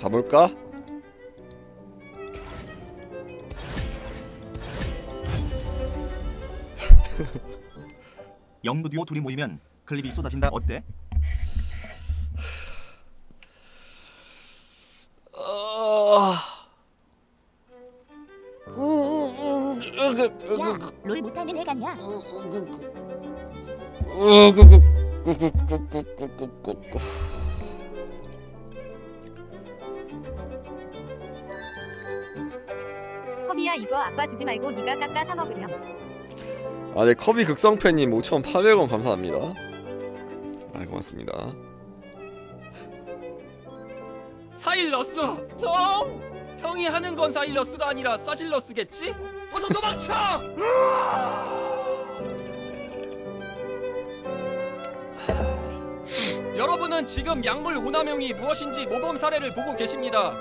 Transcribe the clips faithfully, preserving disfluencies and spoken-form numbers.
가볼까? 영무 듀오 둘이 모이면 클립이 쏟아진다. 어때? 야, 롤 못하는 애 같냐? 커비야 이거 아빠 주지 말고 네가 깎아 사 먹으렴. 아, 네, 커비 극성팬님 오천팔백 원 감사합니다. 아, 고맙습니다. 사일러스! 형! 형이 하는 건 사일러스가 아니라 사질러스겠지? 어서 도망쳐! 여러분은 지금 약물 오남용이 무엇인지 모범 사례를 보고 계십니다.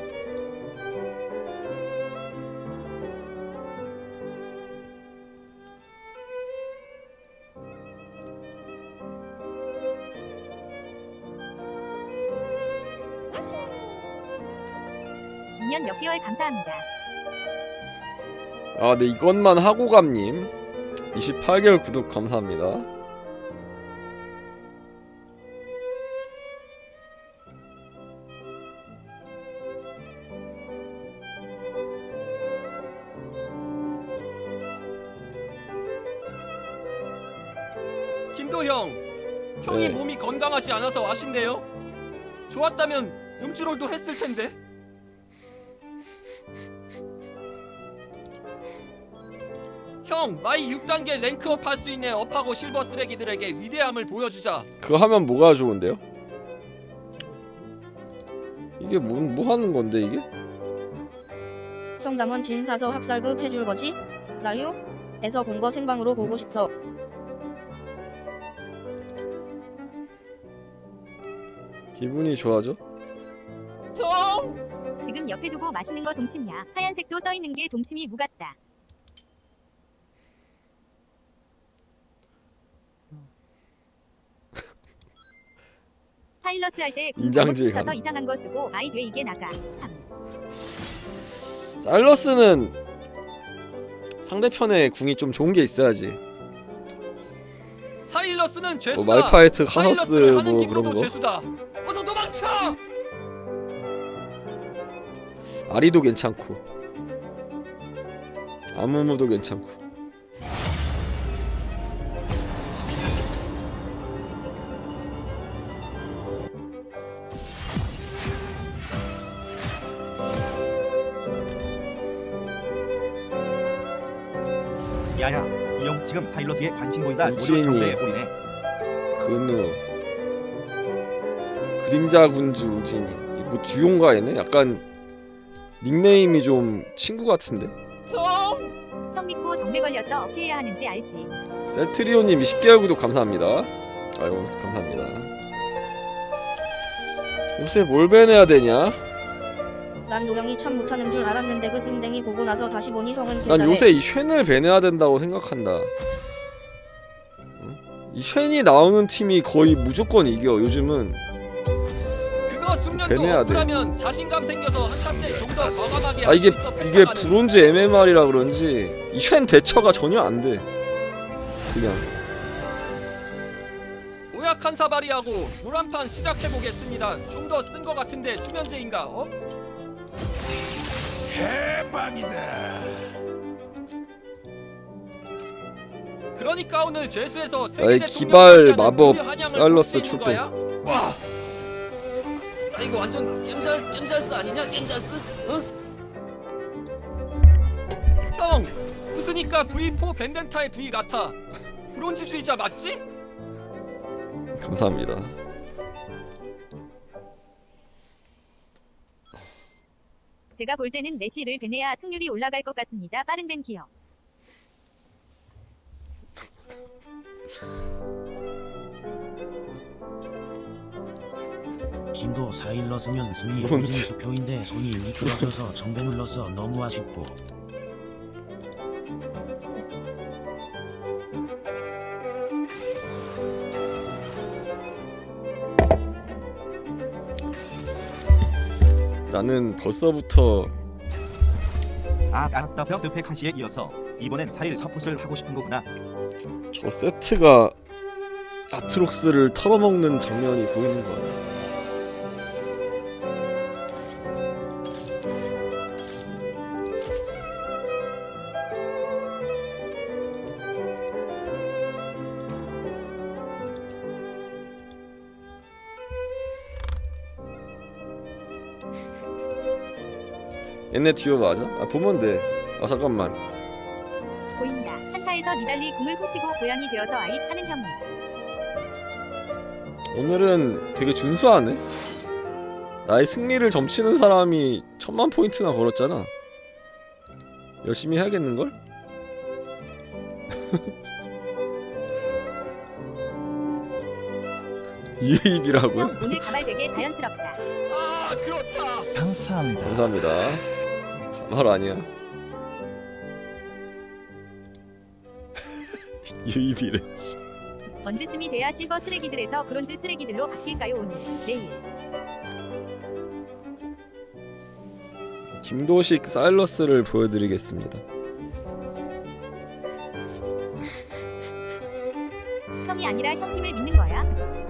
이 년 몇 개월 감사합니다. 아, 네, 이것만 하고 감님 이십팔 개월 구독 감사합니다. 김도 형! 형이 네. 몸이 건강하지 않아서 아쉽네요. 좋았다면 음주롤도 했을 텐데. 형! 마이 육 단계 랭크업 할 수 있는 업하고 실버 쓰레기들에게 위대함을 보여주자. 그거 하면 뭐가 좋은데요? 이게 뭐, 뭐 하는 건데 이게? 형 남원 진 사서 학살급 해줄 거지? 나유? 에서 본 거 생방으로 보고 싶어. 기분이 좋아져? 형! 지금 옆에 두고 마시는 거 동침이야. 하얀색도 떠있는 게 동침이 무 같다. 사일러스 할 때 인장질 쳐서 감. 이상한 거 쓰고 아이 돼 이게 나가. 사일러스는 상대편의 궁이 좀 좋은 게 있어야지. 사일러스는 죄수다. 뭐 말파이트, 카서스 사일러스를 하는 뭐 김도도 그런 거. 죄수다. 어서 도망쳐! 아리도 괜찮고 아무무도 괜찮고. 야야, 이 형 지금 사일러스에 관심 보인다. 우진이. 오히려 올리네. 근우 그림자 군주 우진이 뭐 듀오인가 얘네? 약간 닉네임이 좀 친구 같은데? 형! 형 믿고 정배 걸려서 어떻게 해야 하는지 알지. 셀트리오님 이십 개월 구독 감사합니다. 아이고 감사합니다. 요새 뭘 배내야 되냐? 난 노형이 참 못하는 줄 알았는데 그 핑댕이 보고 나서 다시 보니 형은 난 괜찮네. 요새 이 쉔을 배내야 된다고 생각한다. 응? 이 쉔이 나오는 팀이 거의 무조건 이겨 요즘은. 그거 숙련도 배내야 돼. 어플하면 자신감 생겨서 한참 때 좀 더 과감하게 아 이게 할수 있어, 이게 팽창하는. 브론즈 엠엠알이라 그런지 이 쉔 대처가 전혀 안 돼. 그냥 보약한 사바리하고 노란판 시작해보겠습니다. 좀 더 쓴 거 같은데 수면제인가? 어? 해방이다. 그러니까 오늘 죄수에서 아이, 세계 기발 대통령 마법 한양을 사일러스 볼 수 있는 출동. 거야? 와, 아 이거 완전 겜자 겜자스 아니냐? 겜자스? 어? 형, 웃으니까 브이 사 벤덴타의 V 같아. 브론즈주의자 맞지? 감사합니다. 제가 볼 때는 내시를 배내야 승률이 올라갈 것 같습니다. 빠른 벤 기어. 김도 사일러스면 승리 뭔지. 오진 수표인데 손이 미끄러져서 정배 눌러서 너무 아쉽고. 나는 벌써부터 아 아따 벽드 페카시에 이어서 이번엔 사 일 서폿을 하고 싶은 거구나. 저 세트가 아트록스를 털어먹는 장면이 보이는 것 같아. 얘네 듀오 맞아? 아 보면 돼. 아 잠깐만. 보인다. 한타에서 니달리 궁을 훔치고 고양이 되어서 아잇 하는 형님. 오늘은 되게 준수하네. 나의 승리를 점치는 사람이 천만 포인트나 걸었잖아. 열심히 해야겠는걸? 유입이라고요? 형 오늘 가발 되게 자연스럽다. 아 그렇다. 감사합니다. 감사합니다. 말 아니야. 유입이래. 언제쯤이 돼야 실버 쓰레기들에서 브론즈 쓰레기들로 바뀔까요? 오늘 내일. 김도식 사일러스를 보여드리겠습니다. 형이 아니라 형 팀을 믿는 거야?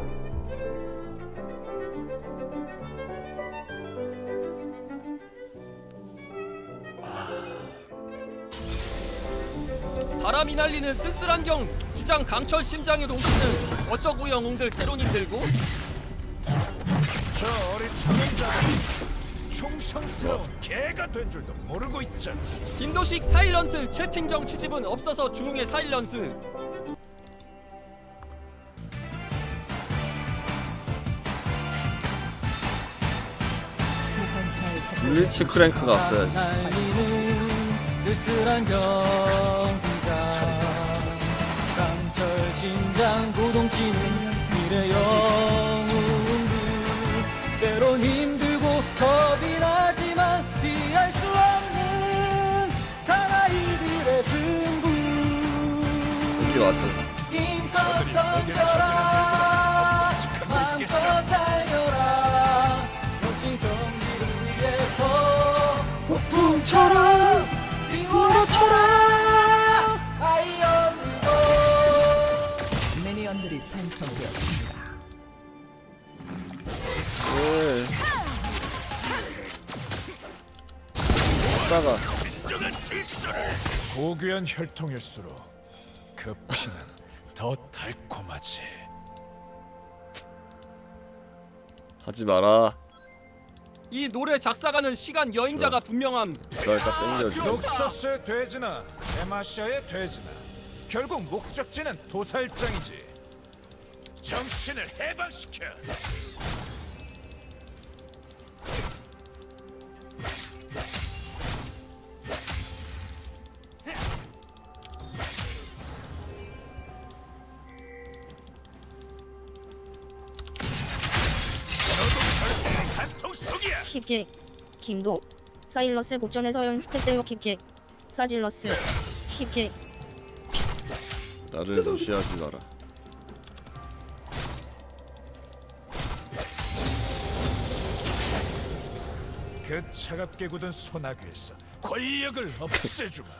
바람이 날리는 쓸쓸한 경 기장 강철 심장에 동치는 어쩌고 영웅들 테론님 들고 저 어리석은 자들 충성스러운 개가 된 줄도 모르고 있잖아. 김도식 사일런스 채팅정 취집은 없어서 조용해 사일런스. 블리츠 크랭크가 없어야지. 쓸쓸한 경기장 강철 심장 고동치는 미래 영웅들 때론 힘들고 겁이 나지만 피할 수 없는 사나이들의 승부. 여기 왔다. 힘껏 던져라 마음껏 달려라 멋진 경기를 위해서 폭풍처럼 휘몰아쳐라 아이언리고. 미니언들이 생성되었습니다. 네. 아빠가 고귀한 혈통일수록 그 피는 더 달콤하지. 하지 마라. 이 노래 작사가는 시간 여행자가 분명함. 널 딱 땡겨줘. 녹서스의 돼지나 데마시아의 돼지나 결국 목적지는 도살장이지. 정신을 해방시켜. 킵킥 김도 사일러스 곡전에서 연습했대요. 킵킥 사질러스 킵킥. 나를 무시하지 마라. 그 차갑게 굳은 소나귀에서 권력을 없애주마.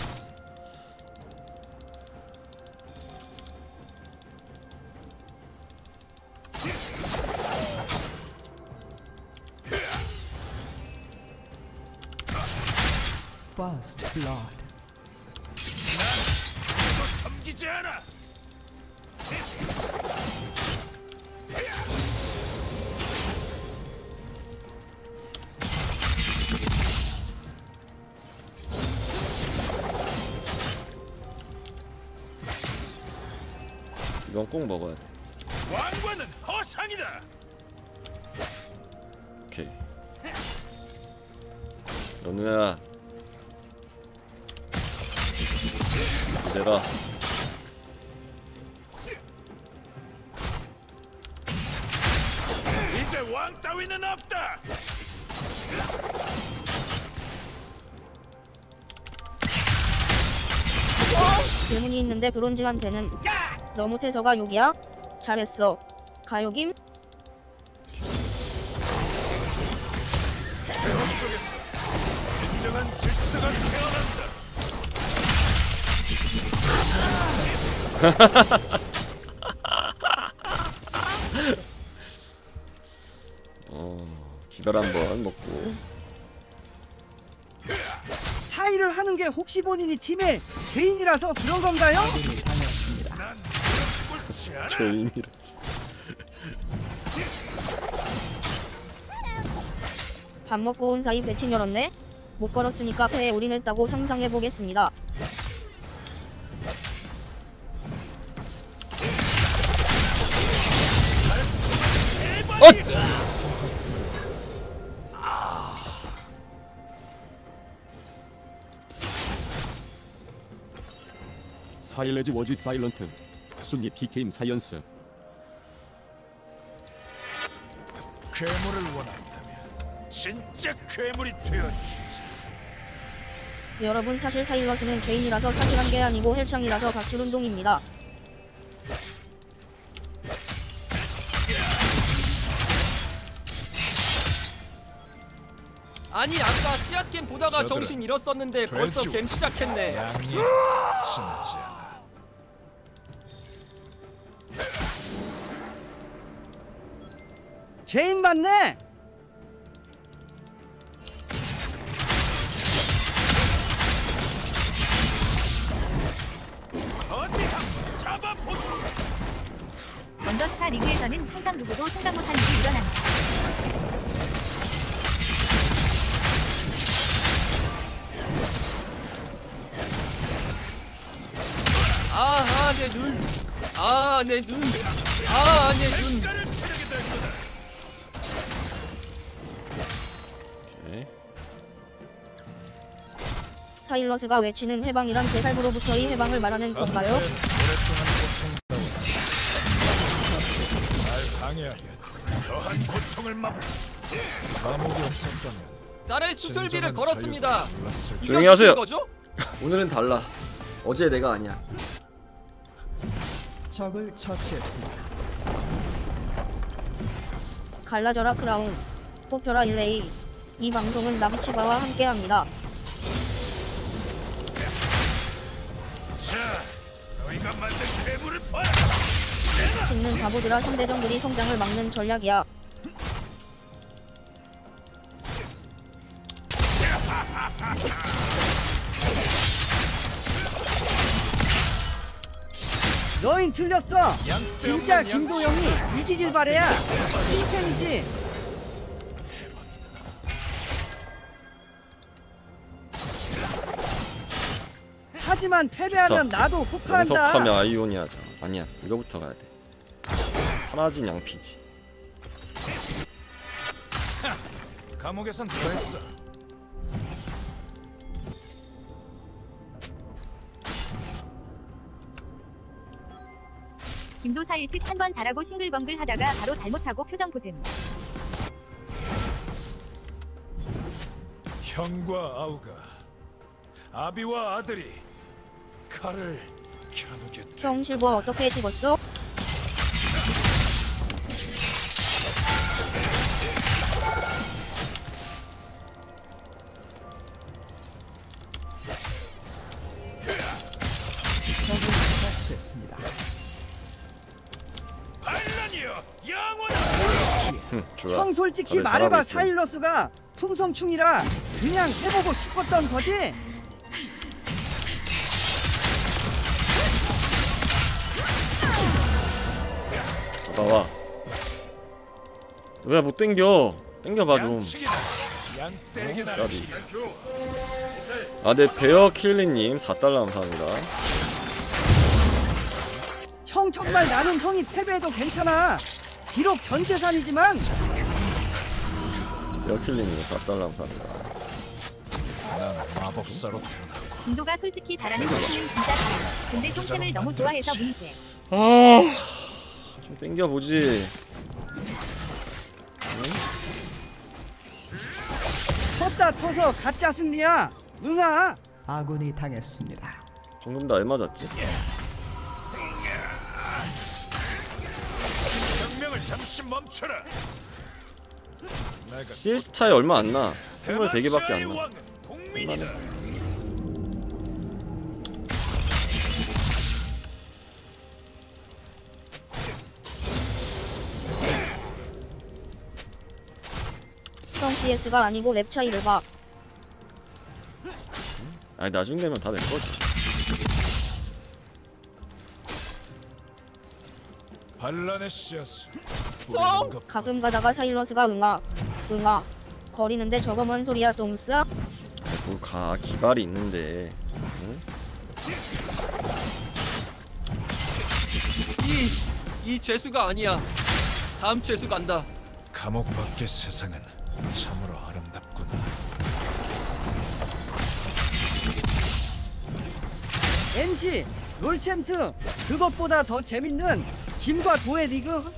First blood. 난 섬기지 않아. 이건 꼭 먹어야 돼. 왕관은 허상이다. 오케이. 연우야. 내가 이제 왕 따위는 없다. 질문이 있는데 브론즈한테는 너무 태서가 욕이야? 잘했어. 가욕임? 어, 기별 한번 먹고. 사이를 하는 게 혹시 본인이 팀의 개인이라서 그런 건가요? 죄인이라. 밥 먹고 온 사이 배팅 열었네? 못 걸었으니까 패에 올인했다고 상상해보겠습니다. 어! 사일레지 워즈 사일런트 순위 피케임 사이언스. 괴물을 원한다면 진짜 괴물이 되어주지. 여러분 사실 사일러스는 죄인이라서 사실한 게 아니고 헬창이라서 각줄 운동입니다. 아니 아까 씨앗겜 보다가 저들은 정신 잃었었는데 벌써 돼지 겜 시작했네. 양이 지나지 않아. 죄인 맞네. 어디 한번 잡아보시오. 원더스타 리그에서는 항상 누구도 생각 못한 일이 일어납니다. 아아 내 눈. 아 내 눈. 아 내 눈. 대가를 치르게 될 거다. 오케이. 사일러스가 외치는 해방이란 제 삶으로부터의 해방을 말하는 건가요? 오랫동안 고통당하고 날 방해하게 더한 고통을 맛. 감옥이 없었다면 딸의 수술비를 진정한 걸었습니다. 자유가 몰랐을 이거 조용히 하세요. 주신 거죠? 오늘은 달라. 어제 내가 아니야. 적을 처치했습니다. 갈라져라 크라운. 뽑혀라 일레이. 이 방송은 나부치바와 함께합니다. 자, 너희가 만든 괴물을 봐라. 짓는 바보들아 상대정들이 성장을 막는 전략이야. 너흰 틀렸어. 진짜 김도영이 이기길 바래야 팀팬이지. 하지만 패배하면 나도 후파한다. 영석하면 아이오니아 하자. 아니야, 이거부터 가야 돼. 사라진 양피지. 감옥에선 그랬어. 김도사 일특 한 번 잘하고 싱글벙글 하다가 바로 잘못하고 표정 보듬. 형과 아우가 아비와 아들이 칼을 겨누겠다. 형 실버 어떻게 찍었어? 적을 처치했습니다. 반란이여 영원한 흠, 좋아. 형 솔직히 다들 말해봐. 잘하고 있어. 사일러스가 풍성충이라 그냥 해보고 싶었던 거지? 나와. 왜 못 땡겨? 땡겨봐 좀. 양치기다. 양떼기나. 까비. 아, 네, 베어킬리님 사 달러 감사합니다. 형 정말 나는 형이 패배해도 괜찮아. 비록 전 재산이지만 베어킬리님 사 달러 감사합니다. 난 마법사로 태어났고 김도가 솔직히 잘하는 코치는 진짜 잘해. 근데 똥템을 너무 좋아해서 문제. 아, 좀 땡겨보지. 섰다 터서 가짜 승리야. 응아. 아군이 당했습니다. 방금 나 얼마 잤지? 혁명을 잠시 멈춰라. 내가 씨에스 차이 얼마 안 나. 스물세 개밖에 안 나. 왕은 국민이다. 형 씨에스가 아니고 랩 차이를 봐. 아니 나중 되면 다 될 거지. 반란의 씨앗. 어? 가끔 가다가 사일러스가 응아 응아 거리는데 저거 뭔 소리야 똥싸? 뭐가 기발이 있는데. 응? 이, 이 죄수가 아니야. 다음 죄수 간다. 감옥 밖의 세상은 참으로 아름답구나. 엠씨 롤챔스 그것보다 더 재밌는 김과 도의 리그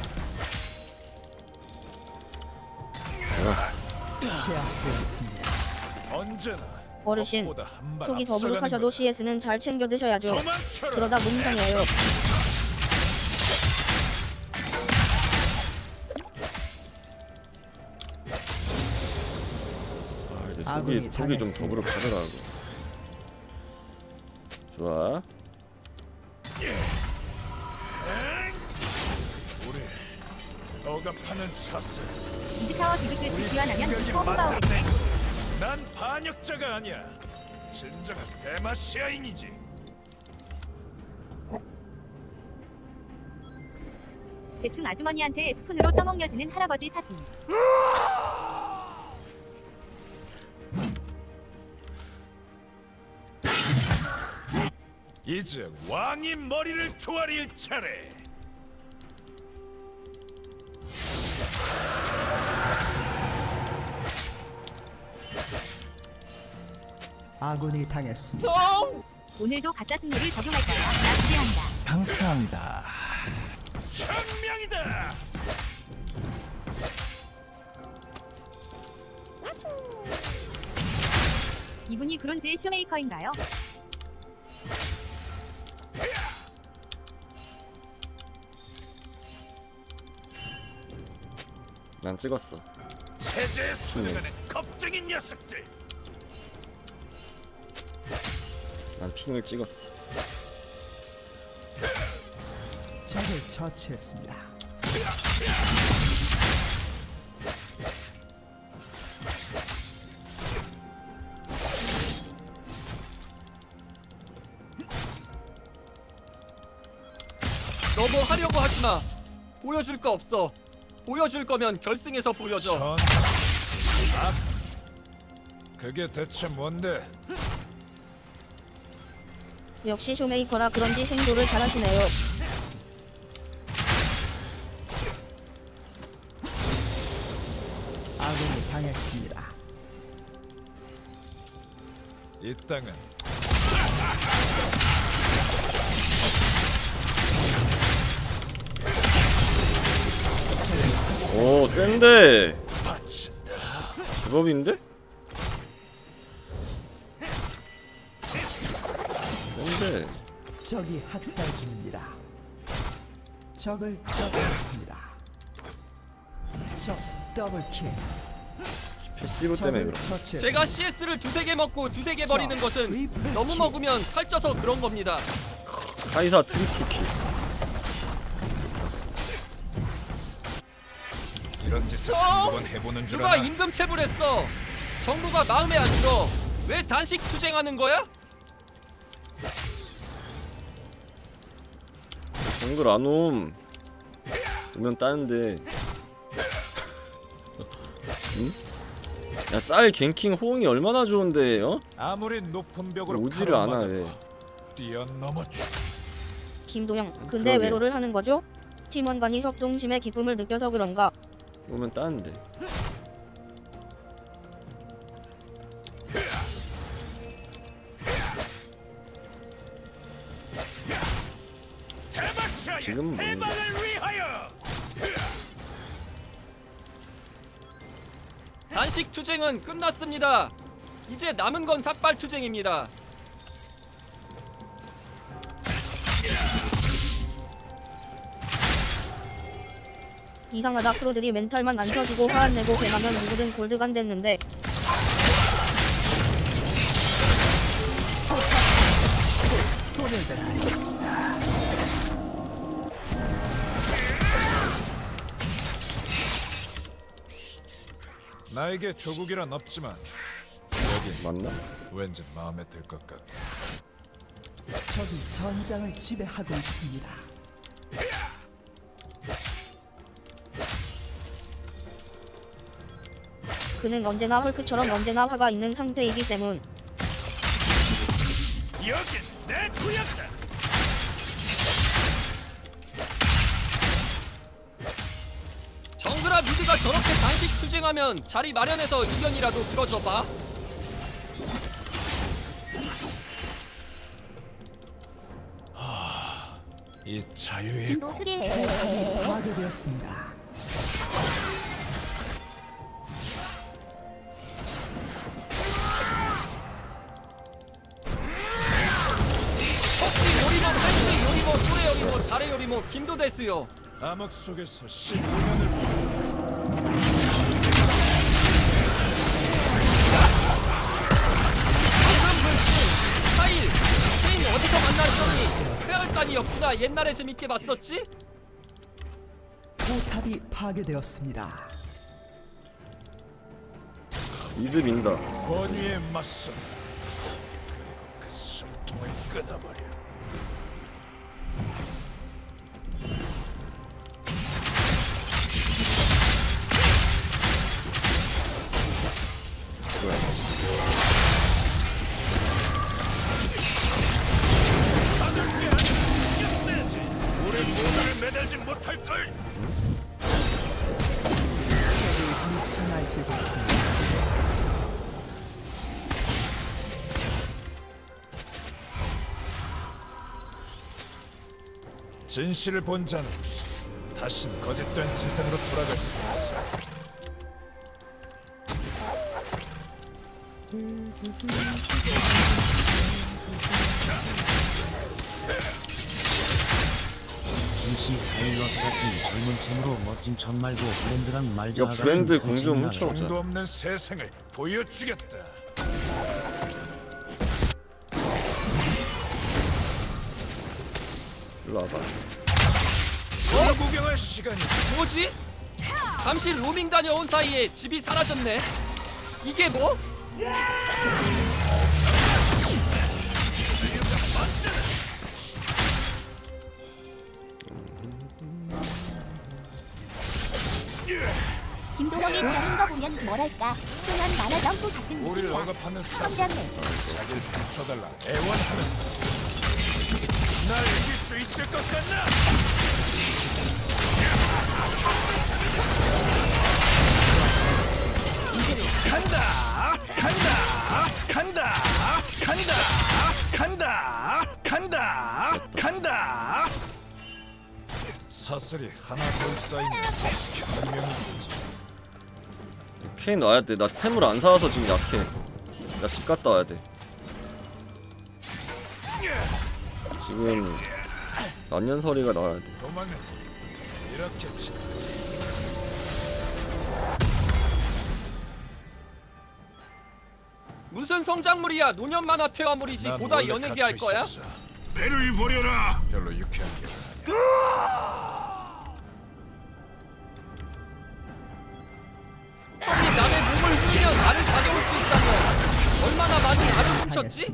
제압되었습니다. 언제나 어르신 것보다 한발 속이 앞서가는 더부룩하셔도 거다. 씨에스는 잘 챙겨 드셔야죠. 도망쳐라. 그러다 몸 상해요. 아 근데 속이 아군이 속이 좀 당했습니다. 더부룩하더라고. 좋아. 우리 억압하는 사슬. 미드타워 디귿끝을 귀환하면 포브바오겠네. 난 반역자가 아니야. 진정한 대마시아인이지. 대충 아주머니한테 스푼으로 떠먹여지는 할아버지 사진. 이제 왕이 머리를 조아릴 차례. 아군이 당했습니다. 오늘도 가짜 승리를 적용할까요? 나 기대한다. 감사합니다. 혁명이다. 이분이 브론즈의 쇼메이커인가요? 난 찍었어. 체제에 순응하는 겁쟁이 녀석들. 난 핑을 찍었어. 적을 처치했습니다. 너 뭐 하려고 하지 마. 보여줄 거 없어. 보여줄 거면 결승에서 보여줘. 전... 아, 그게 대체 뭔데? 역시 쇼메이커라 그런지 생도를 잘하시네요. 아군이 당했습니다. 이 땅은 오 센데. 바친다. 제법인데? 센데. 적이 학살 중입니다. 적을 처치했습니다. 적 더블킬. 패시브 때문에 그래. 제가 씨에스를 두세 개 먹고 두세 개 버리는 것은 너무 먹으면 살쪄서 그런 겁니다. 카이사 트리플킬. 이런 짓을 어? 한두 번 해보는 줄 누가 아나? 임금 체불했어? 정부가 마음에 안 들어. 왜 단식 투쟁하는 거야? 정글 안 옴. 오면 따는데. 응? 야 쌀 갱킹 호응이 얼마나 좋은데 어? 아무리 높은 벽으로 오지를 않아 왜? 뛰어넘어 주. 김도영 근데 그러게. 왜 롤을 하는 거죠? 팀원 간이 협동심의 기쁨을 느껴서 그런가? 오면 따는데. 지금은 모르는데. 해방을 위하여. 단식 투쟁은 끝났습니다. 이제 남은 건 삭발 투쟁입니다. 이상하다 프로들이 멘탈만 안 펴주고 화 안 내고 개하면 누구든 골드간 됐는데 나에게 조국이란 없지만 여기 맞나? 왠지 마음에 들 것 같고. 적이 전장을 지배하고 있습니다. 그는 언제나 헐크처럼 언제나 화가 있는 상태이기 때문. 여긴 내 구역이다. 정글아 미드가 저렇게 단식 투쟁하면 자리 마련해서 이견이라도 들어줘봐. 이 자유의 진도 수리해. 파괴되었습니다. 혹시 요리몬 할수 요리몬 소래 요리몬 다래 요리몬 김도 됐어요. 암흑 속에서 십오 년을 사일 게임 어디서 만났더니 페얼단이 없으나 옛날에 재밌게 봤었지? 포탑이 파괴되었습니다. 미드 민다. 권위에 맞서 그리고 그 숨통을 끊어버려. 우리 모두를 매달지 못할걸. 미쳐 날뛰고 있습니다. 진실을 본 자는 다신 거짓된 세상으로 돌아갈 수 없어. 김씨 사일러스 같은 젊은 챔으로 멋진 천 말고 브랜드랑 말자. 야 브랜드 공 좀 훔쳐오자. 정도 없는 세상을 보여주겠다. 일로 와봐. 어? 구경할 시간이. 뭐지? 잠시 로밍 다녀온 사이에 집이 사라졌네. 이게 뭐? 김도영이 그러는 거 보면 뭐랄까 소년 만화 점프 같은 우리를 느낌이야. 억압하는 사람, 성장해. 자기를 부숴달라 애원하는. 날 이길 수 있을 것 같나? 간다 간다 간다 간다 간다 간다 간다. 사슬이 하나 둘 쌓이면 변명이 되지. 케인 나와야 돼. 나 템을 안 사와서 지금 약해. 나 집 갔다 와야 돼. 지금 난년설이가 나와야 돼. 도망은 이렇게 치. 무슨 성장물이야? 노년 만화 퇴화물이지. 난 보다 원래 연예계 할 갇혀 거야? 있었어. 배를 버려라. 별로 유쾌한 게 아니야. 형이 남의 몸을 훔치면 나를 가져올 수 있다면 얼마나 많은 나를 훔쳤지?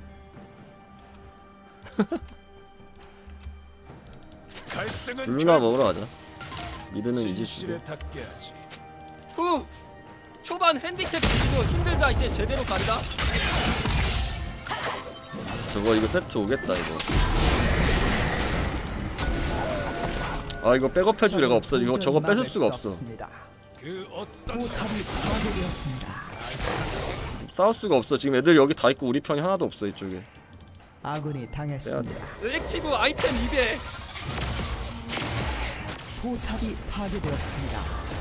갈증은 블루나 먹으러 가자. 미드는 이제 진실에 주고. 닿게 하지. 후! 초반 핸디캡 지고 힘들다. 이제 제대로 간다. 저거 이거 세트 오겠다 이거. 아 이거 백업해줄 애가 없어. 이거 저거 뺏을 수가 없어. 그 어떤 포탑이 파괴되었습니다. 싸울 수가 없어. 지금 애들 여기 다 있고 우리 편이 하나도 없어 이쪽에. 아군이 당했습니다. 액티브 아이템 이백. 포탑이 파괴되었습니다.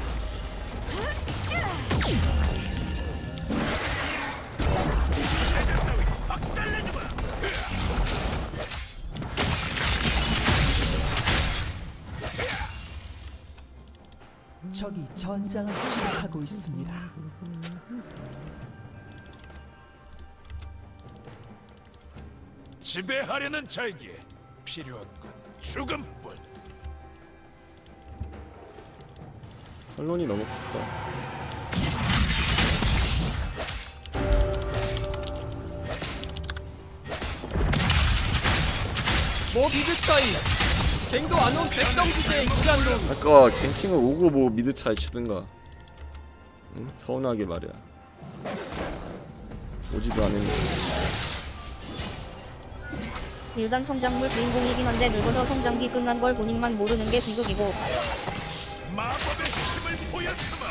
적이 전장을 지배하고 있습니다. 지배하려는 자에게 필요한 건 죽음뿐. 헐론이 너무 컸다. 뭐 미드 차이. 갱도 안 온 백 점 주제 이한 놈. 아까 갱킹을 오고 뭐 미드 차이 치든가. 응? 서운하게 말이야. 오지도 않았는데. 일단 성장물 주인공이긴 한데 늙어서 성장기 끝난 걸 본인만 모르는 게 비극이고. 마법의 힘을 보여주마.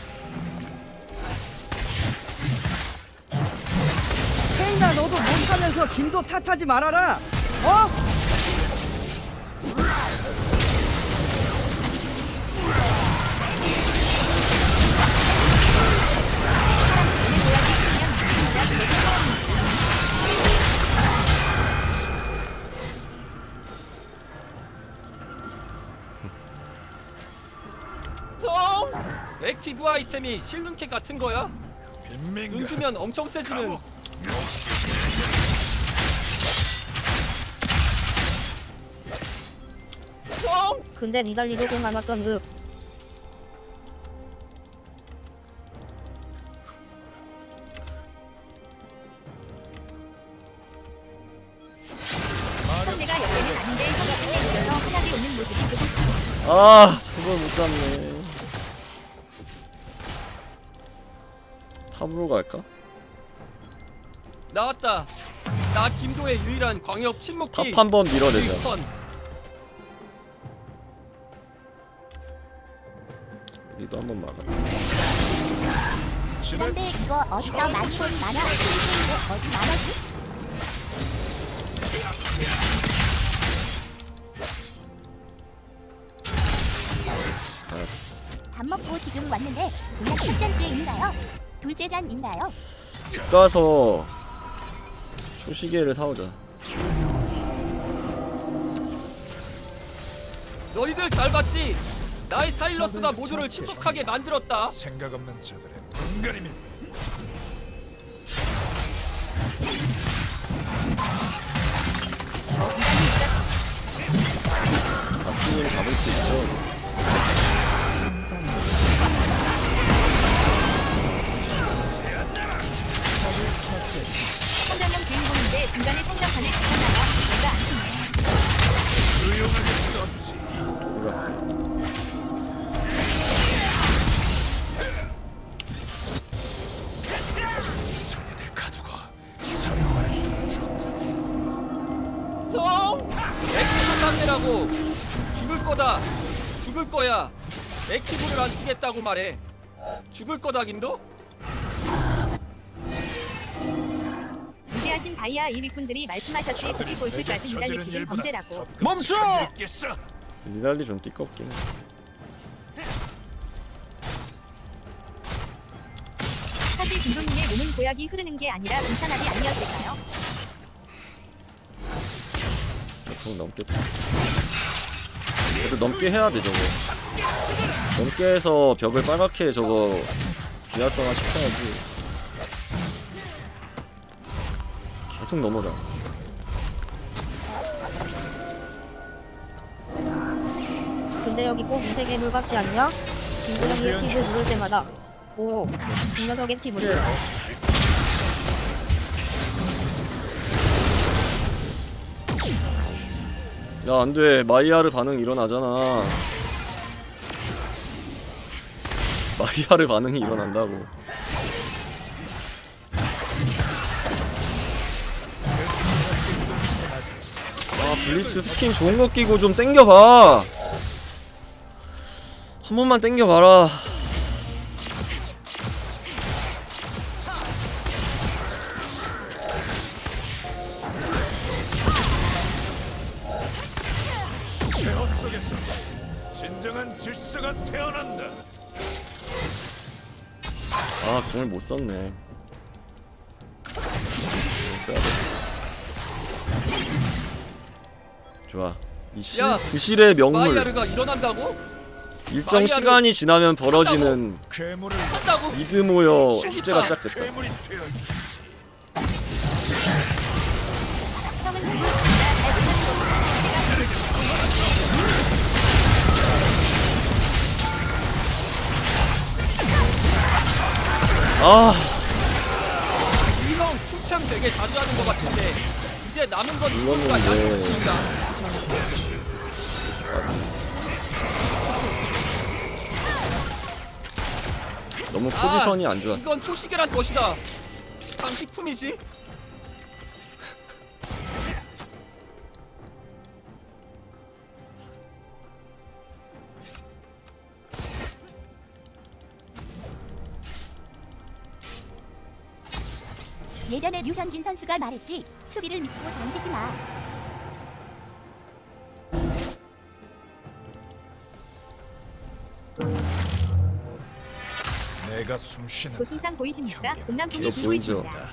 케이나 너도 못하면서 김도 탓하지 말아라. 어? 형! 액티브 아이템이 실눈캐 같은 거야? 빈민가. 눈 뜨면 엄청 세지는. 형! 근데 니달리도 공 안 왔던 그 상대가 역대는 아닌데 저가 끝내 이겨서 하나게 오는 모습이 보고 싶어. 아 저걸 못 잡네. 탑으로 갈까? 나왔다. 나 김도의 유일한 광역 침묵기. 탑 한번 밀어내자. 유이컨. 여기도 한번 막아. 근데 이거 어디서 많이 본 만화? 이거 어디 만화지? 밥 먹고 지금 왔는데 그냥 첫 잔째인가요? 둘째 잔인가요? 집 가서 초시계를 사오자. 너희들 잘 봤지? 나의 사일러스가 모두를 침묵하게 만들었다. 생각 없는 자들의 분간이면 박수님 잡을 수 있죠. 성장형 주인공인데 중간에 성장판을 찍었다가 내가 안 쓰네. 유용하게 써주지. 어디 갔어? 소녀들 가두고 사령관을 들어주었다. 형! 액티브 상대라고. 죽을 거다. 죽을 거야. 액티브를 안 쓰겠다고 말해. 죽을 거다 김도? 무시하신 바이아 일 위꾼들이 말씀하셨지 고기 골프까지 니달리기는 범죄라고. 멈춰! 있겠어. 니달리 좀 띠껍긴. 사실 김동민의 몸은 보약이 흐르는 게 아니라 bình 산압이 아니었을까요? 보통 넘겠지. 그래도 넘게 해야 돼 저거. 넘게 해서 벽을 빨갛게 저거 비활성화 시켜야지. 계속 넘어가. 근데 여기 꼭 이색 괴물 같지 않냐? 김구령이 액티브 누를 때마다 오, 이 녀석 액티브를 야 안돼, 마이야르 반응 일어나잖아. 마이야르 반응이 일어난다고. 아 블리츠 스킨 좋은 거 끼고 좀 땡겨봐. 한 번만 땡겨봐라. 폐허 속에서 진정한 질서가 태어난다. 아 공을 못 썼네. 써야 돼. 좋아. 이 실, 야, 그 실의 명물. 마이야르가 일어난다고? 일정 마이야르 시간이 지나면 벌어지는 괴물을 한다고? 미드 모여 저기 축제가 있다. 시작됐다. 괴물이 되었지. 형은 누구 진짜 잘 못하는 아 이 형 충참 되게 자주 하는 것 같은데 이제 남은 건 이거는 이것과 왜- 양쪽입니다. 너무 포지션이 안 좋았어. 이건 초시계란 것이다. 장식품이지. 예전에 류현진 선수가 말했지. 수비를 믿고 던지지 마. 내가 숨쉬는 도승상 보이십니까? 동남풍이 이거 불고 보이죠? 있습니다.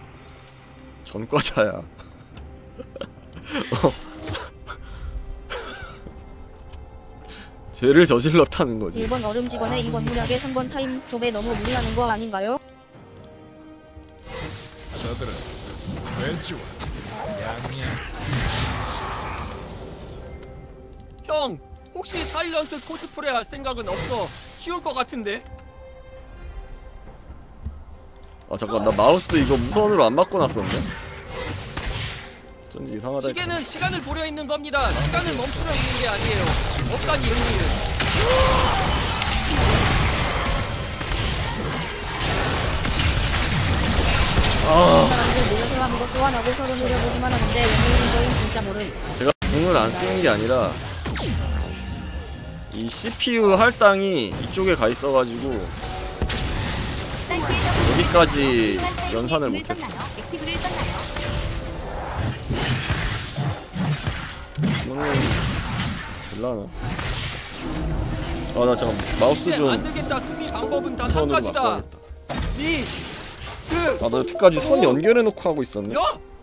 전과자야. 어. 죄를 저질렀다는 거지. 일본 얼음 직원의 이번 무략의 삼 번 타임 스톱에 너무 무리하는 거 아닌가요? 저들은 돼지와 양이야. 형, 혹시 사일런스 코스프레 할 생각은 없어? 쉬울 것 같은데. 아 잠깐 나 마우스 이거 무선으로 안 바꿔놨었는데? 좀 이상하다. 시계는 시간을 보려 있는 겁니다. 시간을 멈추려 있는 게 아니에요. 없다니 의미는. 아 사람들 모여서 하는 것도 안 하고 서로 노려보기만 하는데 오늘은 저희 진짜 모름. 제가 공을 안 쓰는 게 아니라 이 씨피유 할당이 이쪽에 가 있어가지고 여기까지 연산을 못했어. 액티브를 썼나요? 이거는 될라나? 아 나 잠깐 마우스 이제 좀 안 되겠다. 수비 방법은 단 한 선으로 가지다. 바꿔야겠다. 니, 그, 아 나 여태까지 선 연결해놓고 하고 있었네. 여.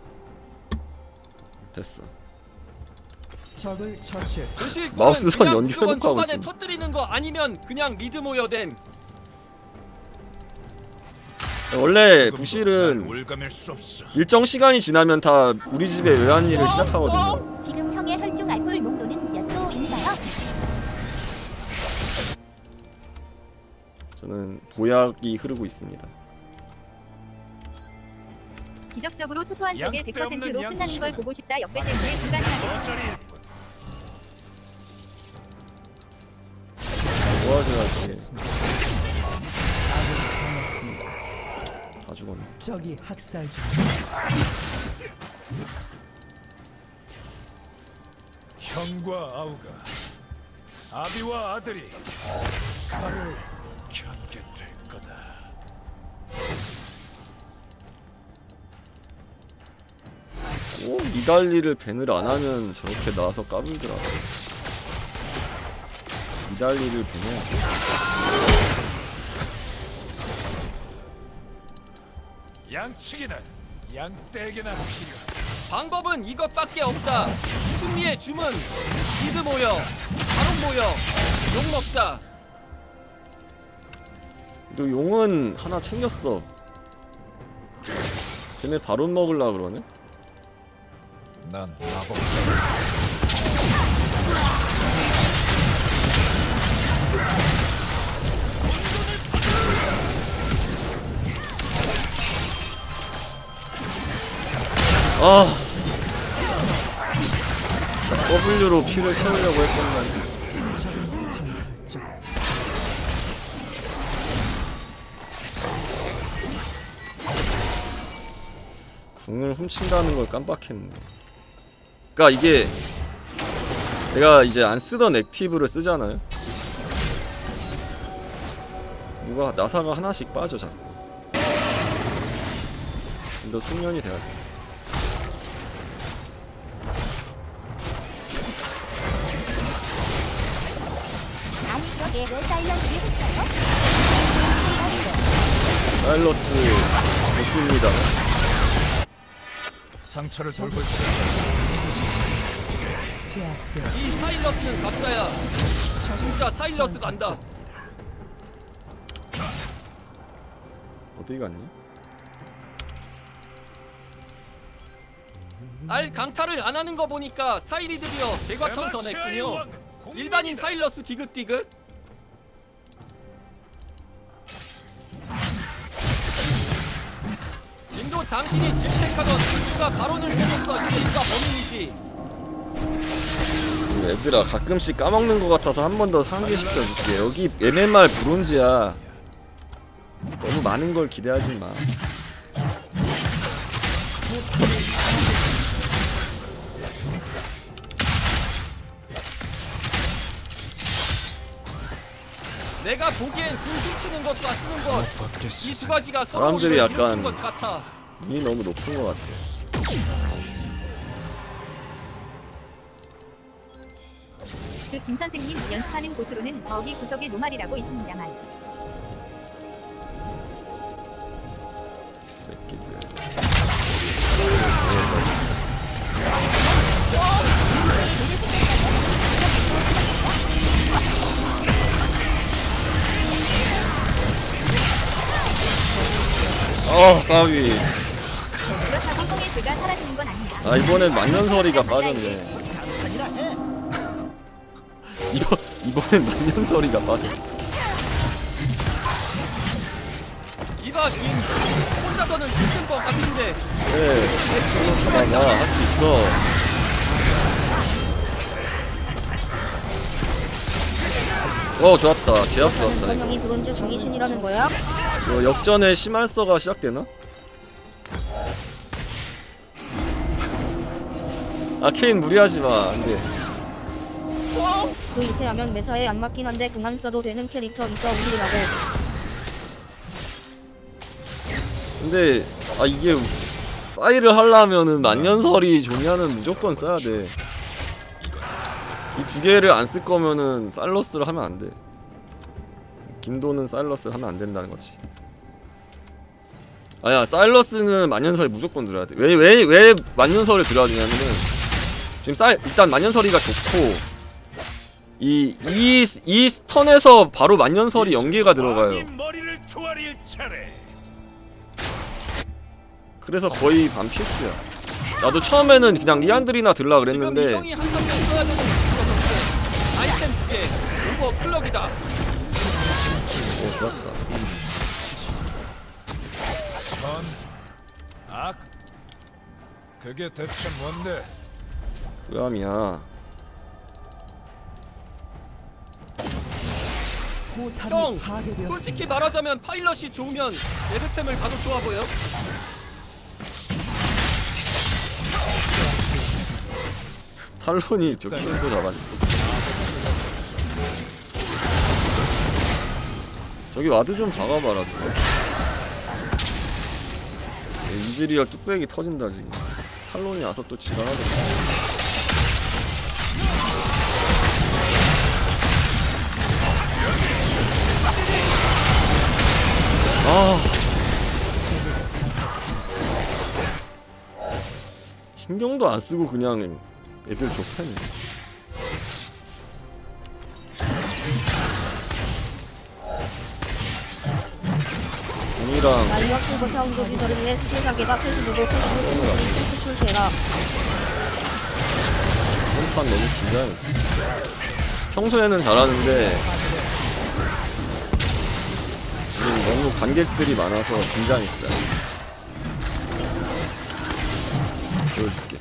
됐어. 적을 처치했어. 드실 마우스 선 그냥 연결해놓고 무조건 하고 초반에 있었네. 터뜨리는 거 아니면 그냥 미드 모여댐. 원래 난 부실은 올가맬 수 없어. 일정 시간이 지나면 다 우리 집에 외환일을 시작하거든요. 지금 형의 혈중 알코올 농도는 몇 도인가요? 저는 보약이 흐르고 있습니다. 기적적으로 토토한 쪽에 양떼 백 퍼센트로 없는 끝나는 걸 양치는 보고 싶다. 역배 때문에 불가능하다. 어쩌리 도와줘야지. 다 죽었네. 적이 학살 중. 형과 아우가 아비와 아들이 나를 겨누게 될 거다. 오, 니달리를 밴을 안 하면 저렇게 나와서 까불더라. 니달리를 밴해야 돼. 양치기는 양떼에게나 필요하다. 방법은 이것밖에 없다. 승리의 주문. 미드 모여. 바로 모여. 욕 먹자. 너 용은 하나 챙겼어. 쟤네 바론 먹을라 그러네? 난 마법사. 아 W로 피를 채우려고 했건만. 궁을 훔친다는 걸 깜빡했네. 그니까 이게 내가 이제 안 쓰던 액티브를 쓰잖아요. 누가 나사가 하나씩 빠져 자꾸. 너 숙련이 돼야 돼. 아니 그러게 왜 사일런스를 했어요? 사일러스 좋습니다. 상처를 돌볼 수 이 사일러스는 가짜야. 진짜 사일러스 간다. 어디 갔니? 알 강타를 안 하는 거 보니까 사이리들이여 대과천선했군요. 일반인 사일러스 디귿디귿. 님도 당신이 질책하던 추가 발언을 해줬던 이유가 범인이지. 얘들아 가끔씩 까먹는 것 같아서 한 번 더 상기시켜줄게. 여기 엠엠알 브론즈야. 너무 많은 걸 기대하지 마. 내가 보기엔 술 훔치는 것과 쓰는 것, 이 두 가지가 서로 사람들이 이루어진 약간 것 같아. 눈이 너무 높은 것 같아. 그 김선생님 연습하는 곳으로는 저기 구석에 노말이라고 있습니다만 새끼들. 어, 까비. 그렇다고 형의 죄가 사라지는 건 아니다. 아, 이번엔 만년설이가 빠졌네. 이번, 이번엔 만년설이가 빠졌네. 이봐 김, 혼자서는 힘든 것 같은데. 그래, 맞아, 할 수 있어. 어, 좋았다. 제압 좋았다. 전 형이 브론즈 중이신이라는 거야? 저 역전의 심할서가 시작되나? 아, 케인 무리하지 마. 안 돼. 그 이렇게 하면 메타에 안 맞긴 한데 그만 써도 되는 캐릭터 있어 우리라고. 근데 아 이게 파이를 하려면은 만년설이 조냐는 무조건 써야 돼. 이 두 개를 안 쓸 거면은 사일러스를 하면 안 돼. 김도는 사일러스를 하면 안 된다는 거지. 아야, 사일러스는 만년설이 무조건 들어야 돼. 왜 왜 왜 만년설을 들어야 되냐면은 지금 쌀 일단 만년설이가 좋고 이 이 이 턴에서 바로 만년설이 연계가 들어가요. 머리를 조아릴 차례. 그래서 거의 반 필수야. 나도 처음에는 그냥 리안드리나 들라 그랬는데 지금 이 형이 한 번에 써야 되는 거 아이템 두 개, 오버 클럭이다. 오, 좋았다. 선, 악. 그게 대체 뭔데? 으암이야. 형, 솔직히 말하자면 파일럿이 좋으면 레드템을 가도 좋아 보여. 탈론이 저 킬도 잡아줘. 저기 와드 좀 박아봐라. 이즈리얼 뚝배기 터진다 지금. 탈론이 와서 또 지랄하겠다. 아, 신경도 안 쓰고 그냥 애들 좁혀네. 공이랑 마이어 실버 사운드 비저를 위해 스킬 가게가 페이스북 페이스북 스 출제라. 홈판 너무 긴장했어. 평소에는 잘하는데 지금 너무 관객들이 많아서 긴장했어요. 보여줄게.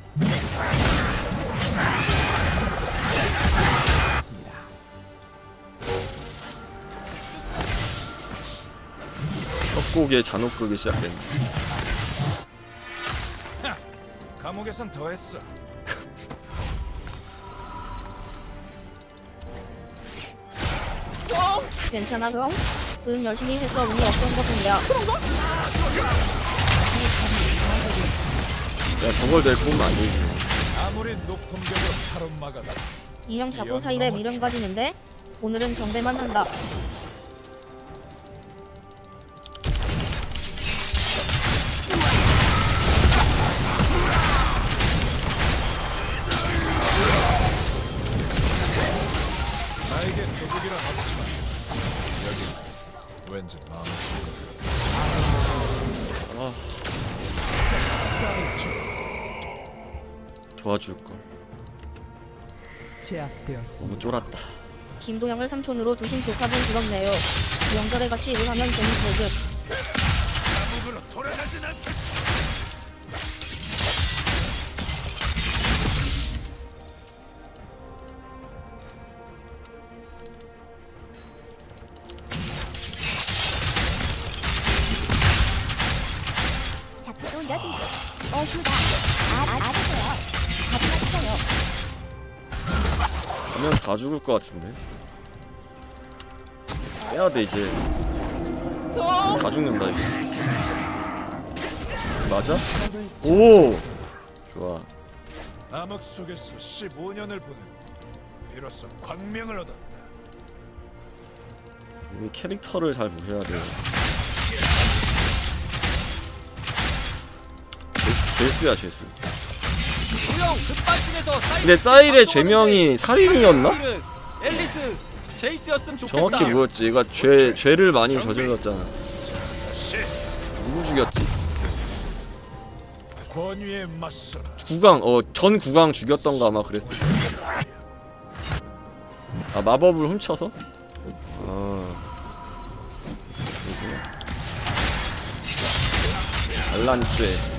협곡의 잔혹극이 시작됐네. 감옥에선 더했어. 괜찮아 형? 응 열심히 해서 운이 없던 것뿐이야. 야, 저걸 낼 보면 안 되지. 아무리 높은 벽으로 바로 막아도 인형 자꾸 사이에 미련 가지는데 오늘은 경배만 한다. 나에게 조국이라 하지만 여기 왠지 마음 아, 도와줄걸. 너무 쫄았다. 김도영을 삼촌으로 두신 조카분 부럽네요. 명절에 같이 일하면 재밌을 듯. 감옥으로 돌아가진 않겠어. 자크도 여신. 어 휴다. 아, 아, 알았어요. 가져가세요. 하면 다 죽을 것 같은데. 빼야 돼 이제. 다 죽는다 이제. 맞아? 오! 좋아. 암흑 속에서 십오 년을 보내고 비로소 광명을 얻었다. 이 캐릭터를 잘 보셔야 돼요. 죄- 죄수야 죄수. 우영 급발진해서 사일. 근데 사일의 죄명이 살인이었나? 앨리스 제이스였으면 좋겠다. 정확히 뭐였지? 얘가 죄 죄를 많이 저질렀잖아. 다시 누구 죽였지? 권위에 맞서라. 국왕 어 전 국왕 죽였던가 아마 그랬을 거야. 아 마법을 훔쳐서? 아 그렇구나. 반란죄.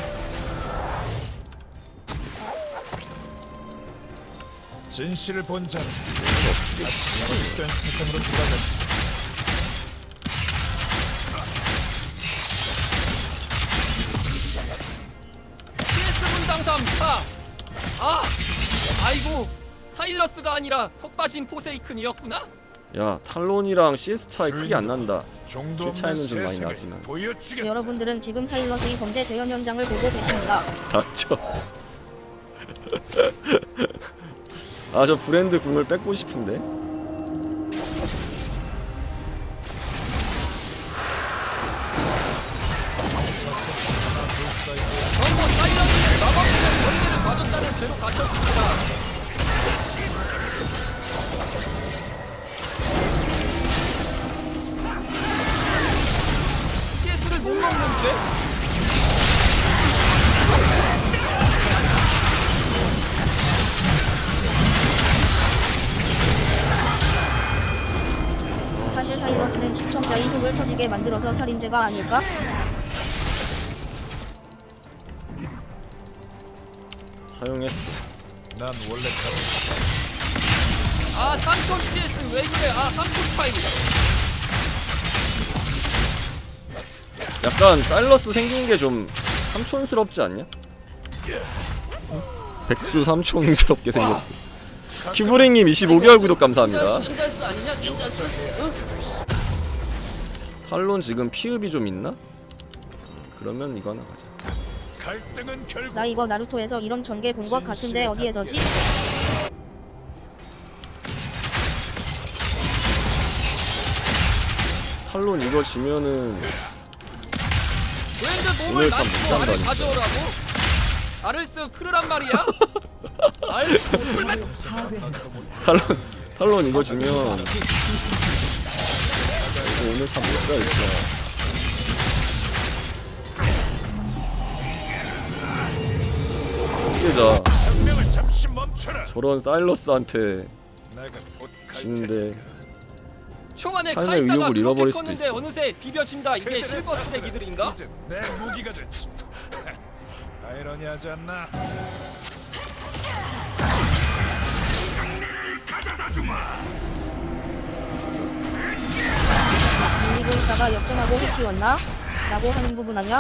진실을 본 자는 잘못된 세상으로 돌아간다. 씨에스 분당삼 사. 아, 아이고 사일러스가 아니라 푹 빠진 포세이큰이었구나. 야 탈론이랑 씨에스 차이 크게 안 난다. 정도 실 차이는 좀 많이 세상을 나지만. 보여주겠다. 여러분들은 지금 사일러스의 범죄 재현 현장을 보고 계십니다. 닥쳐. 아 저 브랜드 궁을 뺏고 싶은데. 전부 사일러스의 마법의 권리를 받았다는 죄로 갇혔습니다. 씨에스를 못 먹는 죄? 사실 사일러스는 시청자의 속을 터지게 만들어서 살인죄가 아닐까? 사용했어. 난 원래 가족. 아 삼촌 씨에스 왜 그래? 아 삼촌 차이. 약간 사일러스 생긴 게 좀 삼촌스럽지 않냐? 백수 삼촌스럽게 생겼어. 큐브링님 이십오 개월 구독 감사합니다. 괜찮스 아니냐? 괜찮스? 응? 탈론 지금 피읍이 좀 있나? 그러면 이거 하나 가자. 갈등은 결국 나 이거 나루토에서 이런 전개 본 것 같은데 어디에서지? 탈론 이거 지면은 브랜드 몸을 오늘 참 낮추고 못한다, 알을 진짜. 가져오라고? 알을 쓰 크르란 말이야? 알 탈론 탈론 이거 지면 이거 오늘 참 못다 진짜. 어떻게자 생명을 잠시 멈춰라. 저런 사일러스한테 내가 곧 갈 지는데 초반에 삶의 카이사가 의욕을 그렇게 잃어버릴 수도 컸는데 있어. 어느새 비벼진다. 이게 실버 쓰레기들인가? 이제 내 무기가 됐지. 아이러니하지 않나? 밀리고 있다가 역전하고 해치웠나? 라고 하는 부분 아니야?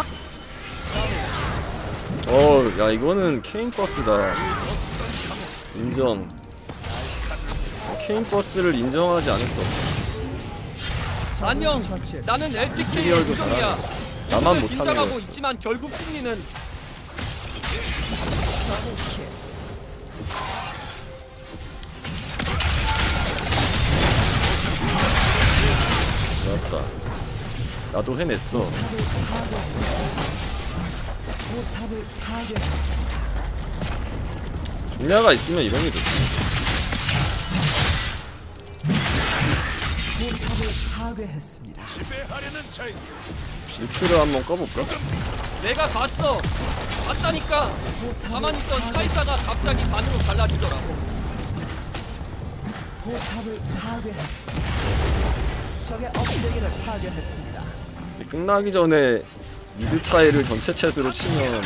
어, 야 이거는 케인 버스다. 인정. 케인 버스를 인정하지 않을 수 없어. 안녕. 나는 엘티케이의 시리얼도 요정이야. 나만 이분을 못하는 긴장하고 거였어. 있지만 결국 승리는 좋았다. 나도 해냈어. 종야가 있으면 이런 게 좋지. 지배하려는 자유. 리트를 한번 꺼볼까? 내가 봤어. 봤다니까. 가만히 있던 카이사가 갑자기 반으로 달라지더라고. 포탑을 파괴했습니다. 적의 업체계를 파괴했습니다. 이제 끝나기 전에 미드 차이를 전체 챗으로 치면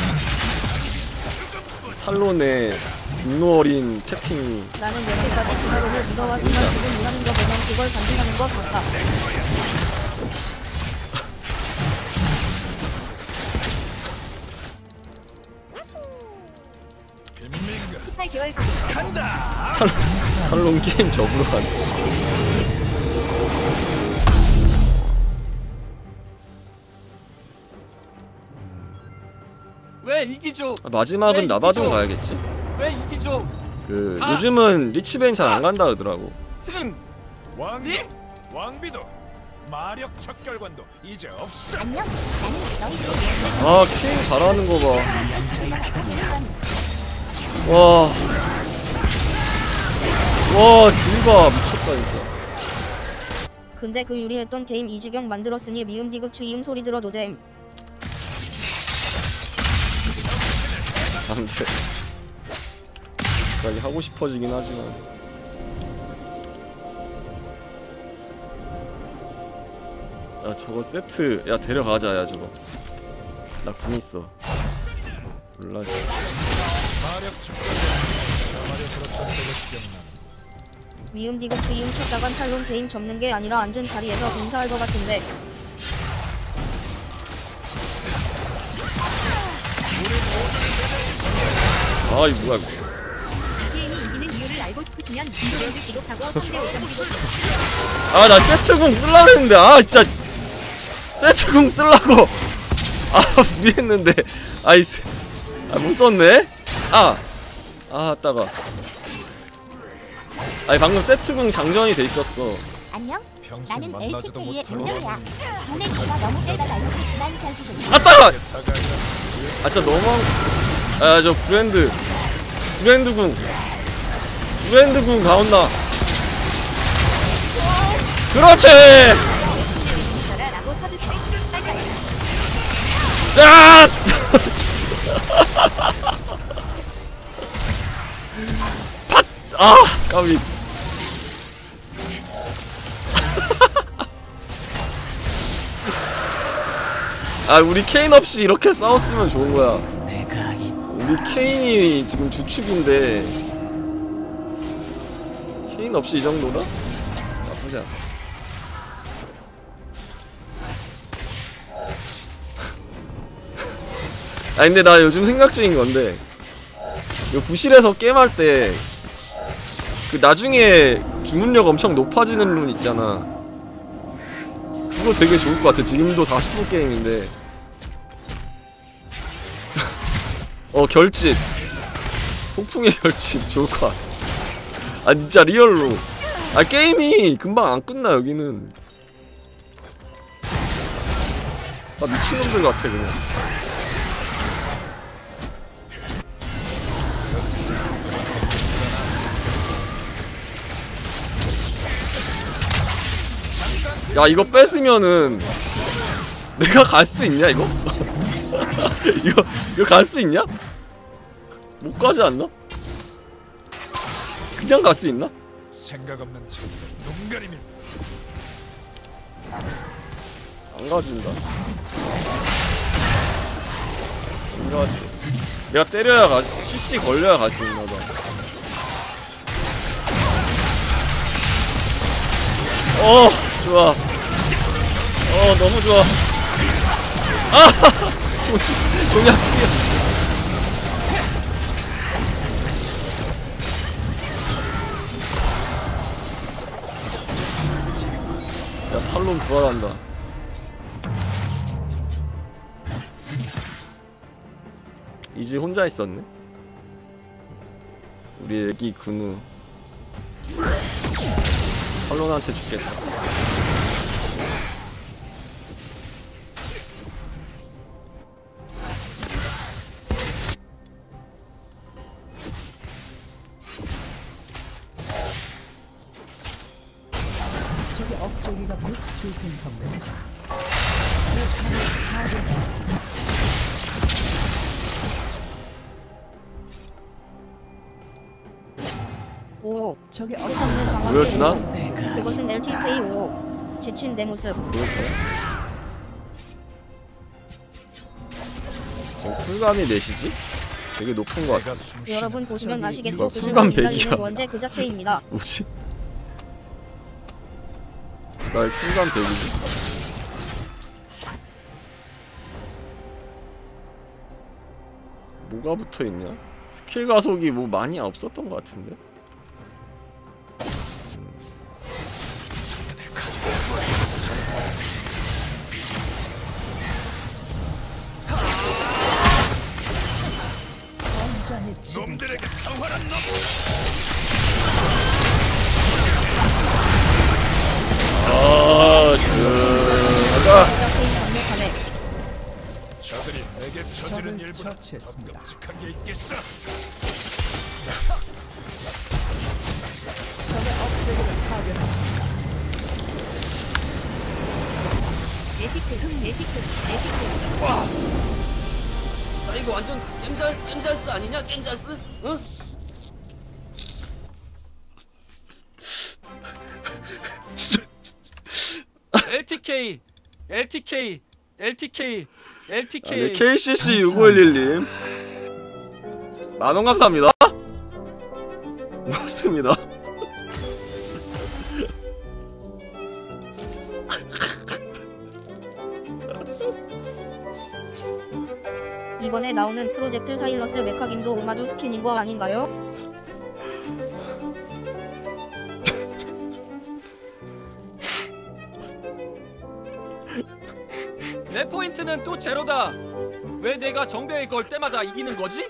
탈론의 분노 어린 채팅이 나는 여태까지 진화론을 믿어왔지만 지금 일하는 거 보면 그걸 반대하는 것 같아. 십팔 개월 탈론 게임 접으러 가네. 왜 이기죠? 아, 마지막은 왜 나바존 이기죠? 가야겠지? 왜 이기죠? 그 아! 요즘은 리치베인 잘 안 간다 그러더라고. 승! 왕비 왕비도 마력 척결관도 이제 없어. 안녕. 나는 너희들의 아 케인 잘하는 거 봐. 와. 와 딜바 미쳤다 진짜. 근데 그 유리했던 게임 이지경 만들었으니 미음 디귿 치이음 소리 들어도 됨. 안돼. 갑자기 하고 싶어지긴 하지만. 야 저거 세트 야 데려가자 야 저거. 나 궁 있어. 몰라. 마력 척결관 마력 들었던 적이 기억나. 미음 디귿 치이음 쳤다간 탈론 개인 접는 게 아니라 앉은 자리에서 공사할 것 같은데. 아 이 뭐야 이거. 이 게임이 이기는 이유를 알고 싶으시면 인도랜드 구독하고 성대 오점 찍고 아 나 세트궁 쓸라고 했는데 아 진짜 세트궁 쓸라고 아 무리했는데 아이 아 못썼네 아 아 따가 아니 방금 세트궁 장전이 돼 있었어. 안녕. 평생 나는 만나지도 엘티케이의 못할 은정이야. 전에 제가 너무 짧아서 알려주지만 결국은 아 따가 다가가 아 진짜 너무한 아 저 브랜드 브랜드궁 브랜드궁 가온나 그렇지 라고 터주세요. 깔깔. 아! 팟! 아 까비 아 우리 케인 없이 이렇게 싸웠으면 좋은 거야. 우리 케인이 지금 주축인데 케인 없이 이 정도나? 나쁘지 않아. 아 근데 나 요즘 생각 중인 건데 이 부실에서 게임할 때 그 나중에 주문력 엄청 높아지는 룬 있잖아. 그거 되게 좋을 것 같아. 지금도 사십 분 게임인데 어 결집 폭풍의 결집 좋을 것 같아. 아 진짜 리얼로 아 게임이 금방 안 끝나 여기는. 아 미친놈들 같아 그냥. 야 이거 뺏으면은 내가 갈 수 있냐 이거? 이거 이거 갈 수 있냐? 못 가지 않나? 그냥 갈 수 있나? 생각 없는 책 눈가림입니다. 안 가진다. 안 가지. 내가 때려야 가. 씨씨 걸려야 갈 수 있나봐. 어 좋아. 어 너무 좋아. 아 그냥 야 탈론 부활한다. 이제 혼자 있었네. 우리 애기 근우 탈론한테 죽겠다. 저기 업적이가 곧 재생성됩니다. 오 저기 끝없는 방황의 보여주나? 인성. 그것은 엘티케이 오 지친 내 모습. 보여줘. 지금 쿨감이 몇이지? 되게 높은 것 같아. 여러분 보시면 아시겠죠? 뭐야, 그슬 쿨감 날리는 백이야. 원제 그 자체입니다. 뭐지? 나 쿨감 백이지? 뭐가 붙어있냐? 스킬 가속이 뭐 많이 없었던 것 같은데? 놈들에게 강화란 놈. 아, 그... 저들이 내게 저지른 일보다 더 끔찍한 게 있겠어. 적의 업체계를 파괴했습니다. 에피크, 에피크, 에피크. 와. 나 이거 완전 겜자 겜자스 아니냐? 겜자스? 응? 엘티케이, 엘티케이, 엘티케이, 엘티케이. 아, 네, 케이씨씨 육오일일님 만원 감사합니다. 고맙습니다. 이번에 나오는 프로젝트 사일러스 메카김도 오마주 스킨인 거 아닌가요? 내 포인트는 또 제로다. 왜 내가 정배에 걸 때마다 이기는 거지?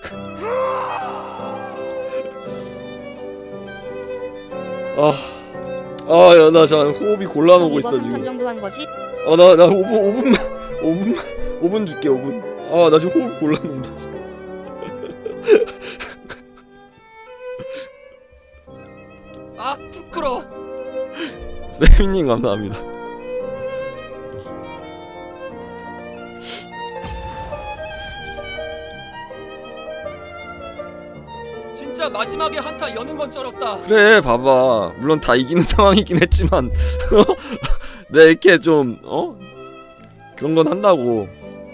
아, 아, 야, 나 자 호흡이 곤란하고 있어 이거 지금. 한 정도 한 거지? 아, 나, 나 오 분, 오 분만, 오 분만, 오 분 줄게, 오 분. 아, 나 지금 호흡 곤란한다 지금. 아, 부끄러. 세미님 감사합니다. 진짜 마지막에 한타 여는 건 쩔었다. 그래, 봐봐. 물론 다 이기는 상황이긴 했지만 내가 이렇게 좀 어? 그런 건 한다고.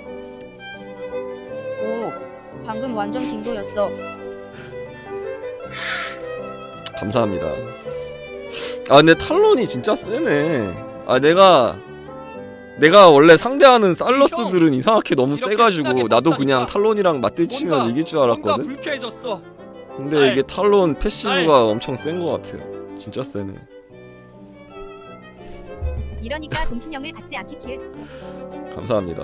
오, 방금 완전 딩도였어. 감사합니다. 아, 근데 탈론이 진짜 세네. 아, 내가 내가 원래 상대하는 살러스들은 이상하게 너무 세가지고 나도 그냥 탈론이랑 맞대치면 이길 줄 뭔가 알았거든. 불쾌해졌어. 근데 이게 탈론 패시브가 엄청 센 것 같아요. 진짜 세네. 이러니까 동신형을 받지 아키킬. 감사합니다.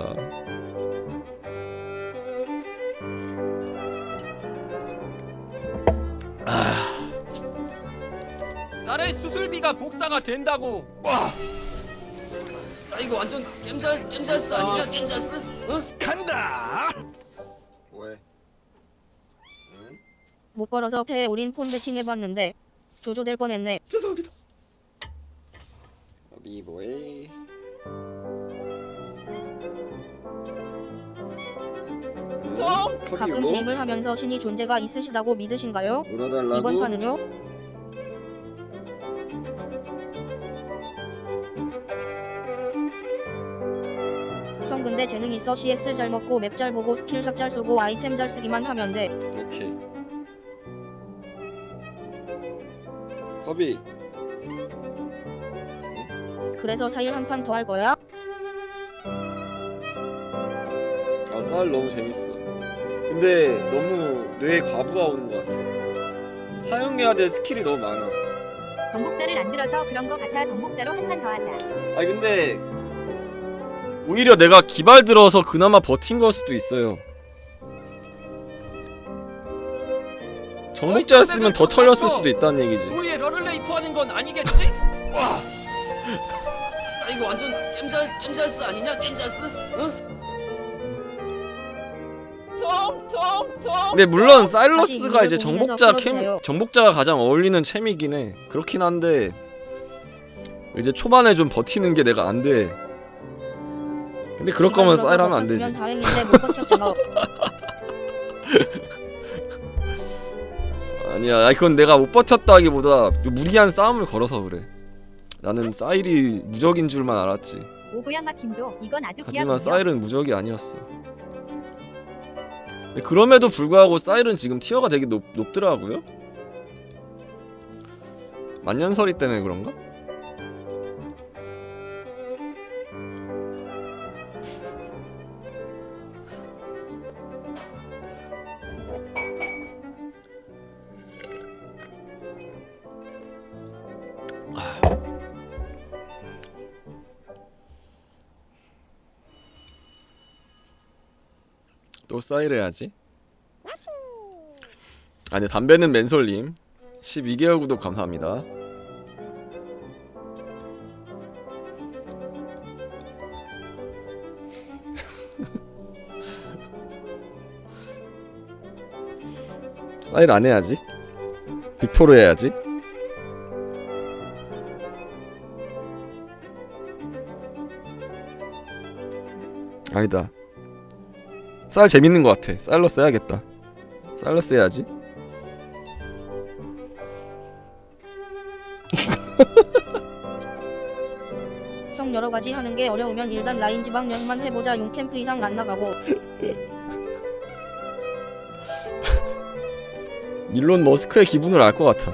아, 나의 수술비가 복사가 된다고. 와. 나 이거 완전 겜자 겜자스 아니냐? 겜자스? 응? 간다. 뭐해? 못 벌어서 패에 올인 폰 배팅 해봤는데 조조될 뻔했네. 죄송합니다. 어비 뭐해? 가끔 게임을 하면서 신이 존재가 있으시다고 믿으신가요? 놀아달라고? 이번 판은요? 형 근데 재능 있어. 씨에스 잘 먹고 맵 잘 보고 스킬 샷 잘 쏘고 아이템 잘 쓰기만 하면 돼. 오케이. 허비. 그래서 사일 한 판 더 할 거야? 아, 쌀 너무 재밌어. 근데 너무 뇌에 과부하 오는 것 같아. 사용해야 될 스킬이 너무 많아. 정복자를 안 들어서 그런 거 같아. 정복자로 한 판 더 하자. 아니 근데 오히려 내가 기발 들어서 그나마 버틴 걸 수도 있어요. 정복자였으면 더 털렸을 수도 있다는 얘기지. 도의에 러를레이프 하는 건 아니겠지? 와. 나 이거 완전 겜자 겜자스 아니냐? 겜자스? 응? 근데 물론 사일러스가 이제 정복자 캠 정복자가 가장 어울리는 챔이긴 해. 그렇긴 한데 이제 초반에 좀 버티는 게 내가 안 돼. 근데 그럴 거면 사일 하면 안 되지. 다행인데 못 버텼잖아. 아니야, 아니 그건 내가 못 버텼다기보다 무리한 싸움을 걸어서 그래. 나는 사일이 무적인 줄만 알았지. 오고양 막힘도 이건 아주 하지만 사일은 무적이 아니었어. 근데 그럼에도 불구하고 쌀은 지금 티어가 되게 높, 높더라고요. 만년설이 때문에 그런가? 또 쌀을 해야지. 아니 담배는 맨솔님 십이 개월 구독 감사합니다. 쌀 안 해야지. 빅토르 해야지. 아니다. 쌀 재밌는 것 같아. 쌀러스 해야겠다. 쌀러스 해야지. 형 여러가지 하는게 어려우면 일단 라인 지방령만 해보자. 용캠프 이상 안 나가고. 일론 머스크의 기분을 알 것 같아.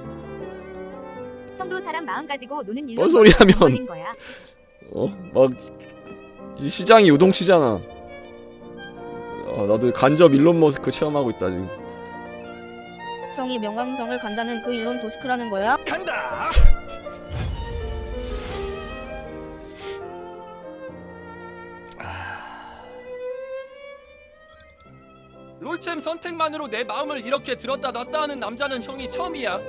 형도 사람 마음 가지고 노는 일로 뭔 소리 하면 버린 거야. 어? 막 이 시장이 요동치잖아. 아, 나도 간접 일론 머스크 체험하고 있다 지금. 형이 명왕성을 간다는 그 일론 도스크라는 거야? 간다. 롤챔 선택만으로 내 마음을 이렇게 들었다 놨다 하는 남자는 형이 처음이야.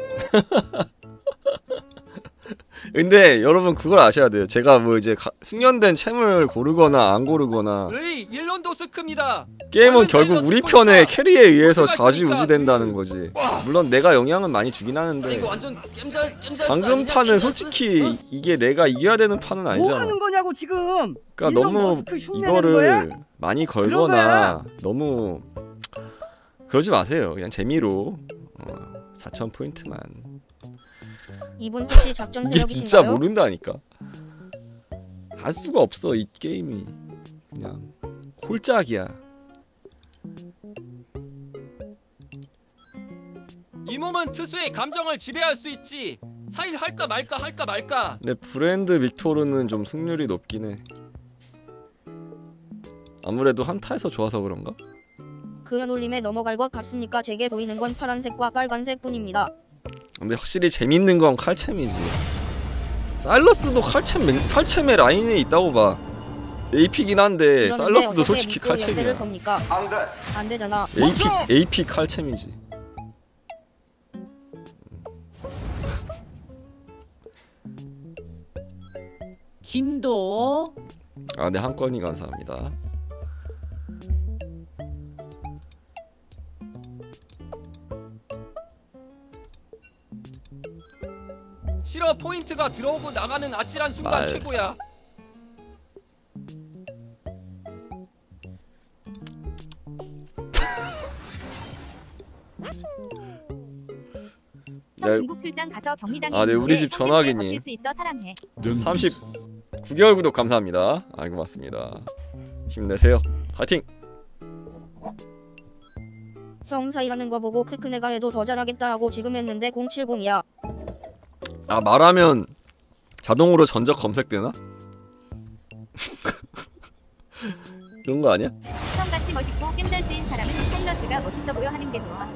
근데 여러분 그걸 아셔야 돼요. 제가 뭐 이제 가, 숙련된 챔을 고르거나 안 고르거나 으이 일론 도스크입니다. 게임은 결국 우리 편의 캐리에 의해서 좌지우지된다는 거지. 물론 내가 영향은 많이 주긴 하는데 이거 완전 겜자 겜자 방금 판은 솔직히 이게 내가 이겨야 되는 판은 뭐 아니잖아. 하는 거냐고 지금. 그러니까 일론 너무 머스크 흉내내는 이거를 거야? 많이 그런 걸거나 거야. 너무 그러지 마세요. 그냥 재미로 어, 사천 포인트만. 이분 혹시 작전 이게 세력이신가요? 진짜 모른다니까. 알 수가 없어 이 게임이. 그냥 홀짝이야. 이 몸은 투수의 감정을 지배할 수 있지. 사일 할까 말까 할까 말까. 근데 브랜드 빅토르는 좀 승률이 높긴 해. 아무래도 한타에서 좋아서 그런가? 그 한올림에 넘어갈 것 같습니까? 제게 보이는 건 파란색과 빨간색 뿐입니다. 근데 확실히 재밌는 건 칼챔이지. 사일러스도 칼챔, 칼챔의 라인에 있다고 봐. 에이피긴 한데 사일러스도 솔직히 칼챔이야. 안 되잖아. 에이피, 에이피 칼챔이지. 김도. 아, 네, 한 건이 감사합니다. 싫어. 포인트가 들어오고 나가는 아찔한 순간 말. 최고야. 형 중국 출장 가서 격리당했는데 아, 네, 우리 집 전화기님. 버틸 수 있어 사랑해. 삼십구 개월 구독 감사합니다. 아, 고맙습니다. 힘내세요. 파이팅! 형 사이라는 거 보고 크크 내가 해도 더 잘하겠다 하고 지금 했는데 공칠공이야. 아, 말하면 자동으로 전적 검색되나? 그런 거 아니야? 형같이 멋있고 게임 잘 쓰인 사람은 사일러스가 멋있어 보여 하는 게 좋아.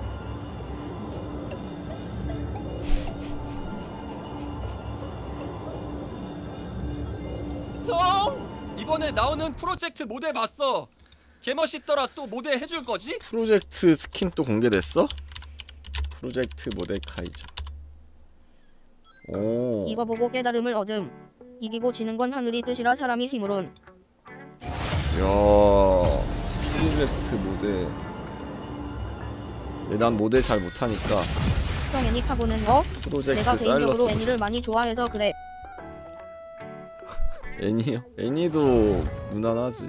형! 이번에 나오는 프로젝트 모델 봤어. 개멋있더라. 또 모델 해줄 거지? 프로젝트 스킨 또 공개됐어? 프로젝트 모데카이저. 오. 이거 보고 깨달음을 얻음. 이기고 지는 건 하늘이 뜻이라 사람이 힘으론. 야, 프로젝트 모델. 네, 난 모델 잘 못하니까. 형 애니카 보는 거? 프로젝트 내가 개인적으로 사일러스 애니를 많이 좋아해서 그래. 애니요? 애니도 무난하지.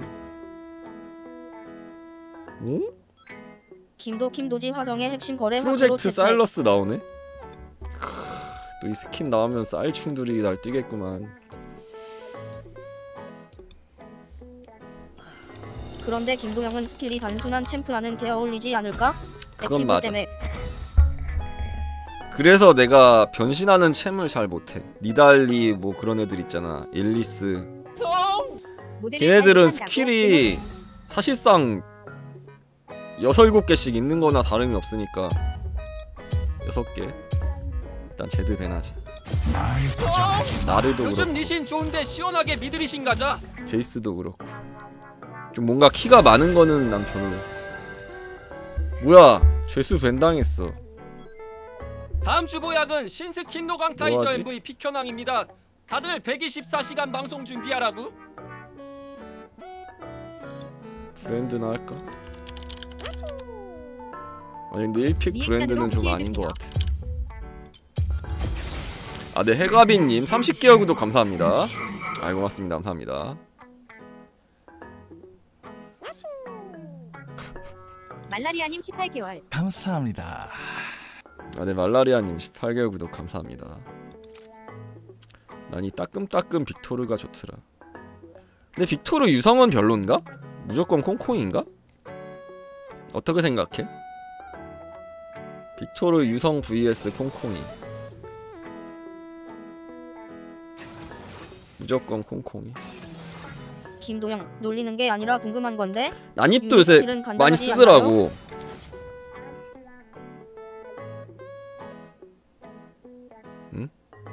응? 김도 김도지 화성의 핵심 거래 프로젝트 사일러스 나오네? 또 이 스킨 나오면 쌀충들이 날뛰겠구만. 그런데 김도영은 스킬이 단순한 챔프라는 게 어울리지 않을까? 그건 액티브 맞아. 때문에. 그래서 내가 변신하는 챔을 잘 못해. 니달리 뭐 그런 애들 있잖아. 앨리스. 걔네들은 스킬이 사실상 여섯 일곱 개씩 있는 거나 다름이 없으니까 여섯 개. 일단 제드 배나자. 나르도 요즘 그렇고 리신 좋은데 시원하게 미드리신 가자. 제이스도 그렇고. 좀 뭔가 키가 많은 거는 난 별로. 뭐야, 죄수 벤당했어. 다음 주 보약은 신스킨 노강타이저 뭐하지? 엠브이피 켜낭입니다. 다들 백이십사 시간 방송 준비하라고. 브랜드나 할까? 아니 근데 일 픽 브랜드는 좀 아닌 것 같아. 아, 네, 해가비님 삼십 개월 구독 감사합니다. 아이 고맙습니다. 감사합니다. 말라리아님 십팔 개월. 감사합니다. 아, 네, 말라리아님 십팔 개월 구독 감사합니다. 난 이 따끔따끔 빅토르가 좋더라. 근데 빅토르 유성은 별론가? 무조건 콩콩인가? 어떻게 생각해? 빅토르 유성 vs 콩콩이. 무조건 콩콩이. 김도영 놀리는 게 아니라 궁금한 건데. 난입도 요새 많이 쓰더라고. 응?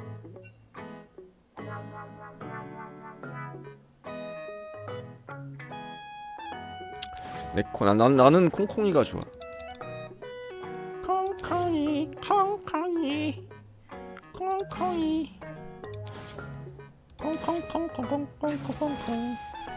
내코 나, 난 나는 콩콩이가 좋아. 콩콩이 콩콩이 콩콩이 콩콩콩콩콩콩콩콩.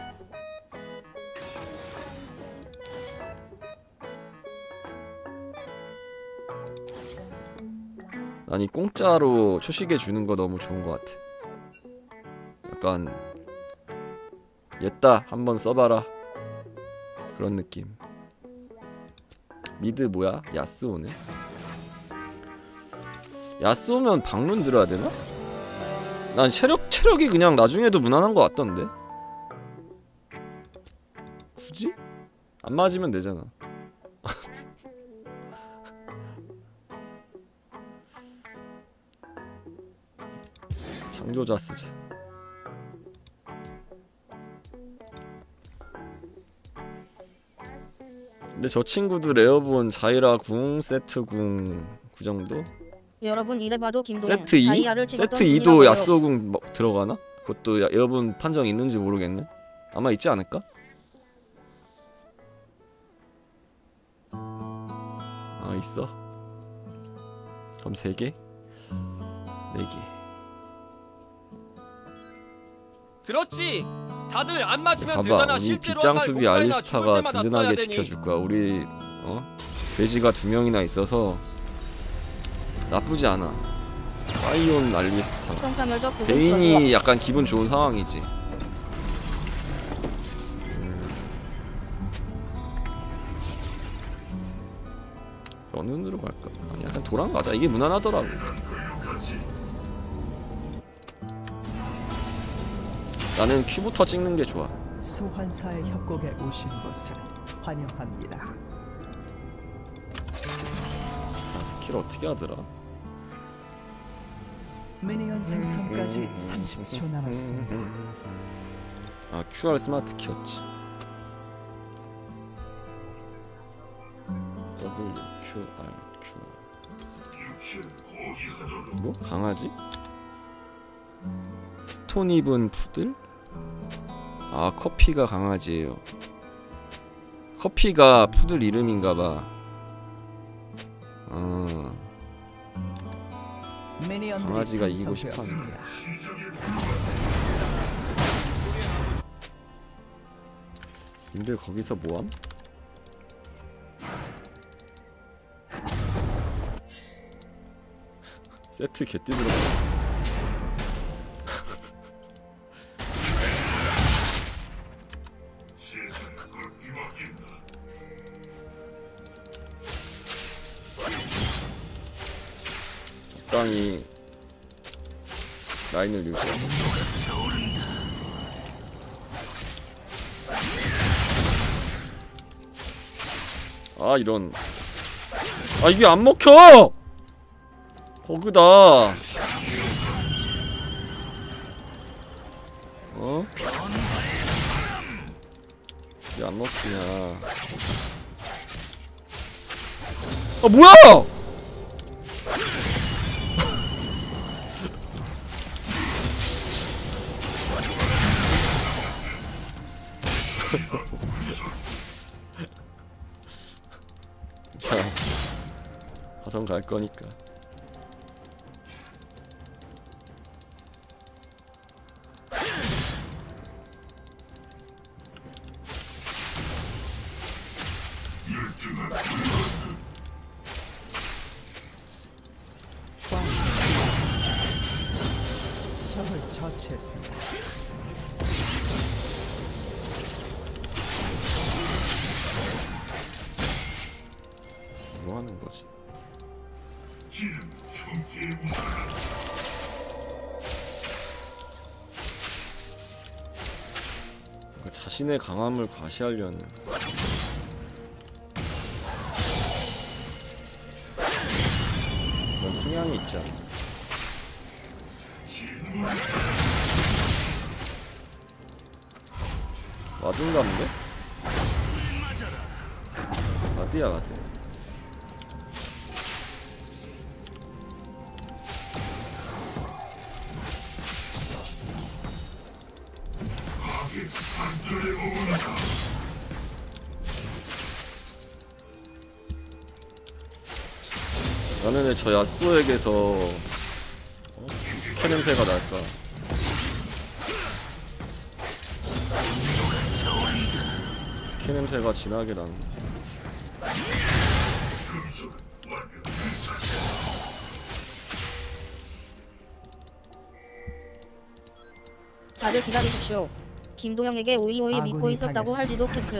난 이 공짜로 초시계 주는 거 너무 좋은 것 같아. 약간 옛다 한번 써봐라 그런 느낌. 미드 뭐야? 야스오네. 야스오면 방론 들어야 되나? 난 체력 체력이 그냥 나중에도 무난한 것 같던데. 굳이? 안 맞으면 되잖아. 창조자 쓰자. 근데 저 친구도 레어본 자이라 궁, 세트 궁 그 정도? 여러분 이래봐도 김도영 세트 이? 다이아를 찍었던 세트 이도 분이라고요. 야스오 궁 뭐, 들어가나? 그것도 야, 에어본 판정 있는지 모르겠네. 아마 있지 않을까? 아 있어? 그럼 세 개? 네 개. 들었지? 다들 안 맞으면 봐봐, 되잖아. 우리 실제로 뒷장 아까 수비 목소리나 죽을 알리스타가 때마다 든든하게 써야 되니. 지켜줄 거야. 우리 어 돼지가 두 명이나 있어서 나쁘지 않아. 파이온 알리스타. 성차멸적 부분 베인이 약간 기분 좋은 상황이지. 음. 연운으로 갈까? 아니 약간 도랑 가자. 이게 무난하더라고. 나는 큐부터 찍는 게 좋아. 소환사의 협곡에 오신 것을 환영합니다. 아, 스킬 어떻게 하더라? 미니언 생성까지 삼십 초 남았습니다. 아 큐알 스마트 키였지. W Q R Q. 뭐? 강아지? 스톤 입은 푸들? 아 커피가 강아지예요. 커피가 푸들 이름인가봐. 어. 강아지가 이기고 싶었는데. 님들 거기서 뭐함? 세트 개띠 들어. 적당히 라인을 유지하고. 아 이런. 아 이게 안 먹혀! 버그다. 어? 이게 안 먹히냐. 아 뭐야! 자, 화성 갈 거니까. 적을 처치했습니다. 뭐 하는 거지? 그러니까 자신의 강함을 과시하려는. 그런 성향이 있지 않나? 와든가인데? 와드야 와드. 나는 왜 저 야스오에게서 어? 개 냄새가 날까? 개 냄새가 진하게 나는. 다들 기다리십시오. 김도영에게 오이오이 믿고 있었다고 할지도 크크.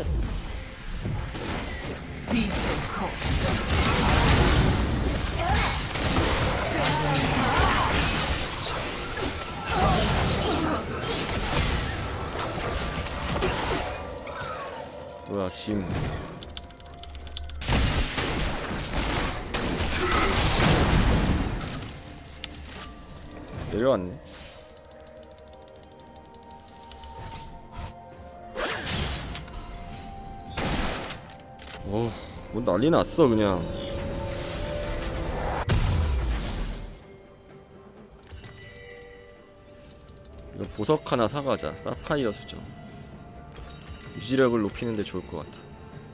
뭐야 짐. 내려왔네. 어, 뭐 난리 났어 그냥. 이거 보석 하나 사가자. 사파이어 수정. 유지력을 높이는데 좋을 것 같아.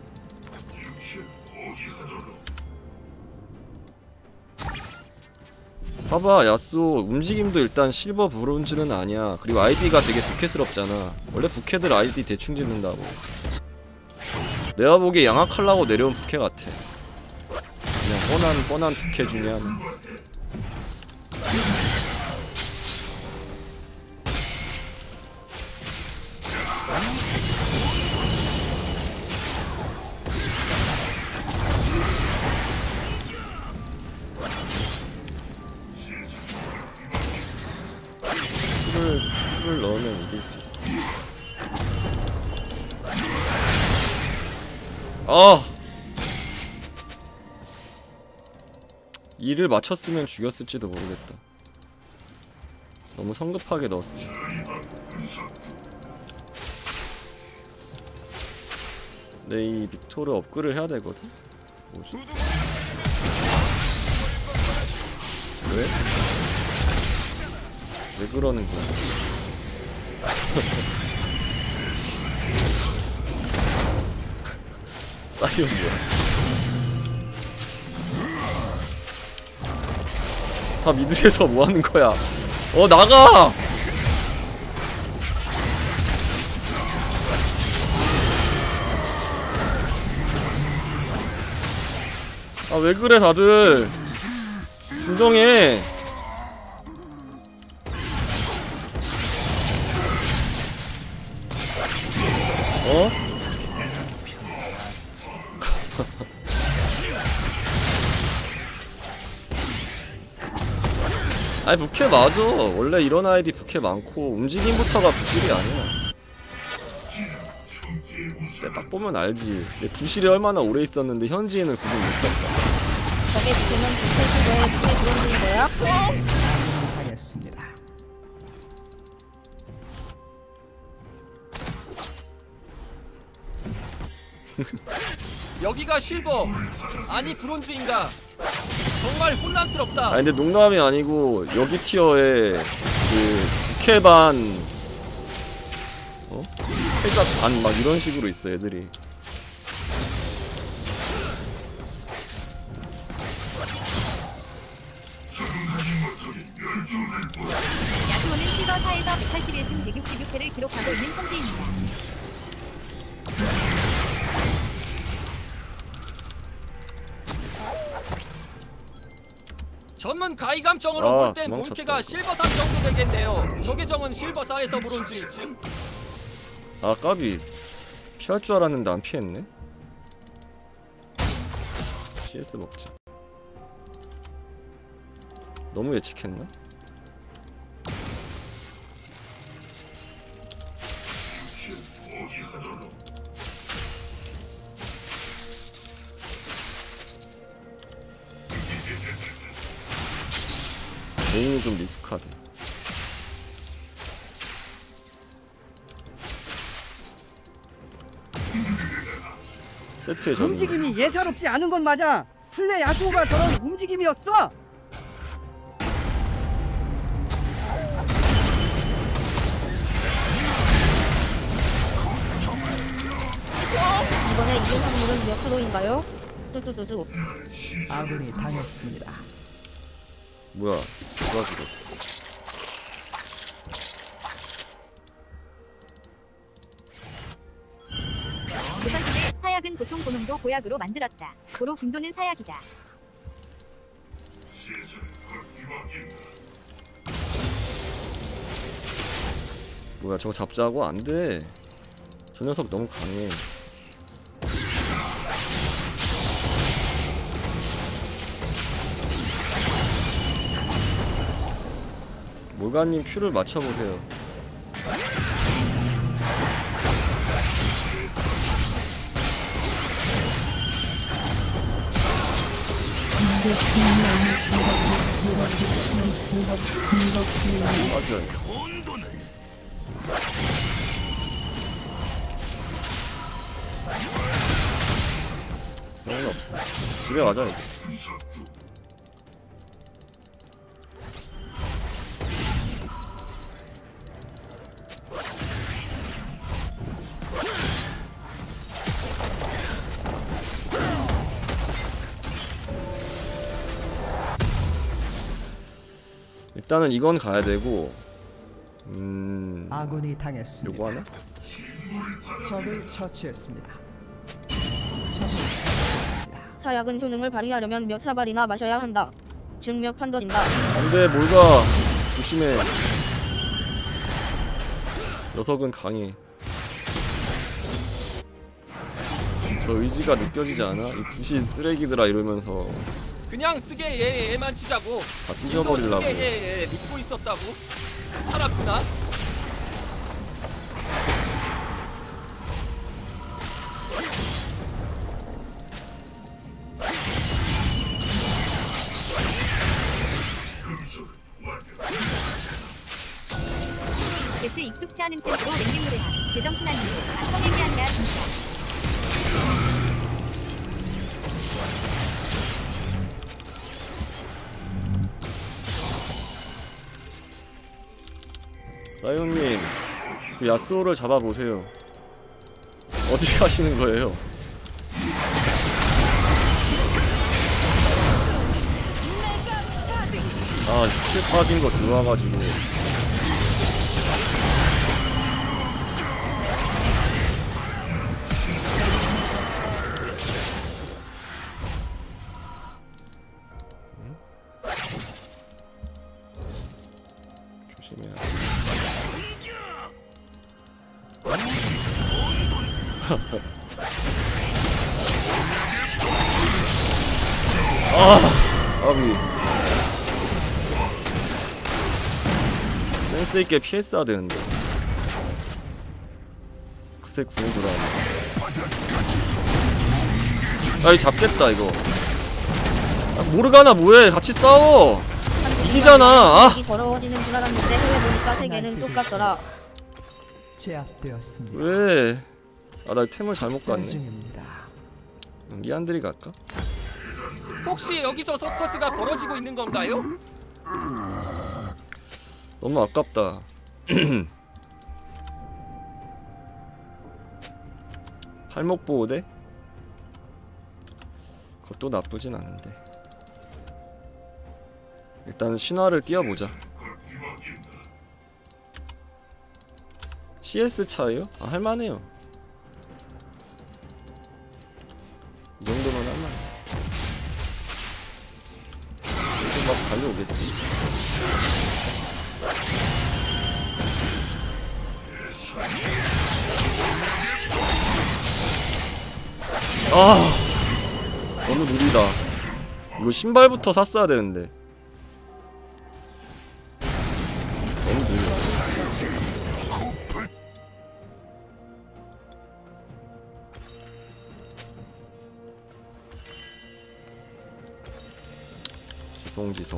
봐봐 야스오 움직임도 일단 실버 브론즈는 아니야. 그리고 아이디가 되게 부캐스럽잖아. 원래 부캐들 아이디 대충 짓는다고. 내가 보기에 양악하려고 내려온 부캐 같아. 그냥 뻔한 뻔한 부캐 중에 하나. 술 술을 넣으면 이길 수 있어. 아! 이를 맞췄으면 죽였을지도 모르겠다. 너무 성급하게 넣었어. 근데 이 빅토르 업글을 해야 되거든? 뭐지? 왜? 왜 그러는 거야? 사이온 뭐야? 다 미드에서 뭐 하는 거야? 어 나가! 아 왜 그래 다들? 진정해. 어? 아니 부캐 맞아. 원래 이런 아이디 부캐 많고 움직임부터가 부질이 아니야. 근데 딱 보면 알지. 근데 부실에 얼마나 오래 있었는데 현지인은 구분 못했다. 저게 지금은 부채시도에 부채 들어오는 거야? 당했습니다. 여기가 실버 아니 브론즈인가? 정말 혼란스럽다. 아 근데 농담이 아니고 여기 티어에 그 부캐반 어? 패자 반 막 이런 식으로 있어 애들이. 야수호는 실버 사에서 백팔십일 승 백육십육 패를 기록하고 있는 성재입니다. 전문 가이감정으로 아, 볼 땐 도망쳤다, 본캐가 이거. 실버 삼 정도 되겠네요. 저 계정은 실버 사에서 브론즈일쯤. 아 까비. 피할 줄 알았는데 안 피했네. 씨에스 먹자. 너무 예측했나? 메인이 좀 미숙하대. 세트의 전 움직임이 예사롭지 않은 건 맞아. 플레 야수호가 저런 움직임이었어. 이번에 이긴 확률은 몇 프로인가요? 뚜뚜뚜뚜. 아군이 당했습니다. 뭐야? 누가 죽었어? 조선시대 사약은 보통 고농도 보약으로 만들었다. 고로 금도는 사약이다. 뭐야 저거 잡자고? 안돼. 저 녀석 너무 강해. 몰가님 큐를 맞춰보세요. 맞아요. 상관없어. 집에 가자 이제. 일단은 이건 가야 되고, 음, 아군이 당했습니다. 요거 하나? 적을 처치했습니다. 사약은 효능을 발휘하려면 몇 사발이나 마셔야 한다. 즉 몇 판 더 진다. 안돼 몰가 조심해. 녀석은 강해. 저 의지가 느껴지지 않아? 이 부시 쓰레기들아 이러면서 그냥 쓰게 얘 얘만 치자고. 다 찢어버리려고. 쓰게 얘, 얘 믿고 있었다고. 살았구나. 게스 익숙치 않은 템으로 랭겜 무례함. 제정신 아닌데 성행이 아니라 진짜. 사이온님 그 야스오를 잡아보세요. 어디 가시는 거예요? 아 킬 빠진 거 들어와가지고 조심해야 돼. 아, 아비. 센스 있게 피했어야 되는데. 그새 구해 돌아왔네. 아, 이 잡겠다 이거. 아, 모르가나 뭐해? 같이 싸워. 이기잖아. 아. 더러워지는 줄 알았는데 해외 보니까 세 개는 똑같더라. 제압되었습니다. 왜? 아, 나 템을 잘못 학살 갔네. 중입니다. 리안드리 갈까? 혹시 여기서 서커스가 벌어지고 있는 건가요? 너무 아깝다. 팔목 보호대? 그것도 나쁘진 않은데. 일단 신화를 띄워보자. 씨에스 차이요? 아, 할만해요. 이 정도면 할만해. 이거 막 달려오겠지. 아, 너무 느리다. 이거 신발부터 샀어야 되는데. 너무 느려. 지송 지송.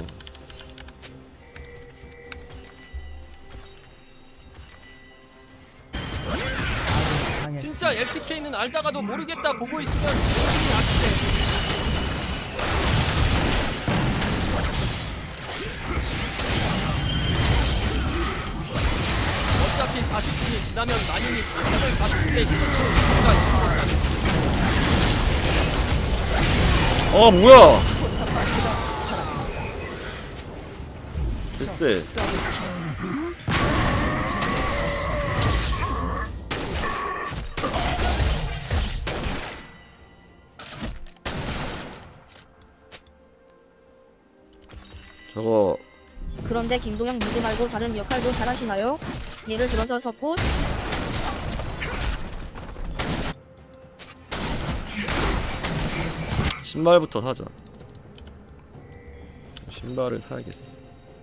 진짜 엘티케이는 알다가도 모르겠다 보고 있으면 정신이 아치네. 어차피 사십 분이 지나면 만인이 고통을 갖춘 게 싫어서 어, 뭐야? 글쎄. 저거 그런데 김도영 미드 말고 다른 역할도 잘하시나요? 예를 들어서 서폿? 신발부터 사자. 신발을 사야겠어.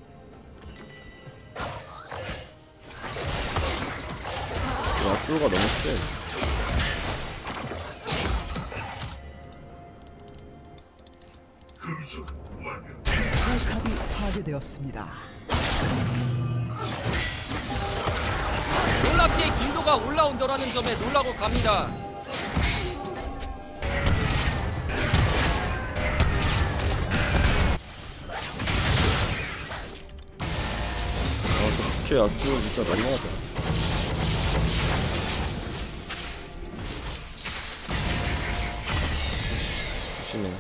야스오가 너무 세. 탑이 파괴되었습니다. 놀랍게 길도가 올라온더라는 점에 놀라고 갑니다. 아, 저 부캐 야스오 진짜 너무하다. 조심해.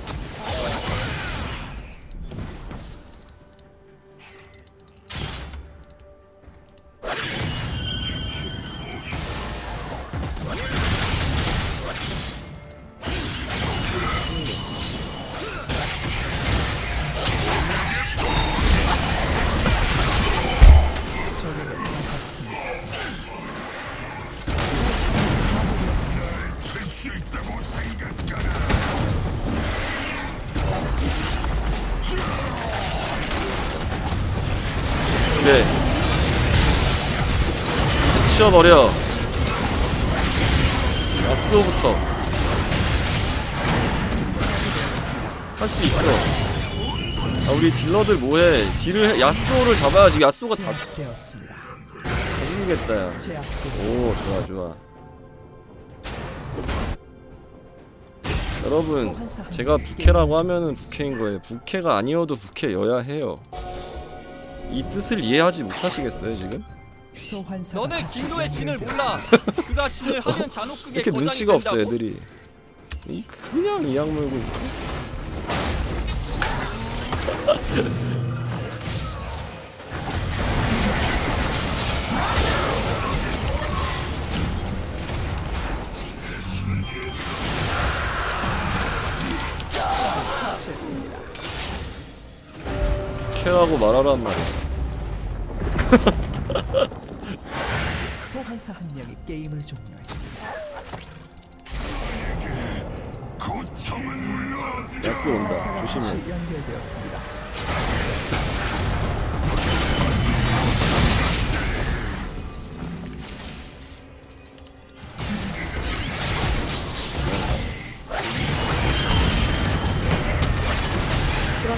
네. 치워버려. 야스오부터 할 수 있어. 아, 우리 딜러들 뭐해? 딜을 해. 야스오를 잡아야지. 야스오가 다, 다 죽이겠다. 야. 오, 좋아 좋아. 여러분, 제가 부캐라고 하면은 부캐인 거예요. 부캐가 아니어도 부캐여야 해요. 이 뜻을 이해하지 못하시겠어요 지금? 너네 김도의 진을 몰라. 그가 진을 하면 잔혹극에 이렇게 거장이 눈치가 없어 된다고? 애들이. 이 그냥 이악 물고 있고. 캐라고 말하란 말이야. 소환사 한 명이 게임을 종료했습니다. 야스 온다. 조심해. 연결되었습니다.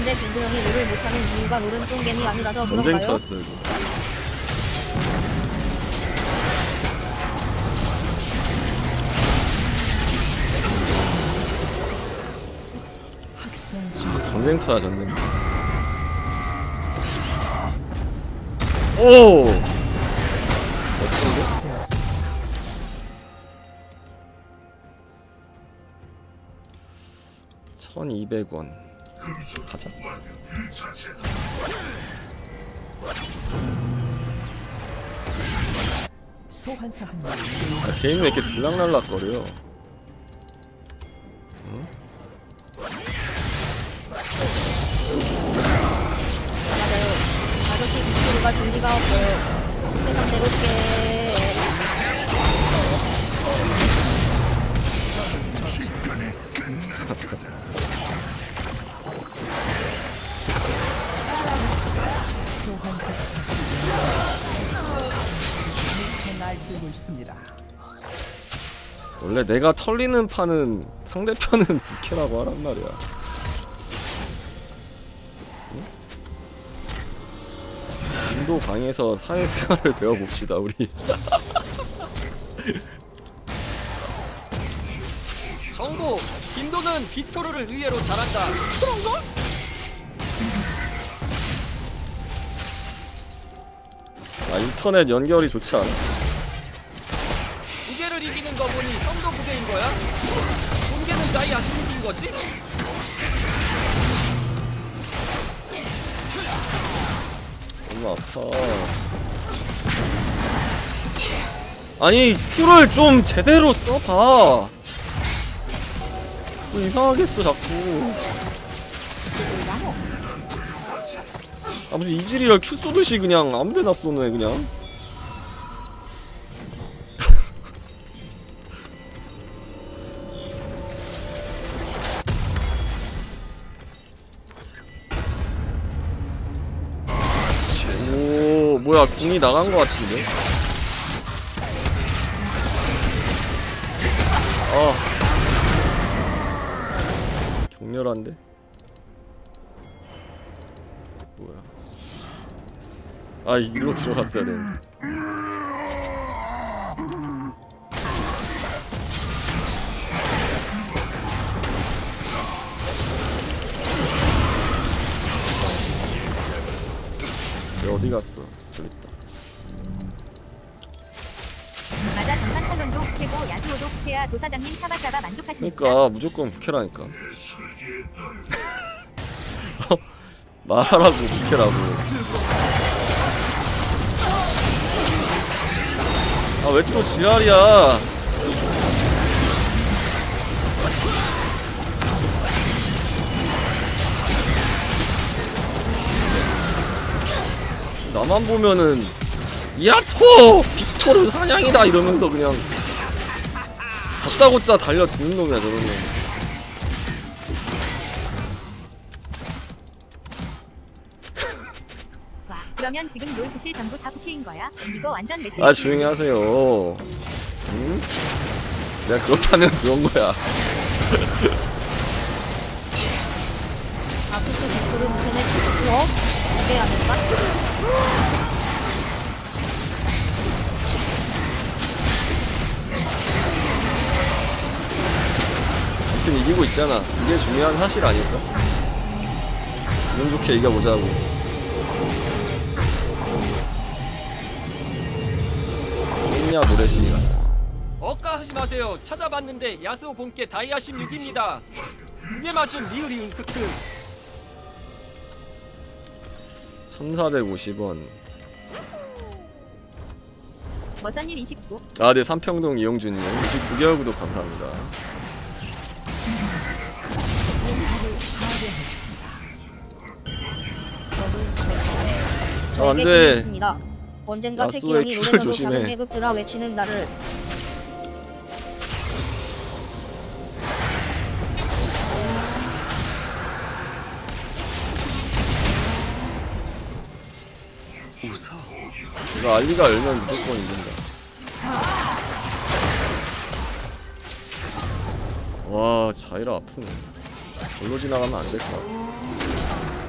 근데 빈도 형이 롤을 못하는 이유가 롤은 좀 게임이 아니라서 그런가요? 전쟁터였어 이거. 전쟁터야 전쟁터. 오! 멋진데? 천이백 원 가자. 소환사 한 명. 아, 개인 왜 이렇게 들락날락거려? 응? 맞아요. 아저씨 목소리가 진리가 없어요. 세상 대롭게. 소환사 미쳐 날뛰고 있습니다. 원래 내가 털리는 판은 상대편은 부캐라고 하란 말이야. 응? 인도 강에서 사회생활을 배워봅시다 우리. 정보! 빈도는 빅토르를 의외로 잘한다. 그런가? 아 인터넷 연결이 좋지 않아. 부계를 이기는 거 보니 형도 부계인 거야? 본계는 나이 아십육인 거지? 너무 아파. 아니 큐를 좀 제대로 써봐. 뭐 이상하게 써 자꾸. 아 무슨 이즈리얼 큐 쏘듯이 그냥 아무데나 쏘네 그냥. 오 뭐야 궁이 나간 거 같은데. 아 격렬한데? 뭐야? 아 이리로 들어갔어야 되는데. 얘 어디 갔어? 저기 있다. 맞아, 전판 탈론도 부캐고 야수호도 부캐야. 도사장님 타바타바 만족하십니까? 그러니까 무조건 부캐라니까. 말하라고 부캐라고. 아 왜 또 지랄이야? 나만 보면은 야토! 빅토르 사냥이다 이러면서 그냥 다짜고짜 달려드는 놈이야 저런 놈. 와, 그러면 지금 롤 구실 전부 다 부캐인 거야? 이거 완전 매트. 아 조용히 하세요. 응? 내가 그렇다면 그런 거야. 아프스 빅토르 무슨에 어? 이게 아닐까? 아무튼 이기고 있잖아. 이게 중요한 사실 아닐까? 기분 좋게 이겨보자고. 냐 노래시 가자. 억까하지 마세요. 찾아봤는데 야수호 본계 다이아 십육입니다. 그게 맞은 리을이응 크크. 천사백오십 원. 머선일 이십구. 아, 네, 삼평동 이용준님 이십구 개월 구독 감사합니다. 아, 안 돼. 언젠가 태기 야수의 형이 큐를 노래나도 조심해. 작은 계급들아 외치는 나를. 웃어. 이거 알리가 열면 무조건 이긴다. 와, 자이라 아프네. 절로 지나가면 안 될 것 같아.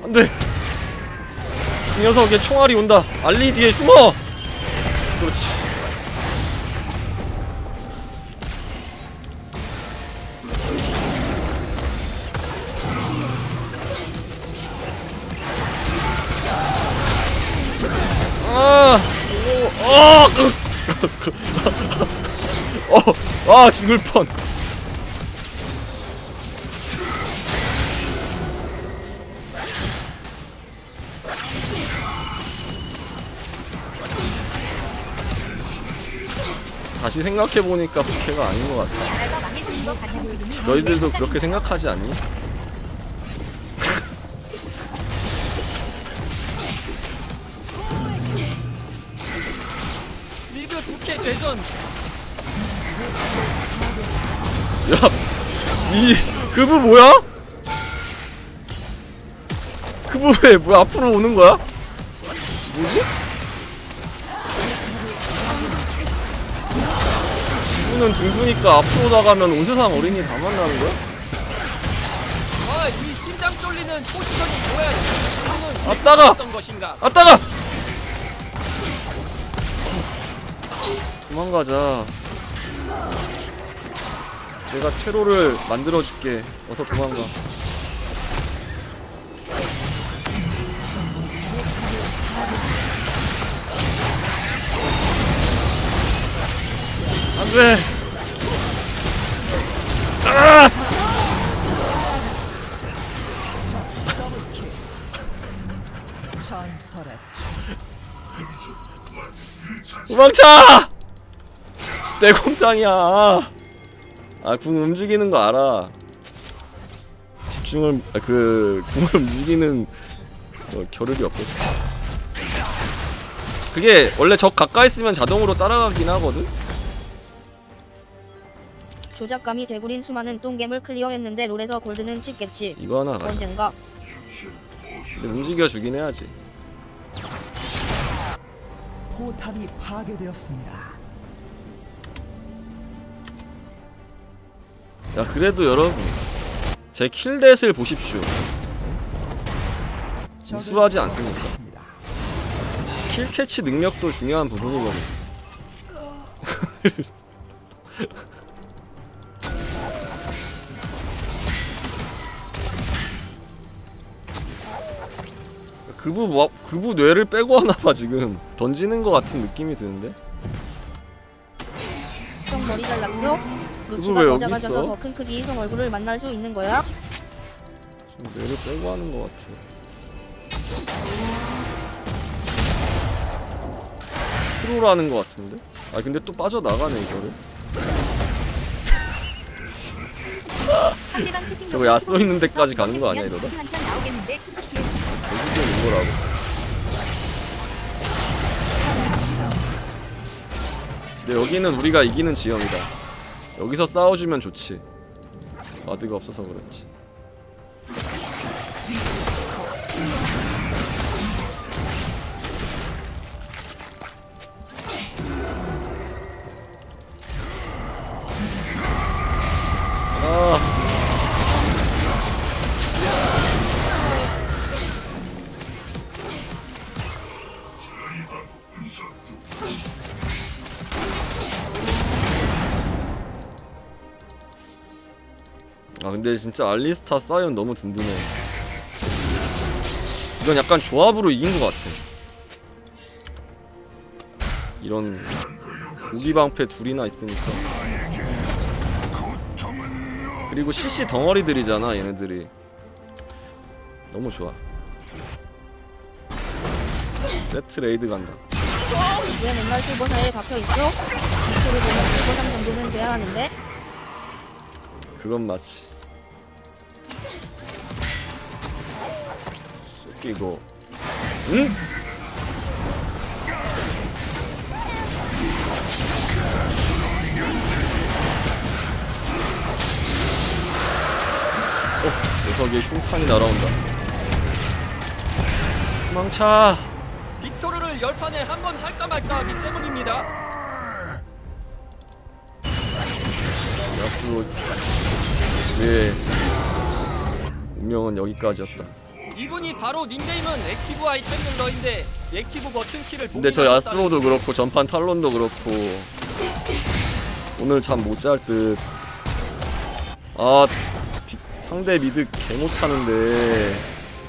안돼. 이 녀석의 총알이 온다. 알리 뒤에 숨어. 그렇지. 아, 어, 어, 아, 죽을 뻔. 다시 생각해보니까 부캐가 아닌 것 같아. 너희들도 그렇게 생각하지 않니? 리그 부캐 대전. 야, 이 그부 뭐야? 그부 왜 뭐야 앞으로 오는 거야? 뭐지? 지구는 둥그니까 앞으로 나가면 온 세상 어린이 다 만나는 거야? 아, 이 심장 쫄리는 포지션이 뭐야? 지구는 아따가! 어떤 것인가? 아따가! 도망가자. 내가 퇴로를 만들어줄게. 어서 도망가. 안돼. 아! 도망쳐! 내 공장이야. 아, 궁 움직이는 거 알아. 집중을 아, 그 궁을 움직이는 어, 겨를이 없었어. 그게 원래 적 가까이 있으면 자동으로 따라가긴 하거든. 조작감이 개구린 수많은 똥겜을 클리어했는데 롤에서 골드는 찍겠지. 이거 하나 가자. 언젠가. 근데 움직여 주긴 해야지. 포탑이 파괴되었습니다. 야, 그래도 여러분 제 킬댓을 보십시오. 우수하지 않습니까? 킬캐치 능력도 중요한 부분이거든. 그부 뭐, 그부 뇌를 빼고 하나봐. 지금 던지는 것 같은 느낌이 드는데. 형 머리 잘랐어? 그부 왜 여기 작아져서 있어? 더 큰 크기의 형 얼굴을 만날 수 있는 거야? 지금 뇌를 빼고 하는 것 같아. 트롤하는 것 같은데? 아 근데 또 빠져나가네 이거를. 저거 야쏘 있는 데까지 가는 거 아니야 이러다? 대기전 이거라고. 근데 여기는 우리가 이기는 지형이다. 여기서 싸워주면 좋지. 와드가 없어서 그렇지. 아. 아 근데 진짜 알리스타 사이언 너무 든든해. 이건 약간 조합으로 이긴 것 같아. 이런 무기방패 둘이나 있으니까. 그리고 씨씨 덩어리들이잖아 얘네들이. 너무 좋아. 세트 레이드 간다. 왜 맨날 실버사에 박혀있어? 이토를 보면 실버삼 정도는 돼야 하는데? 그건 맞지. 쏘끼고. 응? 어, 녀석의 흉탄이 날아온다. 도망쳐. 빅토르를 열판에 한 번 할까 말까 하기 때문입니다. 야수 의 운명은 여기까지였다. 이분이 바로 닉네임은 액티브 아이템 룰러인데 액티브 버튼 키를 근데 저 야스오도 그렇고 전판 탈론도 그렇고 오늘 잠 못 잘 듯. 아 비, 상대 미드 개 못하는데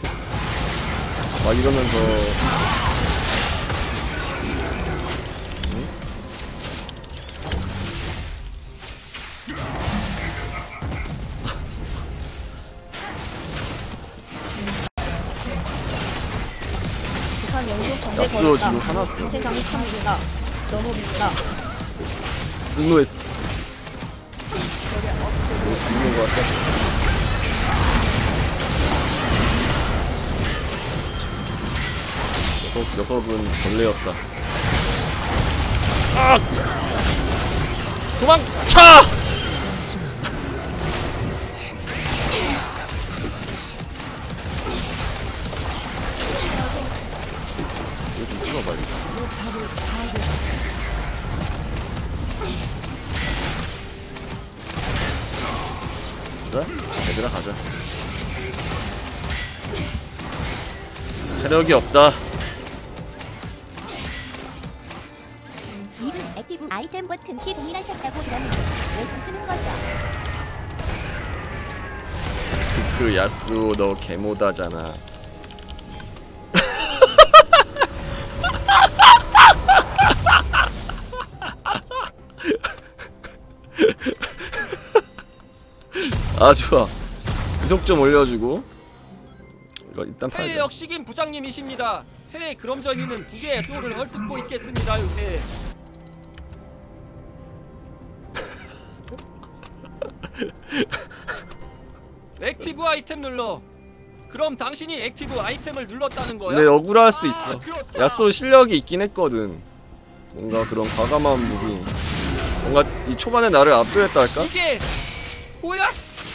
막 이러면서 응? 북한 연속 정대 야스오 걸었다. 지금 화났어. 세상이 참 밉다. 너무 밉다. 분노했어. 뭐 분노가 시작했어. 녀석, 녀석은 벌레였다. 아! 도망쳐! 이거 좀 찍어봐야겠다. 가자. 얘들아 가자. 체력이 없다. 이분 액티브 아이템 버튼 키 동일하셨다고 들었는데 왜 저 쓰는 거죠? 그 야스오 너 개모다잖아. 아 좋아. 이속 좀 올려주고 이거 일단 해외 팔자. 역식인 부장님이십니다. 해외 그럼 저희는 두 개의 수호를 헐뜯고 있겠습니다. 요새 액티브 아이템 눌러. 그럼 당신이 액티브 아이템을 눌렀다는 거야? 근데 억울할 수 있어. 아, 그렇다. 야스오 실력이 있긴 했거든. 뭔가 그런 과감한 무기. 뭔가 이 초반에 나를 압도했달까? 이게 뭐야?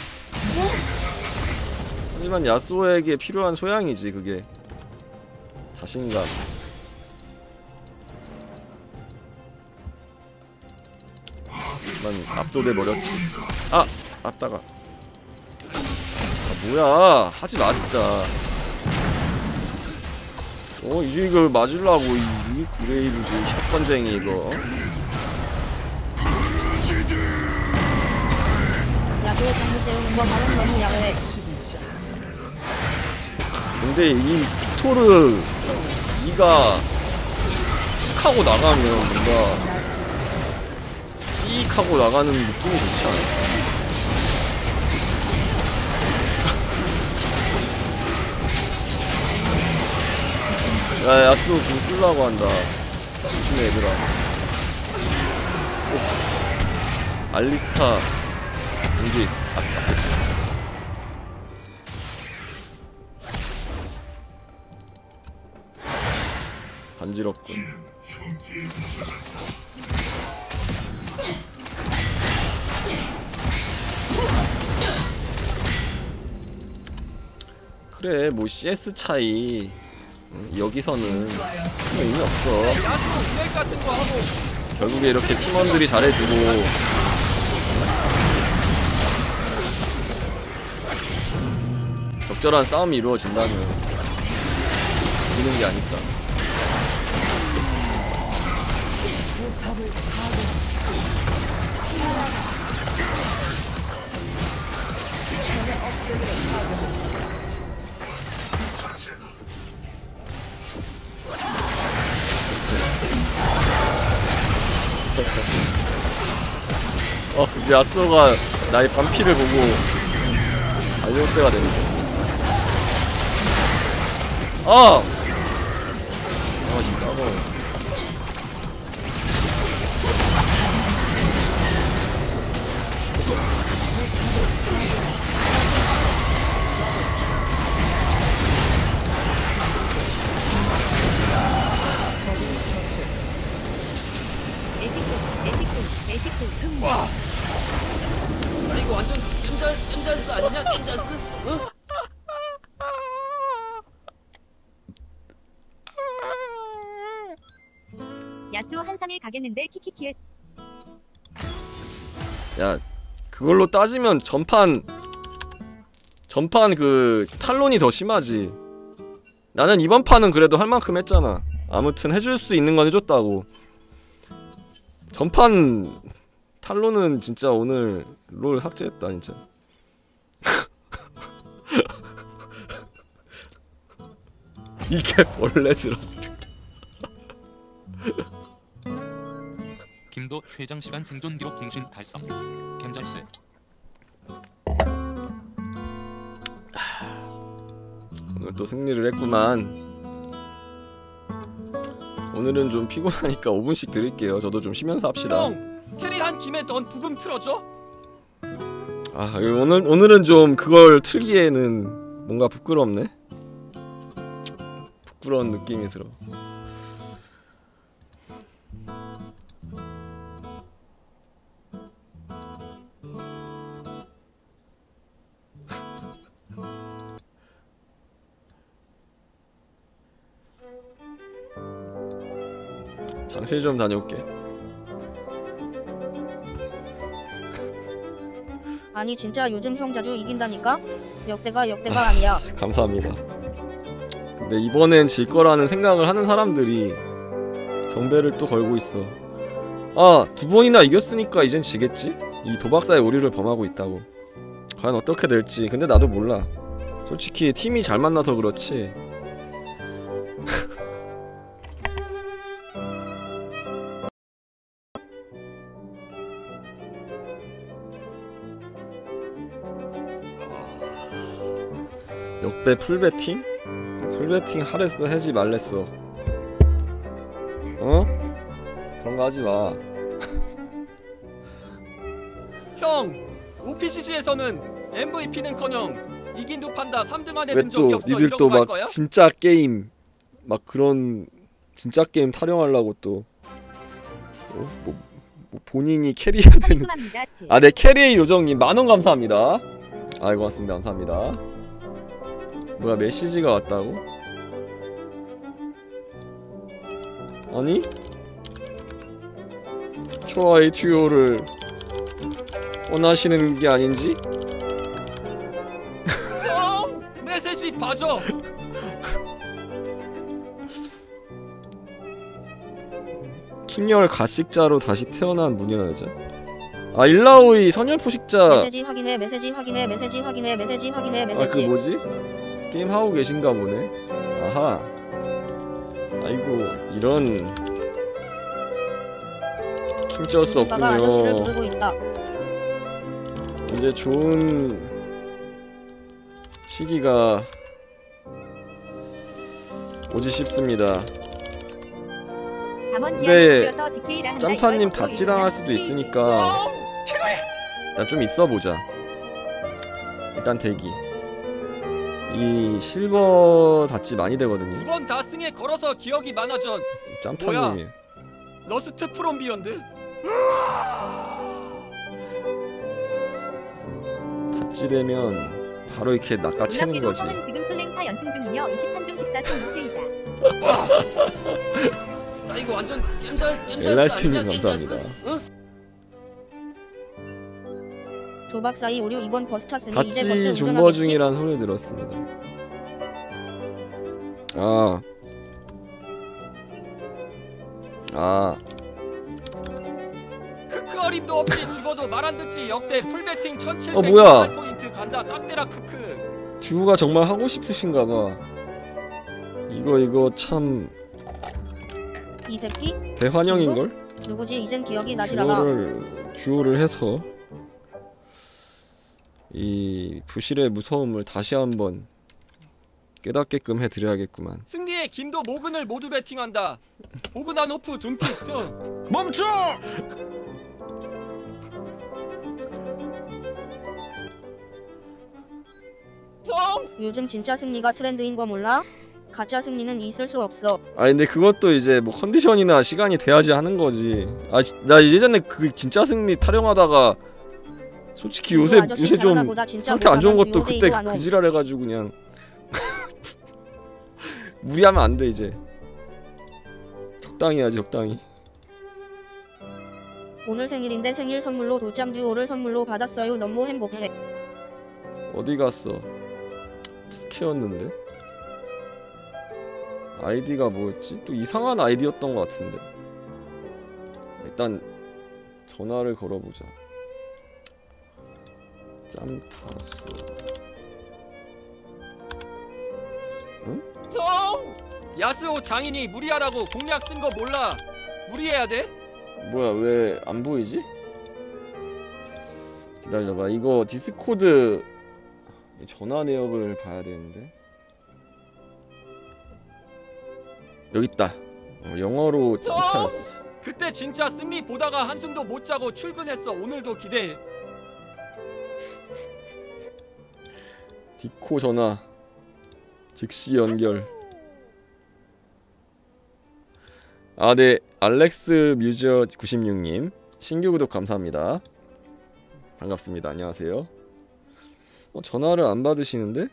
하지만 야스오에게 필요한 소양이지 그게. 자신감. 난 압도돼 버렸지. 아! 아따가. 아 뭐야. 하지마 진짜. 어 이제 이거 맞으려고 이 그레이브즈 샷건쟁이 이거. 야구의 정글 재우는 거 말은 너무 야해. 근데 이 빅토르 이가 칙 하고 나가면 뭔가 찌익 하고 나가는 느낌이 좋지 않아? 야 야스오 공 쓰려고 한다. 조심해 얘들아. 오. 알리스타 여기 앞, 앞에 있어. 간지럽군. 그래 뭐 씨에스 차이 응, 여기서는 의미 없어. 야수 유액 같은 거 하고 결국에 이렇게 팀원들이 잘해주고 적절한 싸움이 이루어진다면 이기는 게 아닐까. 어 이제 야스오가 나의 반피를 보고 달려올 때가 됐네. 아! 아 진짜 따가워. 와. 아 이거 완전 겜자 겜자스 아니냐? 겜자스? 어? 야수 한 삼 일 가겠는데 키키키에. 야 그걸로 따지면 전판 전판 그 탈론이 더 심하지. 나는 이번 판은 그래도 할 만큼 했잖아. 아무튼 해줄 수 있는 건 해줬다고. 전판 탈로는 진짜 오늘 롤 삭제했다 진짜. 이게 벌레들아. 김도 최장 시간 생존 기록 갱신 달성. 겜잘스. 오늘 또 승리를 했구만. 오늘은 좀 피곤하니까 오 분씩 드릴게요. 저도 좀 쉬면서 합시다. 형! 캐리한 김에 넌 부금 틀어줘? 아 오늘, 오늘은 좀 그걸 틀기에는 뭔가 부끄럽네. 부끄러운 느낌이 들어. 장실 좀 다녀올게. 아니 진짜 요즘 형 자주 이긴다니까? 역대가 역대가 아니야. 감사합니다. 근데 이번엔 질 거라는 생각을 하는 사람들이 정배를 또 걸고 있어. 아, 두 번이나 이겼으니까 이젠 지겠지? 이 도박사의 오류를 범하고 있다고. 과연 어떻게 될지. 근데 나도 몰라. 솔직히 팀이 잘 만나서 그렇지. 역배 풀배팅? 풀배팅 하랬어 해지 말랬어. 어? 그런 거 하지 마. 형! 오피씨지에서는 엠브이피는커녕 이긴 두 판다 삼 등 안에 왜 든 적이 또 없어. 니들 이러고 또 갈 막 거야? 진짜 게임 막 그런 진짜 게임 타령하려고 또 어? 뭐, 뭐 본인이 캐리해야 되는. 아, 네, 캐리의 요정님 만원 감사합니다. 아이 고맙습니다. 감사합니다. 뭐야, 메시지가 왔다고? 아니? 초아의 듀오를 원하시는 게 아닌지? 형! 메시지 봐줘! 킹열 가식자로 다시 태어난 무녀 여자. 아, 일라오이 선열 포식자. 메시지 확인해 메시지 확인해 메시지 확인해 메시지 확인해 메시지. 아, 그 뭐지? 게임 하고 계신가 보네. 아하. 아이고, 이런 힘쩔 수 오빠가 아저씨를 없군요. 부르고 있다. 이제 좋은 시기가 오지 싶습니다. 근데 짬타님 다찌당할 수도 있으니까 일단 좀 있어보자. 일단 대기. 이 실버 다찌 많이 되거든요. 두 번 다 승에 걸어서 기억이 많아져. 짬타님이 뭐야? 러스트 프롬비언드? 다찌 되면 바로 이렇게 낚아채는 거지. 형은 지금 솔랭사 연승 중이며 이십한 중 십사 승 오 패이다. 나 이거 완전 겜잘 겜잘. 엘알씨님 감사합니다. 응? 조박사이 오류 이번 버스 탔으니 이제 버스 다찌 존버 운전하겠지? 중이란 소리 들었습니다. 아. 아. 크크 어림도 없이 죽어도 말 안 듣지. 역대 풀배팅 어, 뭐야? 천칠백십팔 포인트 간다. 딱대라 크크. 듀오가 정말 하고 싶으신가봐. 이거 이거 참 이 새끼? 대환영인걸? 누구지? 이젠 기억이 나질 않아. 듀오를 듀오를 해서 이 부실의 무서움을 다시 한번 깨닫게끔 해드려야겠구만. 승리에 김도 모근을 모두 배팅한다. 보그난 오프 둠피 등. 멈춰! 형! 요즘 진짜 승리가 트렌드인 거 몰라? 가짜 승리는 있을 수 없어. 아 근데 그것도 이제 뭐 컨디션이나 시간이 돼야지 하는 거지. 아 나 예전에 그 진짜 승리 타령하다가 솔직히 요새 요새 좀 상태 안 좋은 것도 그때 그 지랄 해가지고 그냥 무리하면 안 돼. 이제 적당히 해야지. 적당히. 오늘 생일인데 생일 선물로 도짱 듀오를 선물로 받았어요. 너무 행복해. 어디 갔어? 푹해였는데? 아이디가 뭐였지? 또 이상한 아이디였던 것 같은데. 일단 전화를 걸어보자. 짬타수. 응? 형! 야스오 장인이 무리하라고 공략 쓴 거 몰라. 무리해야 돼? 뭐야 왜 안 보이지? 기다려봐. 이거 디스코드 전화 내역을 봐야 되는데. 여기 있다. 어, 영어로 짬타스. 그때 진짜 쓴미 보다가 한숨도 못 자고 출근했어. 오늘도 기대해. 디코 전화 즉시 연결. 아, 네. 알렉스 뮤저 구십육 님 신규 구독 감사합니다. 반갑습니다. 안녕하세요. 어, 전화를 안 받으시는데?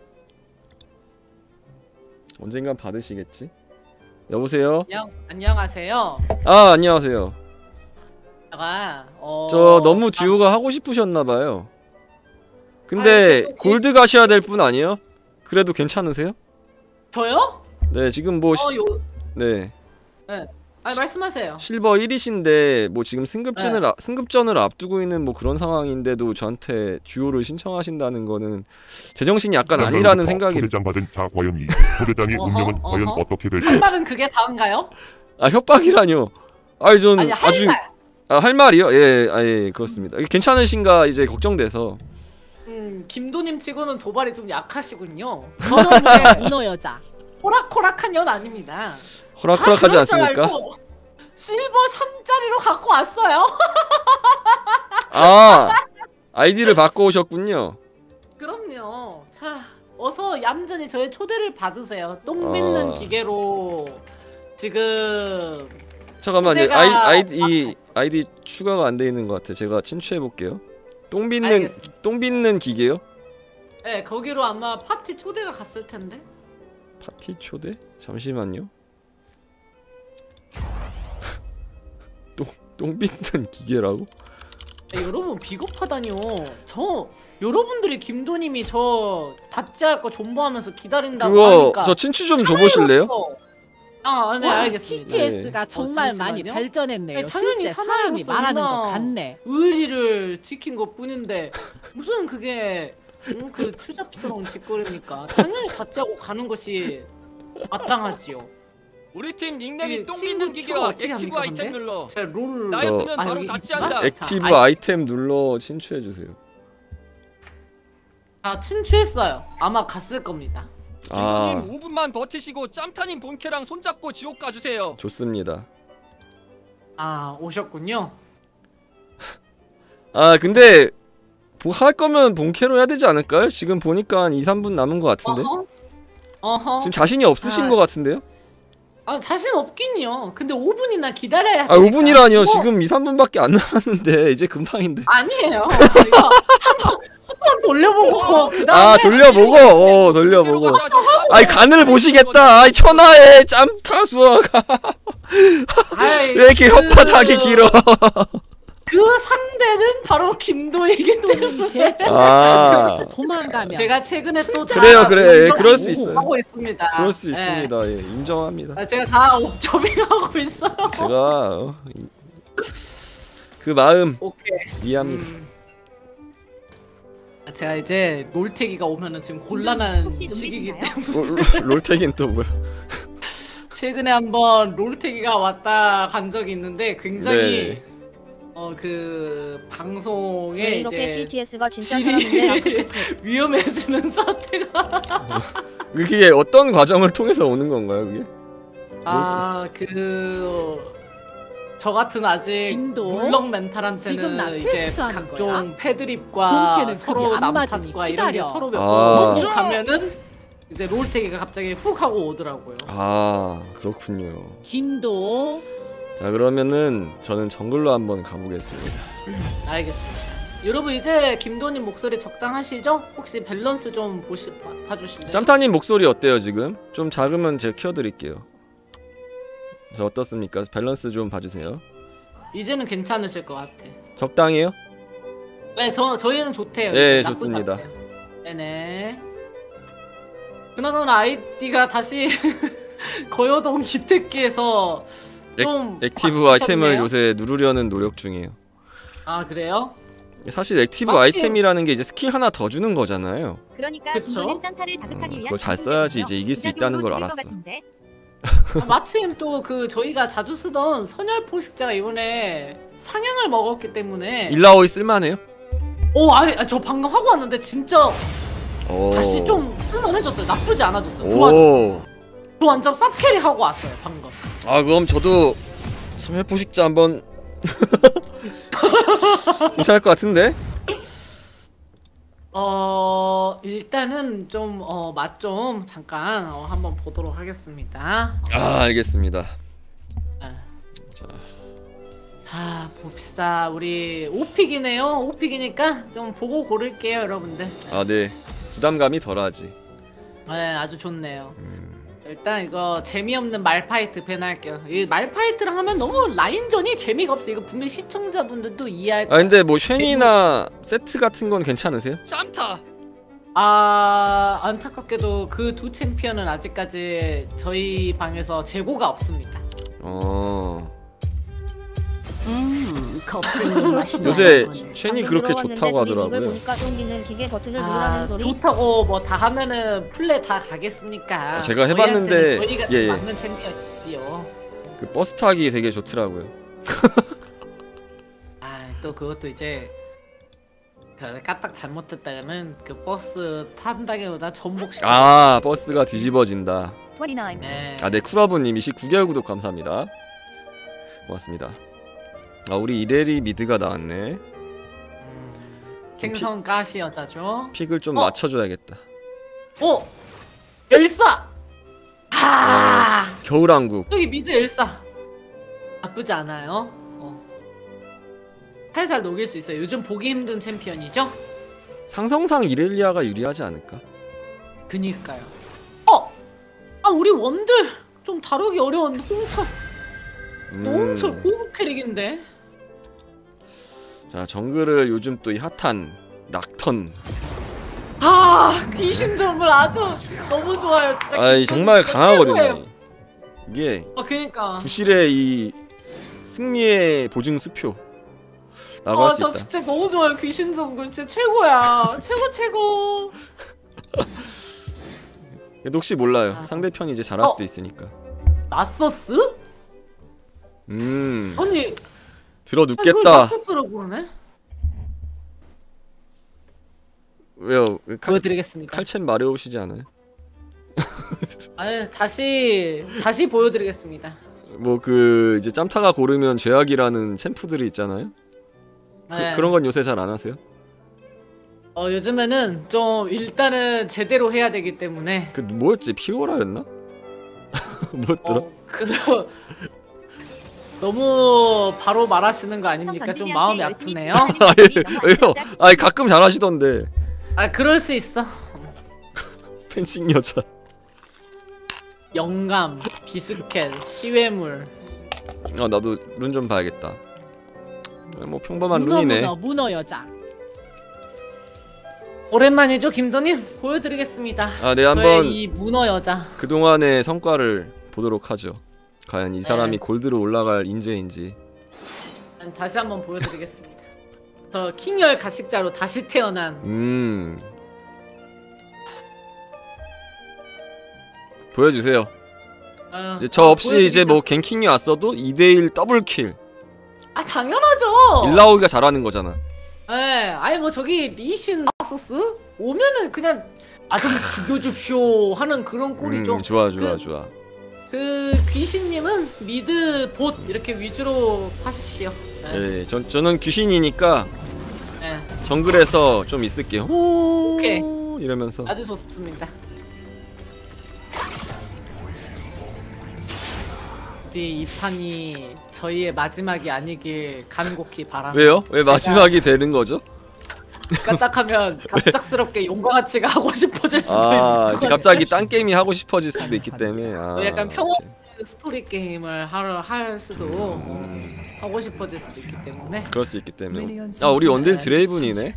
언젠간 받으시겠지? 여보세요? 안녕, 안녕하세요. 아, 안녕하세요. 제가 어... 저 너무 듀오가 하고 싶으셨나봐요. 근데 아니, 골드 가셔야 될 분 아니에요? 그래도 괜찮으세요? 저요? 네, 지금 뭐 시... 어, 요... 네. 네. 아니 말씀하세요. 실버 일이신데 뭐 지금 승급전을 네. 아, 승급전을 앞두고 있는 뭐 그런 상황인데도 저한테 듀오를 신청하신다는 거는 제정신이 약간 아니라는 생각이. 초대장 받은 자과연이 초대장의 어허, 운명은 과연 어허. 어떻게 될까? 한 말은 그게 다인가요? 아, 협박이라뇨. 아니 전 아니, 할 아주 말. 아, 할 말이요? 예, 아, 예, 그렇습니다. 이게 괜찮으신가 이제 걱정돼서. 음, 김도님 치고는 도발이 좀 약하시군요. 저는 왜 문어 여자. 호락호락한 연 아닙니다. 호락호락하지 않습니까? 실버 삼짜리로 갖고 왔어요. 아, 아이디를 바꿔오셨군요. 그럼요. 자, 어서 얌전히 저의 초대를 받으세요. 똥 뱉는 아. 기계로 지금 잠깐만, 요 초대가- 아이 아이디 이 아이디 추가가 안 돼 있는 것 같아. 제가 친추해 볼게요. 똥 빚는 알겠습니다. 똥 빚는 기계요? 네, 거기로 아마 파티 초대가 갔을 텐데. 파티 초대? 잠시만요. 똥, 똥 빚는 기계라고? 야, 여러분 비겁하다뇨. 저 여러분들이 김도님이 저 다찌할 거 존버하면서 기다린다고 그거 하니까 저 친추 좀 줘보실래요? 아, 네, 와, 알겠습니다. 티티에스가 네. 정말 어, 많이 잠시만요. 발전했네요. 아니, 당연히 실제 사람이 사나이로서 말하는 것 누나 같네. 의리를 지킨 것 뿐인데 무슨 그게 음, 그 추잡스러운 짓거리입니까? 당연히 다찌하고 가는 것이 마땅하지요. 우리 팀 닉네임이 이게 똥 친구 빚는 추가 기계와 어떻게 액티브 합니까, 아이템 근데? 눌러. 제 롤... 나였으면 아, 바로 여기 다찌한다. 있나? 액티브 자, 아이- 아이템 눌러 친추해 주세요. 아, 친추했어요. 아마 갔을 겁니다. 아, 김도님 오 분만 버티시고 짬타님 본캐랑 손잡고 지옥 가주세요. 좋습니다. 아, 오셨군요. 아, 근데 뭐 할 거면 본캐로 해야 되지 않을까요? 지금 보니까 한 이, 삼 분 남은 것 같은데. 어허? 어허? 지금 자신이 없으신 아. 것 같은데요? 아, 자신 없긴요. 근데 오 분이나 기다려야 아, 오 분이라니요. 뭐- 지금 이, 삼 분밖에 안 남았는데 이제 금방인데. 아니에요. 이거 한번 한번 돌려보고 그다음에 아, 돌려보고. 어, 돌려보고. 아이, 간을 보시겠다. 아이, 천하의 짬타수아가 아이, 왜 이렇게 그- 혓바닥이 길어? 그 상대는 바로 김도희이기 때문에 제 아. 도망가면 제가 최근에 또 그래요, 다 그래. 예, 본적 그럴 수 있어요. 하고 있습니다. 그럴 수 예. 있습니다. 예, 인정합니다. 아, 제가 다 옵저빙하고 있어요. 제가 어, 이- 그 마음 오케이. 이해합니다. 음. 아, 제가 이제 롤태기가 오면은 지금 곤란한 혹시 시기이기 눈빛인가요? 때문에 롤- 롤텍인 또 뭐야? 최근에 한번 롤태기가 왔다 간 적이 있는데 굉장히 네. 어 그 방송에 왜 이렇게 이제 티티에스가 진짜 질이 사람인데 위험해지는 사태가 그게 어떤 과정을 통해서 오는 건가요, 그게? 아 그 저 같은 아직 김도 물렁 멘탈한테는 지금 나 이제 테스트하는 각종 거야? 패드립과 본캐는 서로 그게 안 맞으니 남탓과 이런 게 기다려. 서로 몇 아. 번 가면은 이제 롤태기가 갑자기 훅 하고 오더라고요. 아, 그렇군요. 김도 자, 그러면은 저는 정글로 한번 가보겠습니다. 알겠습니다. 여러분 이제 김도님 목소리 적당하시죠? 혹시 밸런스 좀 보시 봐, 봐주실래요? 짬타님 목소리 어때요 지금? 좀 작으면 제가 키워드릴게요. 저 어떻습니까? 밸런스 좀 봐주세요. 이제는 괜찮으실 것 같아. 적당해요? 네, 저 저희는 좋대요. 네, 이제 나쁘지 좋습니다. 않대요. 네네. 그나저나 아이디가 다시 거여동 기특기에서 좀 액, 액티브 바꾸셨네요? 아이템을 요새 누르려는 노력 중이에요. 아 그래요? 사실 액티브 맞지? 아이템이라는 게 이제 스킬 하나 더 주는 거잖아요. 그러니까 그쵸? 김도는 쌈타를 자극하기 위한 그걸 잘 써야지 이제 이길 수 있다는 걸 알았어. 아, 마침 또 그 저희가 자주 쓰던 선열 포식자가 이번에 상향을 먹었기 때문에 일라오이 쓸만해요? 오, 아니 아, 저 방금 하고 왔는데 진짜 오. 다시 좀 쓸만해졌어요. 나쁘지 않아졌어요. 좋아졌어요. 오. 저 완전 쌉캐리 하고 왔어요 방금. 아 그럼 저도 삼회 포식자 한번 괜찮을 것 같은데? 어 일단은 좀 어 맛 좀 잠깐 어, 한번 보도록 하겠습니다. 아 알겠습니다. 자. 자 봅시다. 우리 오 픽이네요. 오 픽이니까 좀 보고 고를게요 여러분들. 아 네. 부담감이 덜하지. 네 아주 좋네요. 일단 이거 재미없는 말파이트 배날게요. 이 말파이트랑 하면 너무 라인전이 재미가 없어. 이거 분명 시청자분들도 이해할 거야. 아 근데 뭐 쉔이나 세트 같은 건 괜찮으세요? 짬타. 아 안타깝게도 그 두 챔피언은 아직까지 저희 방에서 재고가 없습니다. 어. 음, 겁쟁이 맛이 요새 나는군. 쉔이 그렇게 좋다고 하더라고요. 보니까 쫑기는 기계 버튼을 아, 누르라는 소리. 좋다고 뭐 다 하면은 플레이 다 가겠습니까? 아, 제가 해봤는데, 저희가 예, 예. 맞는 챔피언이지요. 그 버스 타기 되게 좋더라고요. 아 또 그것도 이제 그 까딱 잘못했다가는 그 버스 탄다기보다 전복시켜. 아 버스가 뒤집어진다. 네. 아 네 쿨러브님 이십구 개월 구독 감사합니다. 고맙습니다. 아 우리 이레리 미드가 나왔네. 생선 가시 여자죠. 픽을 좀 어? 맞춰줘야겠다. 오! 엘사! 아! 겨울왕국. 여기 미드 엘사. 나쁘지 않아요. 어. 살살 녹일 수 있어요. 요즘 보기 힘든 챔피언이죠? 상성상 이렐리아가 유리하지 않을까? 그니까요. 어! 아 우리 원들 좀 다루기 어려운 홍철. 음. 홍철 고급 캐릭인데. 자 정글을 요즘 또 이 핫한 낙턴. 아 귀신 정글 아주 너무 좋아요. 진짜 아이 정말 진짜 강하거든요. 최고예요. 이게 아 그니까. 부실의 이 승리의 보증 수표. 라고 할 수 아저 있다. 진짜 너무 좋아요. 귀신 정글 진짜 최고야. 최고 최고. 근데 혹시 몰라요. 아. 상대편이 이제 잘할 어? 수도 있으니까. 나서스? 음. 아니 들어 그걸 눕겠다. 나서스라고 그러네? 왜요? 칼, 보여드리겠습니다. 칼첸 마려우시지 않아요? 아니 다시 다시 보여드리겠습니다. 뭐 그 이제 짬타가 고르면 죄악이라는 챔프들이 있잖아요. 네. 그, 그런 건 요새 잘 안 하세요? 어 요즘에는 좀 일단은 제대로 해야 되기 때문에. 그 뭐였지? 피오라였나? 뭐였더라? 어, 그 너무 바로 말하시는 거 아닙니까? 좀 마음이 아프네요. 아니, 왜요? 아니 가끔 잘하시던데. 아 그럴 수 있어. 펜싱 여자. 영감, 비스켓, 시외물. 아 나도 룬 좀 봐야겠다. 뭐 평범한 문어 룬이네. 문어 문어 여자. 오랜만이죠 김도님? 보여드리겠습니다. 아, 네, 한번 저의 이 문어 여자. 그 동안의 성과를 보도록 하죠. 과연 이 사람이 네. 골드로 올라갈 인재인지. 다시 한번 보여드리겠습니다. 저 킹열 가식자로 다시 태어난. 음. 보여주세요. 어, 이제 저 아, 없이 보여드리죠. 이제 뭐 갱킹이 왔어도 이 대 일 더블킬. 아 당연하죠. 일라오이가 잘하는 거잖아. 예, 아니 뭐 저기 리신 나서스 오면은 그냥 아 좀 죽여줍쇼 하는 그런 꼴이죠. 음, 좋아 좋아 그, 좋아. 그 귀신님은 미드 봇 이렇게 위주로 하십시오. 네. 예, 전 저는 귀신이니까 네. 정글에서 좀 있을게요. 오케이. 이러면서. 아주 좋습니다. 부디 이 판이 저희의 마지막이 아니길 간곡히 바랍니다. 왜요? 왜 마지막이 되는 거죠? 까딱하면 갑작스럽게 용과 같이가 하고 싶어질 수도 아, 있을 이제 것 갑자기 딴 게임이 하고 싶어질 수도 있기 때문에. 아, 같아요. 약간 평화로운 스토리 게임을 하러 할 수도 음. 하고 싶어질 수도 있기 때문에. 그럴 수 있기 때문에. 아, 우리 원딜 드레이븐이네.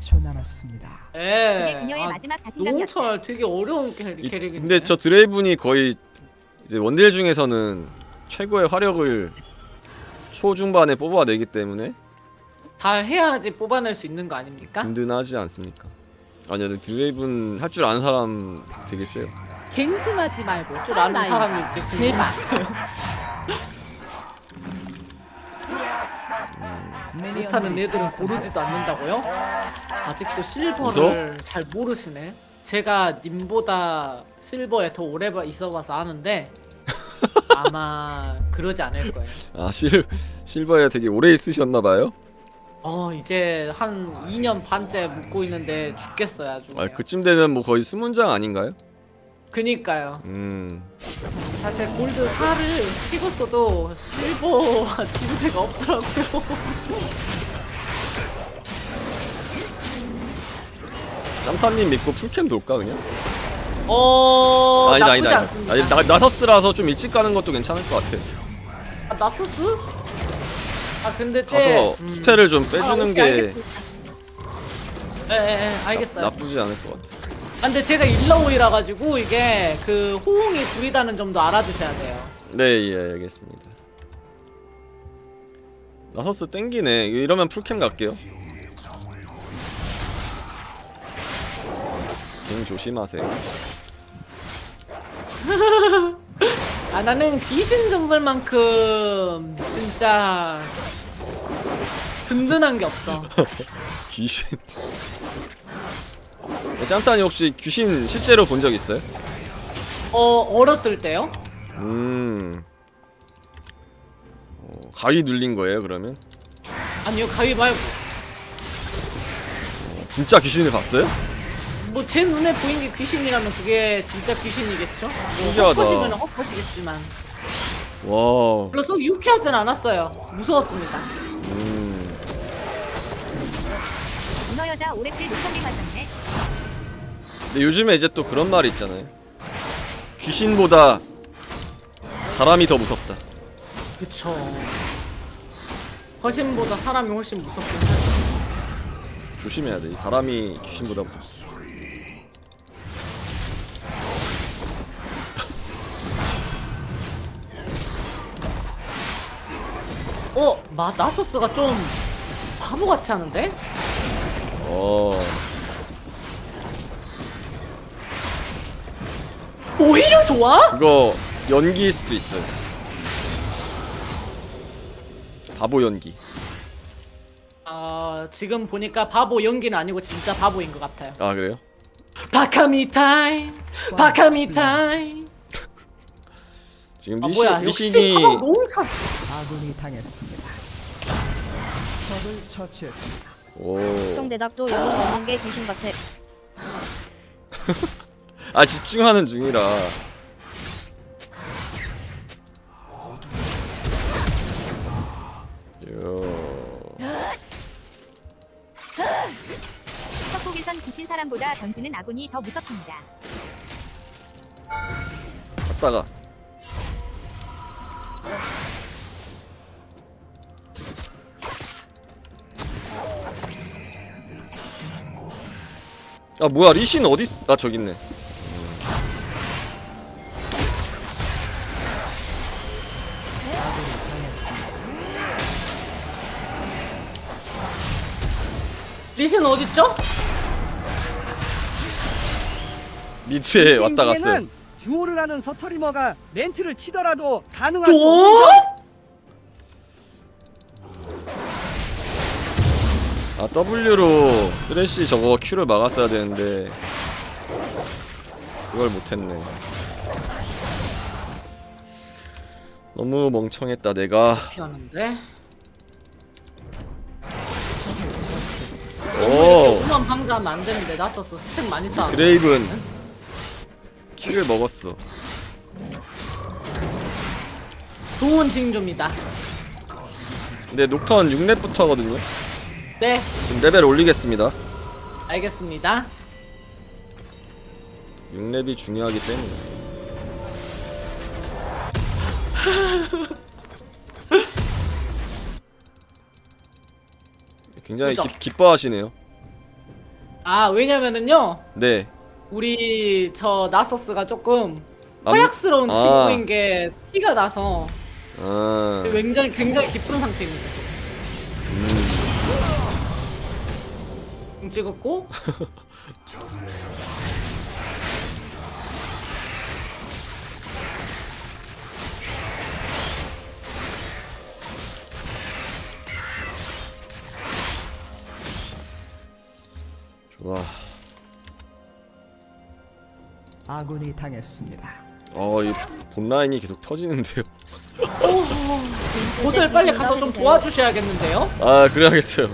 예. 그녀의 아, 마지막 자신감이었다. 용철 되게 어려운 캐릭, 캐릭인데. 근데 저 드레이븐이 거의 이제 원딜 중에서는 최고의 화력을 초중반에 뽑아내기 때문에 다 해야지 뽑아낼 수 있는 거 아닙니까? 든든하지 않습니까? 아니야, 드레이븐 할 줄 아는 사람 되게 세요. 갱승하지 말고 줄 아는 사람이 이제 제발. 못하는 애들은 고르지도 않는다고요? 아직도 실버를 잘 모르시네. 제가 님보다 실버에 더 오래 있어봐서 아는데 아마 그러지 않을 거예요. 아, 실, 실버에 되게 오래 있으셨나봐요? 어, 이제 한 이 년 반째 묵고 있는데 죽겠어요 아주. 아, 그쯤 되면 뭐 거의 수문장 아닌가요? 그니까요. 음. 사실 골드 사를 찍었어도 실버 지분대가 없더라고요. 짬타님 믿고 풀캠 돌까 그냥? 어... 아니다 나쁘지 아니다 않습니다. 아니, 나, 나서스라서 좀 일찍 가는 것도 괜찮을 것 같아. 아, 나서스? 아 근데 쟤 가서 음. 스펠을 좀 빼주는 아, 오케이, 게 알겠습니다. 예, 예, 예, 알겠어요. 나, 나쁘지 않을 것 같아. 아, 근데 제가 일러오이라 가지고 이게 그 호응이 구리다는 점도 알아두셔야 돼요. 네, 예, 알겠습니다. 나서스 땡기네. 이러면 풀캠 갈게요. 갱 조심하세요. 아 나는 귀신 전벌만큼 진짜 든든한 게 없어. 귀신. 짬타니 혹시 귀신 실제로 본 적 있어요? 어 어렸을 때요? 음. 어, 가위 눌린 거예요 그러면? 아니요 가위 말고. 어, 진짜 귀신을 봤어요? 뭐 제 눈에 보인 게 귀신이라면 그게 진짜 귀신이겠죠? 신기하다. 뭐 헛것이면 헛것이겠지만. 와. 그래서 유쾌하진 않았어요. 무서웠습니다. 음. 문어 여자 오랫때 녹턴이 맞았네. 근데 요즘에 이제 또 그런 말이 있잖아요. 귀신보다 사람이 더 무섭다. 그쵸. 거신보다 사람이 훨씬 무섭긴 하죠. 조심해야 돼. 이 사람이 귀신보다 무섭다. 어? 마, 나서스가 좀 바보같이 하는데? 어. 오히려 좋아? 그거 연기일 수도 있어요. 바보 연기. 어, 지금 보니까 바보 연기는 아니고 진짜 바보인 것 같아요. 아 그래요? 바카미타이 바카미타이. 지금 아, 리시, 뭐야, 리신이 역시 파워 너무 참. 아군이 당했습니다. 적을 처치했습니다. 오. 형 대답도 영혼 없는 게 귀신 같아. 아 집중하는 중이라. 석국에선 귀신 사람보다 던지는 아군이 더 무섭습니다. 갔다가 아 뭐야 리신 어디? 아 저기 있네. 리신 어딨죠? 미드에 왔다 갔어요. 듀오를 하는 서터리머가 렌트를 치더라도 가능할 수 듀오? 없는 아 W로 쓰레쉬 저거 Q를 막았어야 되는데 그걸 못했네. 너무 멍청했다 내가. 피하는데. 오. 그만 방자하면 안 되는데 나서스 스택 많이 쌓아. 드레이븐 Q를 먹었어. 좋은 징조입니다. 근데 녹턴 육 렙부터 하거든요. 네, 지금 레벨 올리겠습니다. 알겠습니다. 육 렙이 중요하기 때문에. 굉장히 기, 기뻐하시네요. 아 왜냐면은요. 네. 우리 저 나서스가 조금 남- 허약스러운 아. 친구인 게 티가 나서 아. 굉장히 굉장히 기쁜 상태입니다. 음. 공 찍었고 좋아. 아군이 당했습니다. 어, 이 본라인이 계속 터지는데요. 보슬 빨리 가서 좀 도와주셔야겠는데요? 아, 그래야겠어요.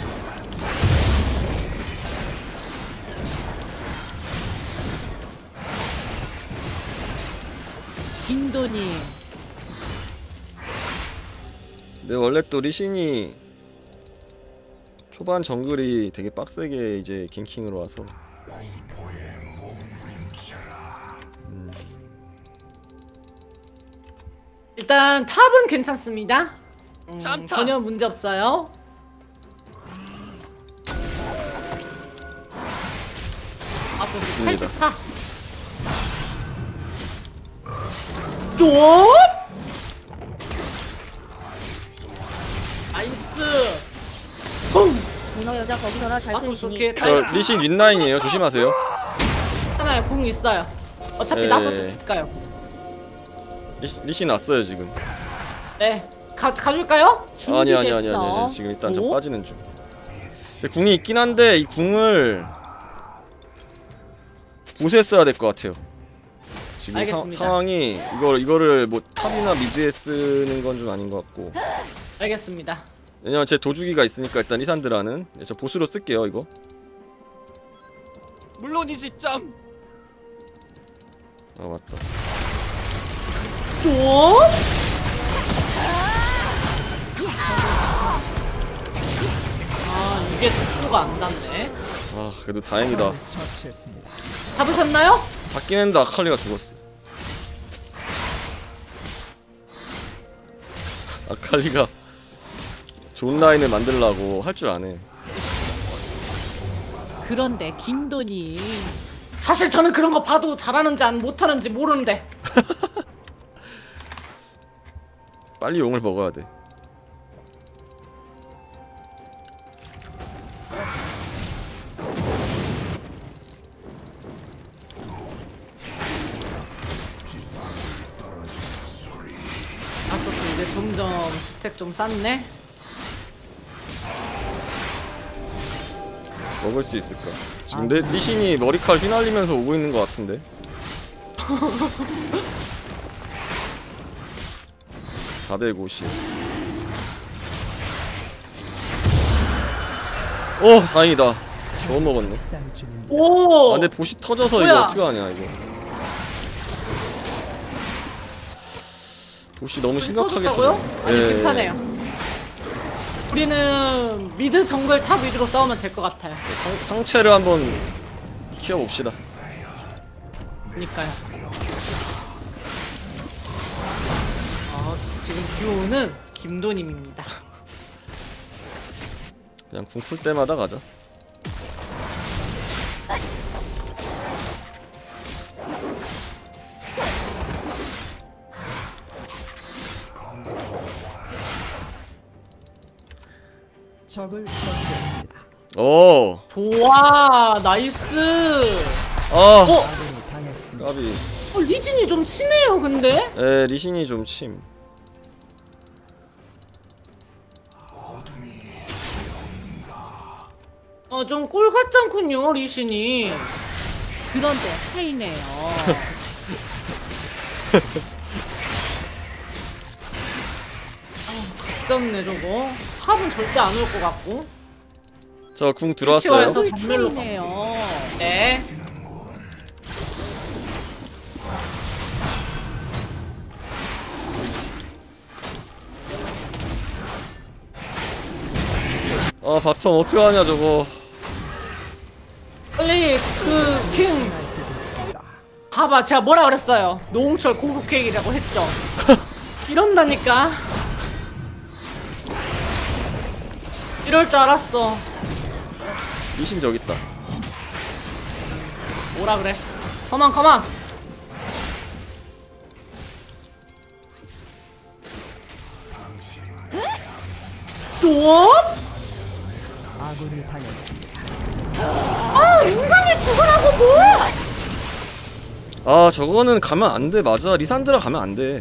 김도님. 근데 원래 또 리신이 초반 정글이 되게 빡세게 이제 갱킹으로 와서 음. 일단 탑은 괜찮습니다. 음, 짬탑. 전혀 문제 없어요. 아소스 팔십사. 좀. 나이스. 쿵. 문어 여자 거기서나 잘 아소스 쓰시니. 개 저 리신 윗라인이에요. 조심하세요. 하나요. 궁 있어요. 어차피 네. 나서스 집 가요. 리신, 리신 왔어요 지금. 네. 가 가줄까요? 아니 아니 아니 아니 아니 지금 일단 좀 빠지는 중. 근데 궁이 있긴 한데 이 궁을 보수했어야 될 것 같아요. 지금 사, 알겠습니다. 상황이 이걸 이거를 뭐 탑이나 미드에 쓰는 건 좀 아닌 것 같고. 알겠습니다. 왜냐면 제 도주기가 있으니까 일단 리산드라는 네, 저 보스로 쓸게요 이거. 물론이지 짬. 아 맞다. 좀. 아 이게 독수가 안 닿네. 아 그래도 다행이다. 처치했습니다. 잡으셨나요? 잡긴 했는데 아칼리가 죽었어. 아칼리가 좋은 라인을 만들려고 할 줄 아네. 그런데 김도님. 사실 저는 그런 거 봐도 잘하는지 안 못하는지 모르는데. 빨리 용을 먹어야 돼. 아소스 이제 점점 스택 좀 쌓네. 먹을 수 있을까? 지금 내 리신이 머리칼 휘날리면서 오고 있는 것 같은데. 사백오십. 오 다행이다. 저거 먹었네. 오. 아 근데 보시 터져서 뭐야? 이거 어떡하냐 이거. 보시 너무 심각하게 터졌다고요? 터져. 아니 예, 괜찮아요. 우리는 미드 정글 탑 위주로 싸우면 될 것 같아요. 상, 상체를 한번 키워봅시다. 그니까요. 어, 지금 듀오는 김도님입니다. 그냥 궁 풀 때마다 가자. 적을 처치했습니다. 오. 좋아, 나이스. 아. 어, 아군이 당했습니다. 까비. 어, 리진이 좀 치네요, 근데. 에 리신이 좀 침. 어, 좀 꿀 같지 않군요, 리신이. 그런데 하이네요. 졌네 저거. 탑은 절대 안 올 것 같고. 저 궁 들어왔어요. 치와에서 전멸로 차이네요. 네. 아 바텀 어떡하냐 저거. 빨리 그킹 봐봐, 제가 뭐라 그랬어요. 노홍철 고급 케이크라고 했죠. 이런다니까. 이럴 줄 알았어. 리신 저기 있다. 뭐라 그래? 컴온 컴온. 또? 아군이 당했습니다. 아 인간이 죽으라고 뭐? 아 저거는 가면 안돼. 맞아, 리산드라 가면 안돼.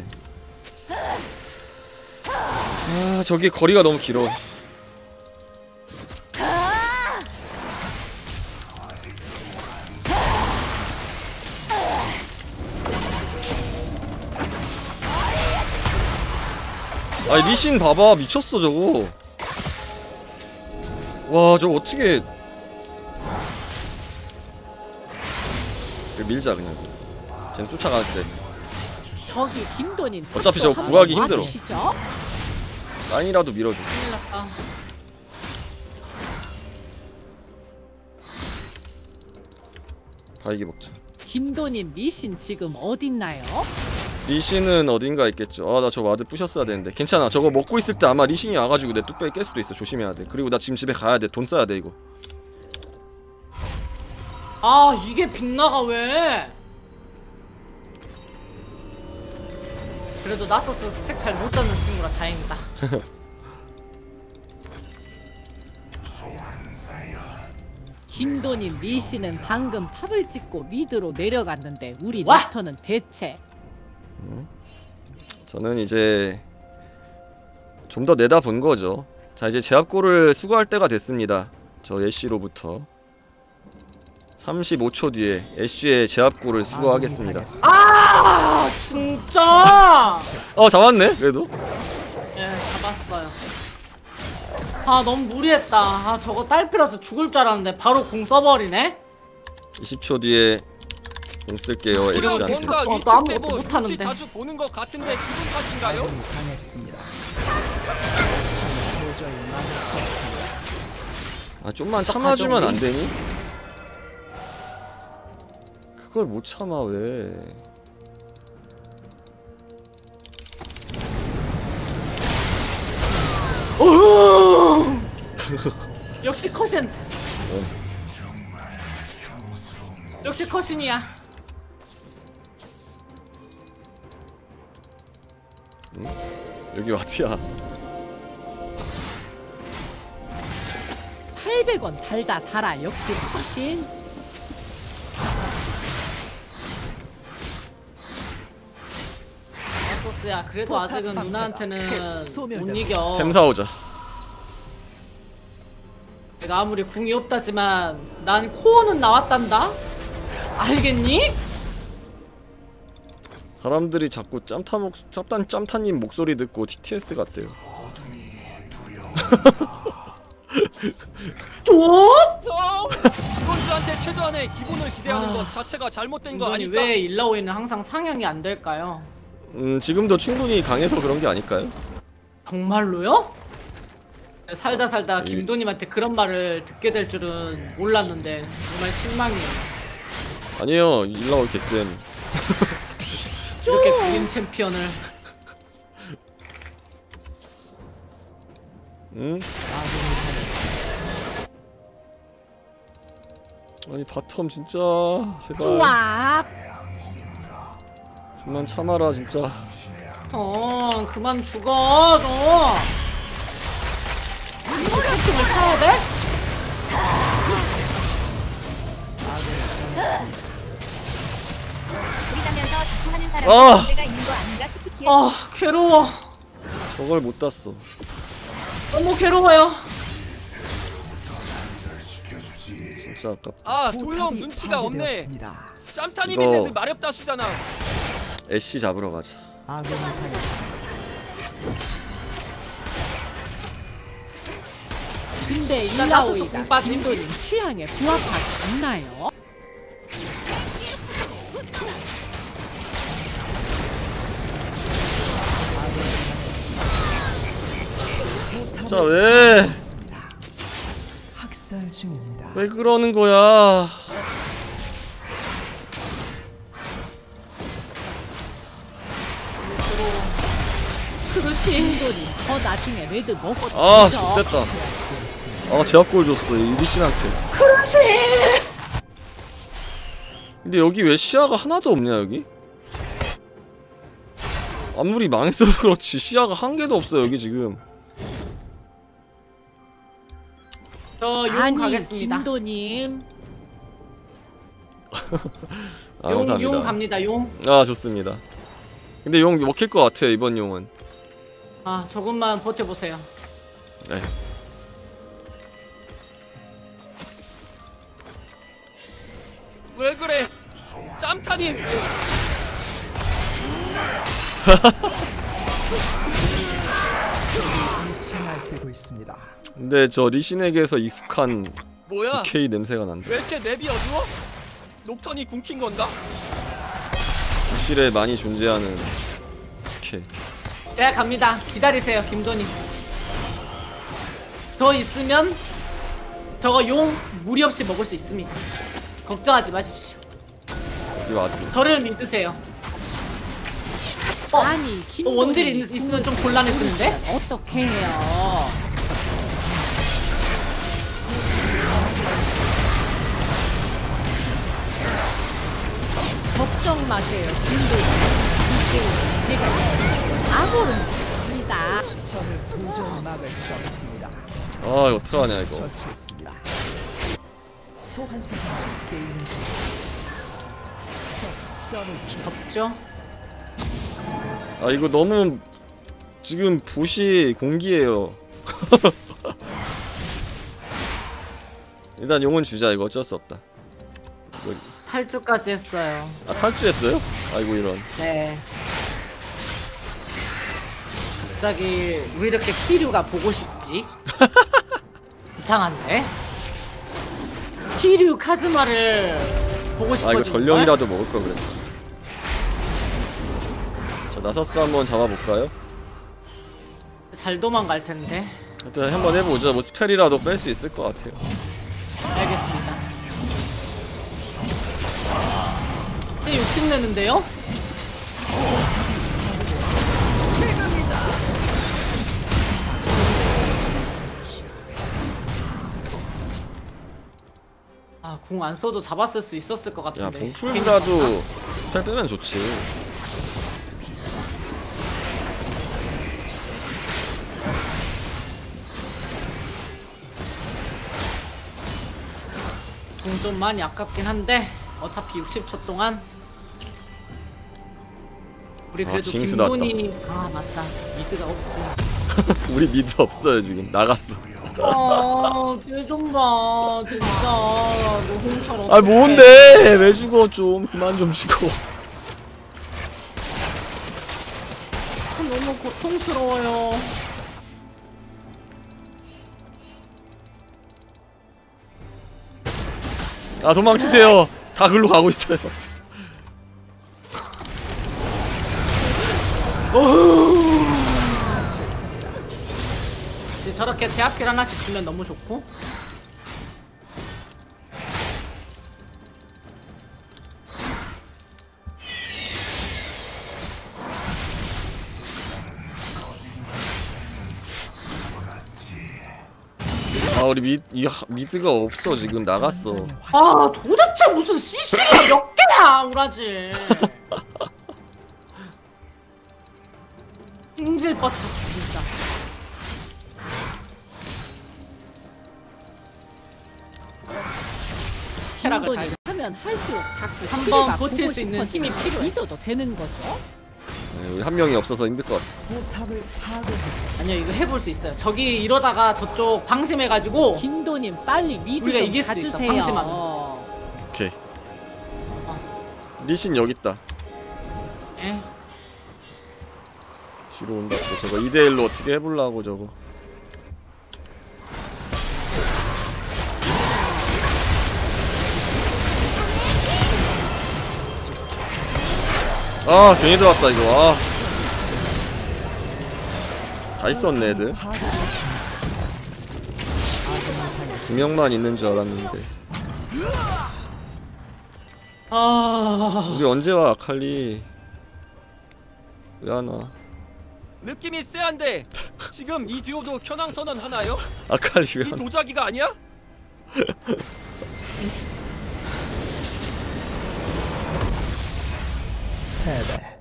아 저기 거리가 너무 길어. 아니 리신 봐봐, 미쳤어 저거. 와 저거 어떻게. 밀자 그냥. 쟤는 쫓아갈 때. 저기 김도님. 어차피 저거 한번 구하기 힘들어. 와주시죠? 라인이라도 밀어줘. 큰일 났다. 바이기 먹자. 김도님 리신 지금 어딨나요? 리신은 어딘가 있겠죠. 아 나 저 와드 부셨어야 되는데. 괜찮아, 저거 먹고 있을 때 아마 리신이 와가지고 내 뚝배기 깰 수도 있어. 조심해야 돼. 그리고 나 지금 집에 가야 돼. 돈 써야 돼 이거. 아 이게 빅나가 왜? 그래도 나서스 스택 잘 못 잡는 친구라 다행이다. 김도님 리신은 방금 탑을 찍고 미드로 내려갔는데 우리 와! 넥터는 대체. 음? 저는 이제 좀 더 내다본 거죠. 자 이제 제압골을 수거할 때가 됐습니다. 저 애쉬로부터 삼십오 초 뒤에 애쉬의 제압골을 수거하겠습니다. 아 진짜. 어 잡았네 그래도. 예 잡았어요. 아 너무 무리했다. 아 저거 딸피라서 죽을 줄 알았는데 바로 공 써버리네. 이십 초 뒤에 공 쓸게요 애쉬한테. 뭔가 어, 위축 또 아무것도 빼고 눈치 못하는데. 자주 보는 것 같은데 기분 탓인가요? 당했습니다. 아 좀만 참아주면 안 되니? 그걸 못 참아 왜? 역시 컷신. 역시 컷신이야. 응? 여기 와드야. 팔백 원 달다 달아. 역시 컷신. 나서스야 그래도 아직은 누나한테는 못 이겨. 템 사오자. 내가 아무리 궁이 없다지만 난 코어는 나왔단다. 알겠니? 사람들이 자꾸 짬타 목 짭단 짬타님 목소리 듣고 티티에스 같대요. 좀? 브론즈한테 최저한의 기본을 기대하는 것 자체가 잘못된 거 이번이 아닐까? 왜 일라오이는 항상 상향이 안 될까요? 음 지금도 충분히 강해서 그런 게 아닐까요? 정말로요? 살다 살다 저기- 김도님한테 그런 말을 듣게 될 줄은 몰랐는데 정말 실망이에요. 아니에요 일라올 개쌤. 이렇게 그림 챔피언을. 응? 아니 바텀 진짜 제발 우와. 좀만 참아라 진짜. 어 그만 죽어 너. 이거 캡틴을 차야 돼? 우리다면서 자꾸 하는 아! 사람은 문제가 있는 거 아닌가 특히. 아 괴로워. 저걸 못 땄어. 너무 괴로워요. 진짜 아깝다. 아 도형 눈치가 없네. 파괴되었습니다. 짬타님 이거- 있는데 마렵다시잖아. 애쉬 잡으러 가자. 아군이 당했습니다. 근데 일단 나서서 일라오이가 공 빠짐. 김도님 취향에 부합하지 않나요? 진짜 왜? 학살 중입니다. 왜 그러는 거야? 그릇이. 김도님 저 나중에 레드 먹어. 아 좋됐다. 아 제압골 줬어 이 리신한테. 그릇이. 근데 여기 왜 시야가 하나도 없냐 여기? 아무리 망했어서 그렇지 시야가 한 개도 없어 여기 지금. 저 용 아니 가겠습니다. 김도님. 아, 용, 감사합니다. 용 갑니다. 용. 아 좋습니다. 근데 용 먹힐 것 같아요 이번 용은. 아 조금만 버텨보세요. 네. 왜 그래? 짬타님. 날뛰고 있습니다. 근데 저 리신에게서 익숙한 뭐야? 디케이 냄새가 난다. 왜 이렇게 맵이 어두워? 녹턴이 굶긴 건가? 부실에 많이 존재하는 디케이. 제가 갑니다. 기다리세요, 김도님. 저 있으면 저거 용 무리 없이 먹을 수 있습니다. 걱정하지 마십시오. 여기 와도. 저를 믿으세요. 어, 아니 어, 원딜이 있, 있으면 좀 곤란해지는데? 어떻게 해요? 걱정 마세요. 김도님. 제가 아무런 합니다. 저를 도저히 막을 수 없습니다. 아 이거 어떡하냐 이거. 처치했습니다. 소환사 게임을 덥죠? 아 이거 너무 지금 보시 공기예요. 일단 용은 주자. 이거 어쩔 수 없다. 이거... 탈주까지 했어요. 아 탈주했어요? 아이고 이런. 네. 갑자기 왜 이렇게 키류가 보고 싶지? 이상한데? 키류 카즈마를 보고 싶어지는 아 이거 거야? 전령이라도 먹을 걸 그랬다. 자 나서스 한번 잡아볼까요? 잘 도망갈 텐데. 일단 한번 해보죠. 뭐 스펠이라도 뺄 수 있을 것 같아요. 알겠습니다. 근데 욕심내는데요? 아, 궁 안 써도 잡았을 수 있었을 것 야 같은데. 봉풀이라도 스펠 빼면 좋지. 궁 좀 많이 아깝긴 한데 어차피 육십 초 동안 우리 아, 그래도 징수 김돈이 아 맞다 미드가 없지. 우리 미드 없어요 지금. 나갔어. 아, 쟤좀봐 진짜 노홍처럼. 아 뭔데 왜 죽어. 좀 그만 좀 죽어. 너무 고통스러워요. 아 도망치세요. 다 글로 가고 있어요. 이제 저렇게 제압킬 하나씩 주면 너무 좋고. 아 우리 미, 이 미드가 없어 지금. 나갔어. 아 도대체 무슨 씨씨가 몇 개야 우라지. 인질 뻗쳤어 진짜. 김도님 하면 할수록 자꾸 한 피리가 번 버틸 보고 수 있는 싶어지면 힘이 필요해. 믿어도 되는 거죠? 네, 우리 한 명이 없어서 힘들 것 같아. 포탑을 파괴했습니다. 아니요 이거 해볼 수 있어요. 저기 이러다가 저쪽 방심해가지고 김도님 빨리 미드 우리가 좀 이길 수도 있어, 가주세요. 방심하면. 오케이. 리신 여기 있다. 에? 뒤로 온다. 또 저거 이 대 일로 어떻게 해보려고 저거. 아 괜히 들어왔다 이거. 아. 다 있었네 애들. 두 명만 있는 줄 알았는데. 아... 우리 언제 와 아칼리. 왜 안 와? 느낌이 쎄한데 지금 이 듀오도 현황 선언 하나요? 아칼리 왜 이 안 와? 도자기가 아니야? 패배.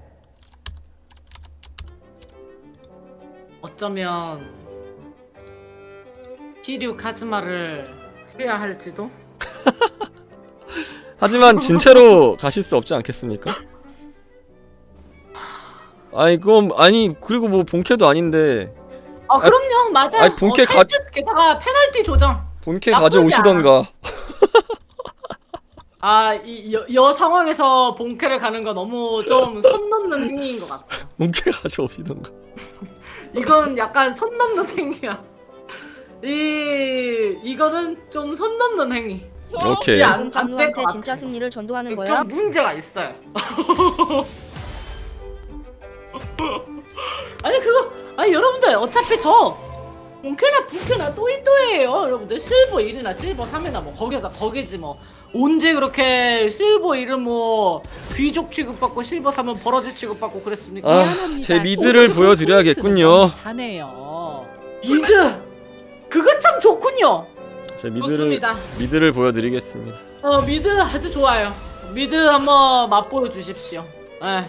어쩌면 히류 카즈마를 해야 할지도. 하지만 진채로 가실 수 없지 않겠습니까? 아니 그럼 아니 그리고 뭐 본캐도 아닌데. 아 그럼요 맞아요. 아니 본캐 어, 가 게다가 페널티 조정. 본캐 가져오시던가. 아이 여, 여 상황에서 본캐를 가는 거 너무 좀 선 넘는 행위인 것 같아. 본캐 가져오시던가. 이건 약간 선 넘는 행위야. 이 이거는 좀 선 넘는 행위. 오케이. 안, 지금 안 될 것 전우한테 같아. 진짜 승리를 전도하는 좀 거야? 문제가 있어요. 아니 그거 아니 여러분들 어차피 저 본캐나 부캐나 또이또예요 여러분들. 실버 일이나 실버 삼이나 뭐 거기다 거기지 뭐. 언제 그렇게 실버 일은 뭐 귀족 취급받고 실버 삼은 버러지 취급받고 그랬습니까? 아, 제 미드를 보여드려야겠군요. 하네요. 미드 그거 참 좋군요. 제 미드를 좋습니다. 미드를 보여드리겠습니다. 어 미드 아주 좋아요. 미드 한번 맛보여 주십시오. 예.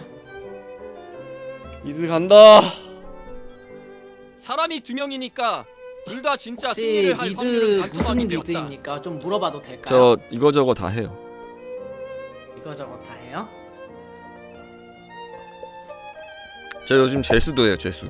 미드 간다. 사람이 두 명이니까 둘 다 진짜 혹시 승리를 할 확률은 미드 무슨 반토막이 없다. 미드입니까? 좀 물어봐도 될까요? 저 이거저거 다 해요. 이거저거 다 해요? 저 요즘 죄수도 해요. 죄수.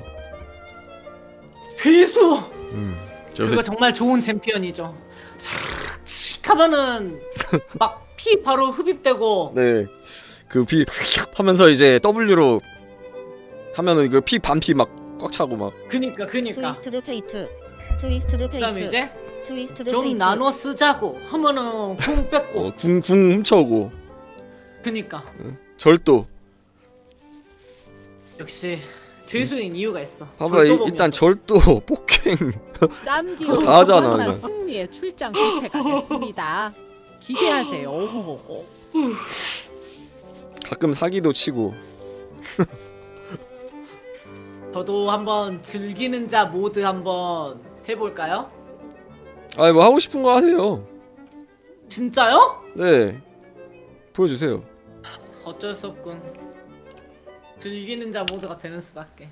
괴수! 음. 저 그거 요새 정말 좋은 챔피언이죠. 씩 하면은 막 피 바로 흡입되고. 네. 그 피 하면서 이제 W로 하면은 그 피 반피 막 꽉 차고 막. 그니까 그니까. 트위스트드 페이트. 트위스트드 페이트. 그다음에 이제 트위스트드 좀 페이트. 나눠 쓰자고 하면은 궁 뺏고. 어, 궁, 궁 훔쳐오고. 그니까. 응. 절도. 역시 죄수인 이유가 있어. 봐봐 이, 일단 절도, 폭행 짬기로 다 하잖아. 조만간 그냥. 승리의 출장 뷔페 가겠습니다. 기대하세요. 오호호호. 가끔 사기도 치고. 저도 한번 즐기는 자 모드 한번 해볼까요? 아니 뭐 하고 싶은 거 하세요. 진짜요? 네. 보여주세요. 어쩔 수 없군. 즐기는 자 모드가 되는 수밖에.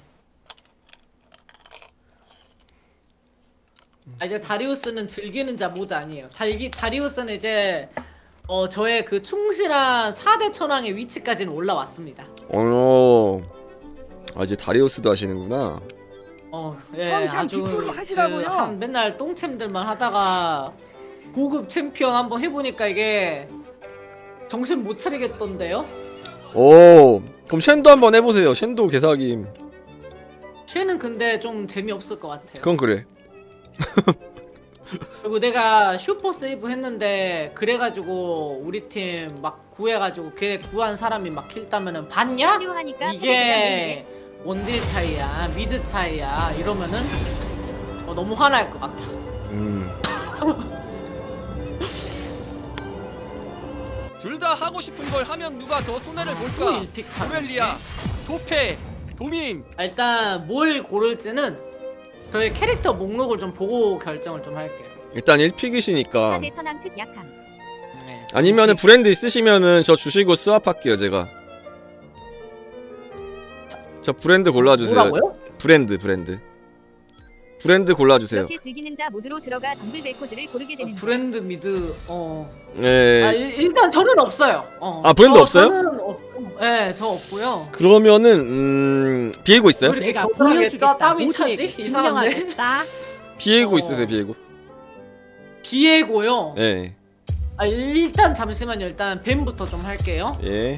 아 이제 다리우스는 즐기는 자 모드 아니에요. 달기, 다리우스는 이제 어 저의 그 충실한 사 대 천왕의 위치까지는 올라왔습니다. 어. 아 이제 다리우스도 하시는구나. 어, 예, 형, 참 아주 뒷골로 하시라고요. 그 한 맨날 똥챔들만 하다가 고급 챔피언 한번 해보니까 이게 정신 못 차리겠던데요? 오. 그럼 쉔도 한번 해보세요. 쉔도 개사김. 쟤는 근데 좀 재미없을 것 같아요. 그건 그래. 그리고 내가 슈퍼 세이브 했는데 그래가지고 우리 팀 막 구해가지고 걔 구한 사람이 막 킬 따면은 봤냐? 이게 원딜 차이야 미드 차이야 이러면은 어, 너무 화날 것 같아. 음. 둘 다 하고 싶은 걸 하면 누가 더 손해를 볼까? 도렐리아, 도페, 도민. 아, 일단 뭘 고를지는 저의 캐릭터 목록을 좀 보고 결정을 좀 할게요. 일단 일 픽이시니까. 사 대 천왕 특 약함. 네. 아니면은 브랜드 있으시면은 저 주시고 스왑할게요 제가. 저 브랜드 골라주세요. 뭐라고요? 브랜드 브랜드. 브랜드 골라주세요. 그렇게 즐기는 자 모드로 들어가 덤블 베코즈를 고르게 되는. 브랜드 미드 어. 네. 아, 일, 일단 저는 없어요. 어. 아, 브랜드 저, 없어요? 저는 없고, 네, 저 없고요. 그러면은 음 비에고 있어요? 내가 보여주겠다. 보여주겠다. 땀이 모두에게 차지? 이 사람들. 증명하겠다. 비에고 어. 있으세요 비에고? 비에고요. 예. 아, 일단 잠시만요. 일단 뱀부터 좀 할게요. 예.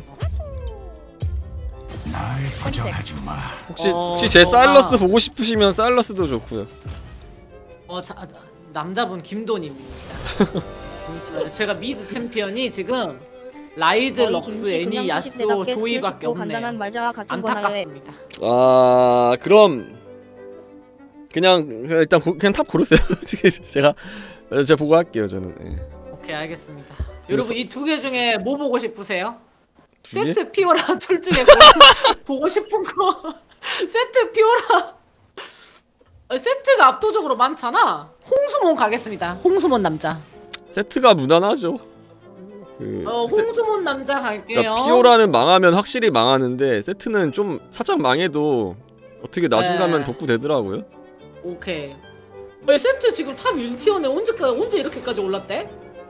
날 부정하지 마. 혹시 어, 혹시 제 저가- 사일러스 보고 싶으시면 사일러스도 좋고요. 어, 자, 자, 남자분 김도님입니다. 제가 미드 챔피언이 지금 라이즈, 거의 럭스, 김씨 애니, 그냥 야스오, 삼십 대답게 조이밖에 스킬 씹고 없네요. 간단한 말자와 같은 거나요? 안타깝습니다. 아 그럼 그냥 그냥 일단 고, 그냥 탑 고르세요. 제가 제가 보고 할게요 저는. 예. 오케이 알겠습니다. 여러분 이 두 개 중에 뭐 보고 싶으세요? 두 개? 세트 피오라 둘 중에 뭐 보고 싶은 거 세트 피오라 아, 세트가 압도적으로 많잖아. 홍수몬 가겠습니다. 홍수몬 남자. 세트가 무난하죠. 그 어 세- 홍수몬 남자 갈게요. 그러니까 피오라는 망하면 확실히 망하는데 세트는 좀 살짝 망해도 어떻게 나중 네. 가면 복구 되더라고요. 오케이. 왜 세트 지금 탑 일 티어네. 언제까지 언제 이렇게까지 올랐대?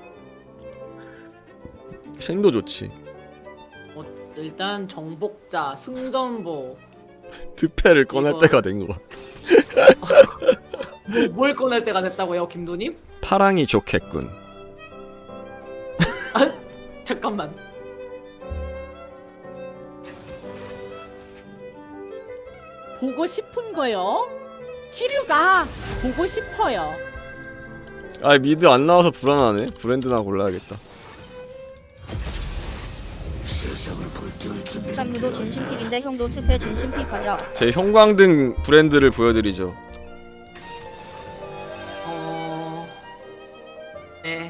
쉔도 좋지. 어, 일단 정복자, 승전보. 특패를 꺼낼 이거- 때가 된 거. 뭐, 뭘 꺼낼 때가 됐다고요, 김도님? 파랑이 좋겠군. 잠깐만. 보고 싶은 거요? 기류가 보고 싶어요. 아 미드 안 나와서 불안하네. 브랜드나 골라야겠다. 산무도 진심픽인데 형도 특패 진심픽 가자. 제 형광등 브랜드를 보여드리죠. 어... 네.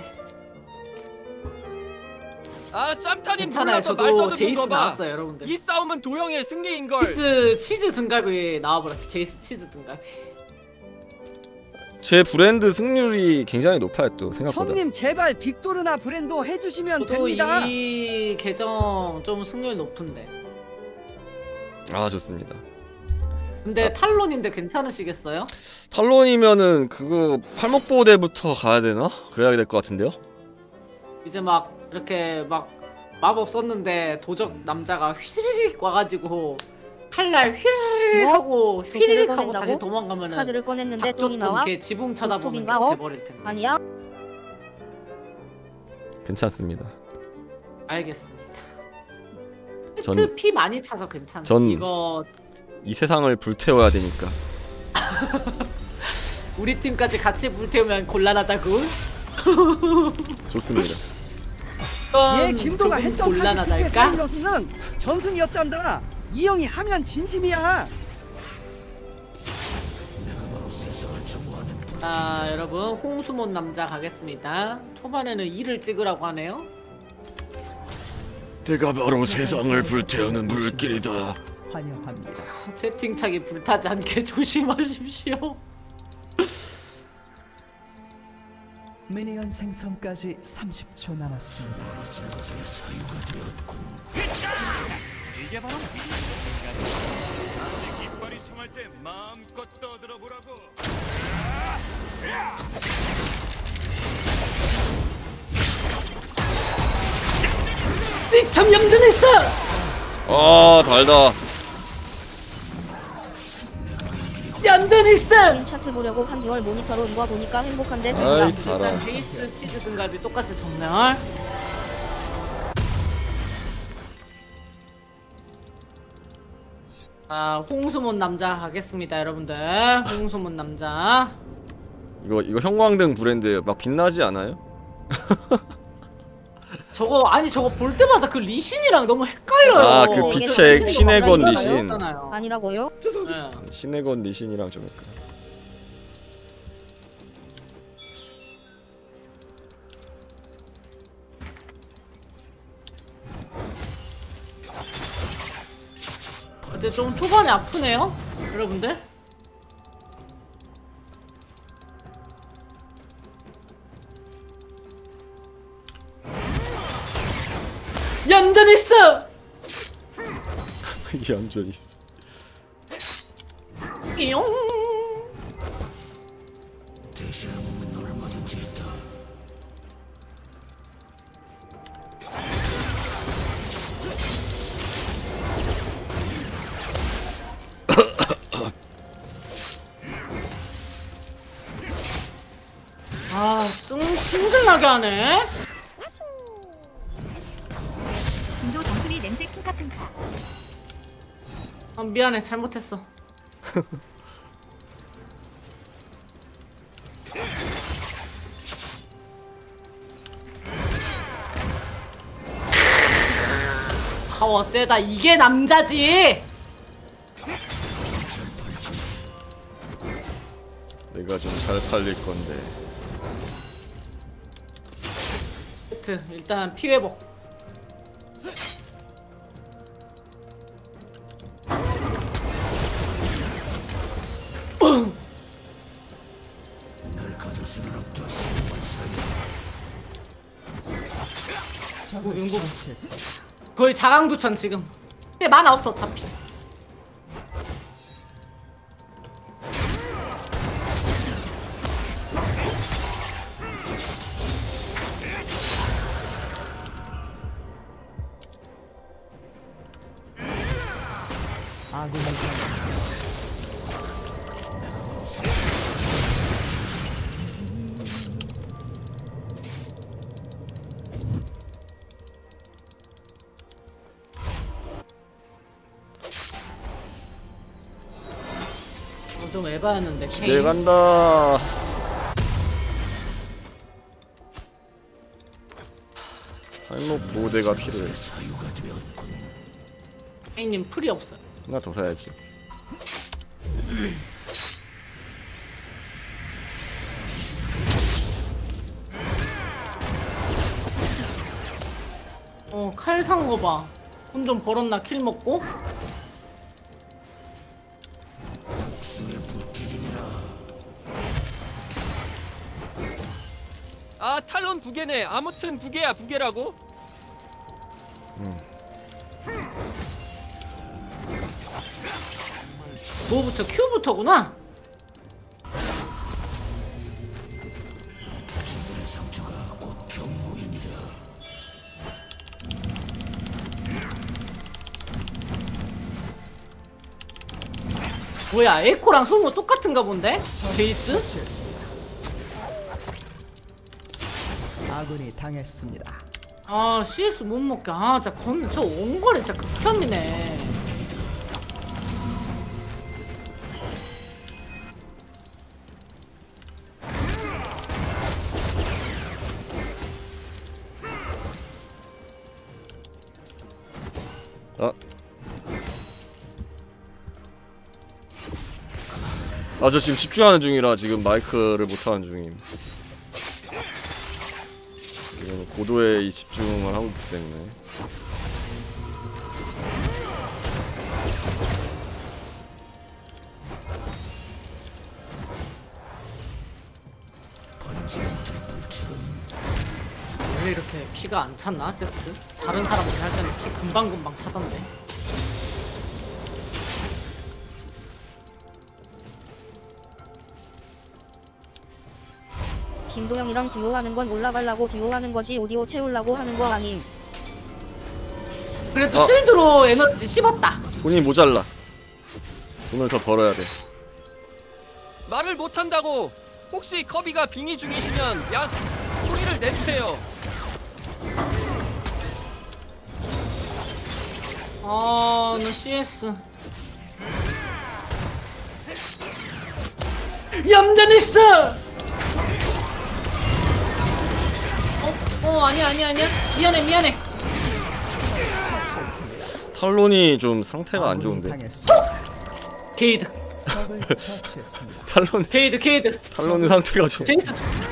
아 짬타님 괜찮아요. 몰라서 말 저도 떠드는 제이스 거 봐. 나왔어요, 여러분들. 이 싸움은 도영의 승리인 걸. 제이스 치즈 등갑이 나와버렸어. 제이스 치즈 등갑이. 제 브랜드 승률이 굉장히 높아요 또 생각보다. 형님 제발 빅토르나 브랜드 해주시면 저도 됩니다. 이 계정 좀 승률 높은데. 아 좋습니다. 근데 탈론인데 괜찮으시겠어요? 탈론이면은 그거 팔목보호대부터 가야 되나? 그래야 될 것 같은데요? 이제 막 이렇게 막 마법 썼는데 도적 남자가 휘리릭 와가지고 칼날 휘리릭 하고 휘리릭 하고 다시 꺼낸다고? 도망가면은 카드를 꺼냈는데 딱 똥이 나와? 이렇게 지붕 쳐다보는 게 똥인가, 어? 돼버릴 텐데. 아니야? 괜찮습니다. 알겠습니다. 전- 세트 피 많이 차서 괜찮아. 전- 이거 이 세상을 불태워야 되니까. 우리 팀까지 같이 불태우면 곤란하다고. 좋습니다. 얘 김도가 조금 했던 곤란하달까? 카시트의 사일러스는 전승이었단다. 이 형이 하면 진심이야. 자 여러분 홍수몬 남자 가겠습니다. 초반에는 이를 찍으라고 하네요. 내가 바로 세상을 불태우는 물길이다. 환영합니다. 채팅창이 불타지 않게 조심하십시오. 미니언 생성까지 삼십 초 남았습니다. 이게 바로 아직 이빨이 성할 때 마음껏 떠들어보라고. 닉참 얌전했어. 아 달다. 얌전했어. 차트 보려고 삼 개월 모니터로 누가 보니까 행복한데 아이 생각. 달아. 일단 제이스 시즈 등갑이 똑같이 정렬. 자 홍수몬 남자 가겠습니다 여러분들. 홍수몬 남자. 이거 이거 형광등 브랜드 막 빛나지 않아요? 저거 아니 저거 볼 때마다 그 리신이랑 너무 헷갈려요. 아, 그 빛의 신의 건 리신. 아니잖아요. 아니라고요? 네. 신의 건 리신이랑 좀 헷갈려. 어째 좀 초반에 아프네요 여러분들. 얌전했어. 얌전히. 이용. 아, 좀 힘들나게 하네. 김도 덩크리 냄새 핑카핑카. 아, 미안해, 잘못했어. 파워 세다. 이게 남자지. 내가 좀 잘 팔릴 건데. 세트 일단 피회복. 인구 거의 자강두천 지금. 근데 만화 없어 어차피. 아군이 당했습니다. 어, 좀 에바였는데. 집에 간다. 할목 보호대가 필요해. 케이님 풀이 없어요. 하나 더 사야지. 어, 칼 산 거 봐. 돈 좀 벌었나 킬 먹고? 아 탈론 부계네. 아무튼 부계야 부계라고. 음. 뭐부터 Q부터구나. 뭐야 에코랑 소모 똑같은가 본데? 베이스? 아군이 당했습니다. 아 씨에스 못 먹게. 아 진짜 건, 저 원거리 진짜 극혐이네. 아. 아, 저 지금 집중하는 중이라 지금 마이크를 못하는 중임. 지금 고도의 이 집중을 하고 있기 때문에. 왜 이렇게 피가 안 찼나 세트? 다른 사람들이 할 때는 피 금방금방 차던데. 김도영이랑 듀오하는 건 올라가려고 듀오하는 거지 오디오 채우려고 하는 거 아님. 그래도 어. 실드로 에너지 씹었다. 돈이 모자라. 돈을 더 벌어야 돼. 말을 못한다고. 혹시 커비가 빙의 중이시면 야 소리를 내주세요. 아, 나 씨에스. 얌전히 있어! 어, 어, 아니야, 아니야, 아니야. 미안해, 미안해. 탈론이 좀 상태가 안 좋은데. 게이드. 탈론. 게이드, 게이드. 탈론의 상태가 좀. 제이스.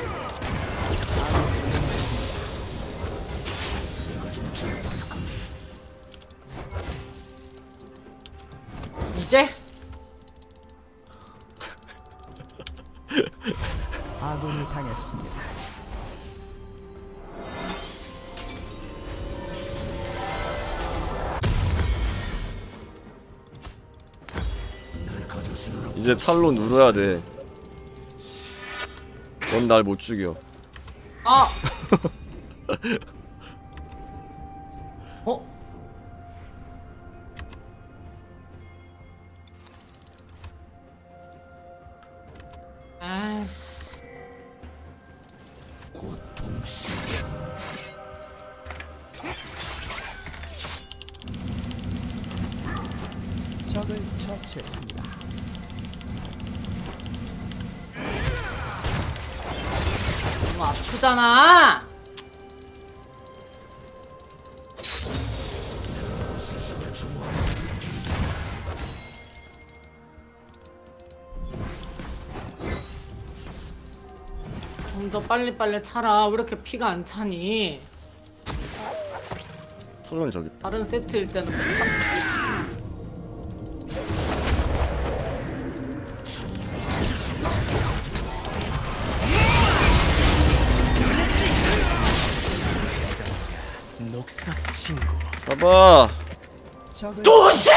이제? 아군이 당했습니다. 이제 탈론 눌러야 돼. 넌 날 못 죽여. 아. 어? 아이씨. 적을 처치했습니다. 너무 아프잖아. 좀 더 빨리빨리 차라. 왜 이렇게 피가 안 차니? 탈론 저기 있다. 다른 세트일 때는 녹사스 친구. 봐봐. 도시!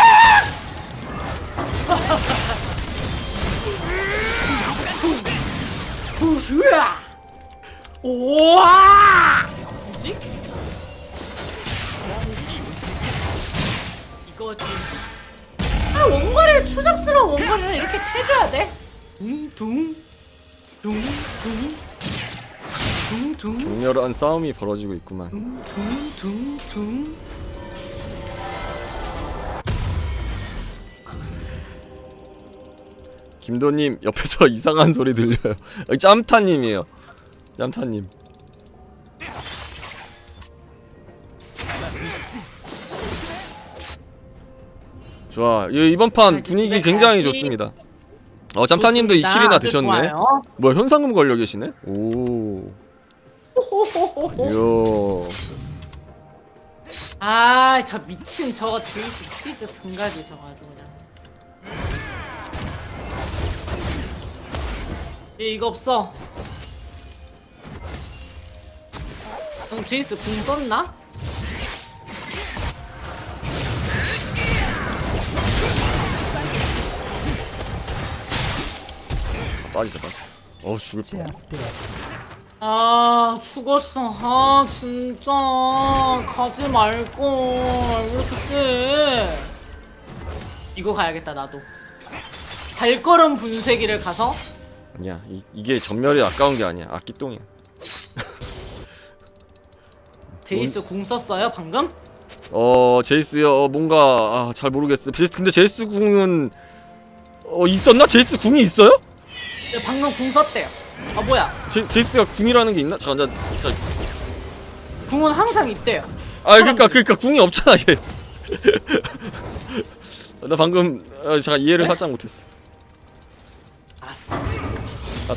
도시야! 우와! 뭐지? 이거지. 아 원거리 추잡스러운 원거리는 이렇게 패줘야 돼. 둥둥 둥둥 둥둥 격렬한 싸움이 벌어지고 있구만. 둥둥둥. 김도님 옆에서 이상한 소리 들려요. 여기 짬타님이에요. 짬타님. 좋아. 이번 판 분위기 굉장히 좋습니다. 어 짬타님도 이 킬이나 드셨네. 뭐야 현상금 걸려 계시네? 오. 이야. 아, 저 미친 저거 제이스 치즈 등가지 저가지고 그냥. 얘 이거 없어. 그럼 제이스 궁 썼나? 빠지자 빠져. 어 죽을 뻔. 아 죽었어. 아 진짜 가지 말걸. 왜 이렇게 세? 이거 가야겠다 나도. 발걸음 분쇄기를 가서. 아니야 이, 이게 전멸이 아까운 게 아니야. 악기똥이야. 제이스 궁 썼어요 방금? 어 제이스요 어, 뭔가 아, 잘 모르겠어. 제이스 근데 제이스 궁은 어 있었나? 제이스 궁이 있어요? 네, 방금 궁 썼대요. 아 뭐야? 제, 제이스가 궁이라는 게 있나? 잠깐 나 진짜 궁은 항상 있대요. 아 그니까 그니까 궁이 없잖아 얘. 나 방금 어, 잠깐 이해를 네? 살짝 못했어. 알았어. 아.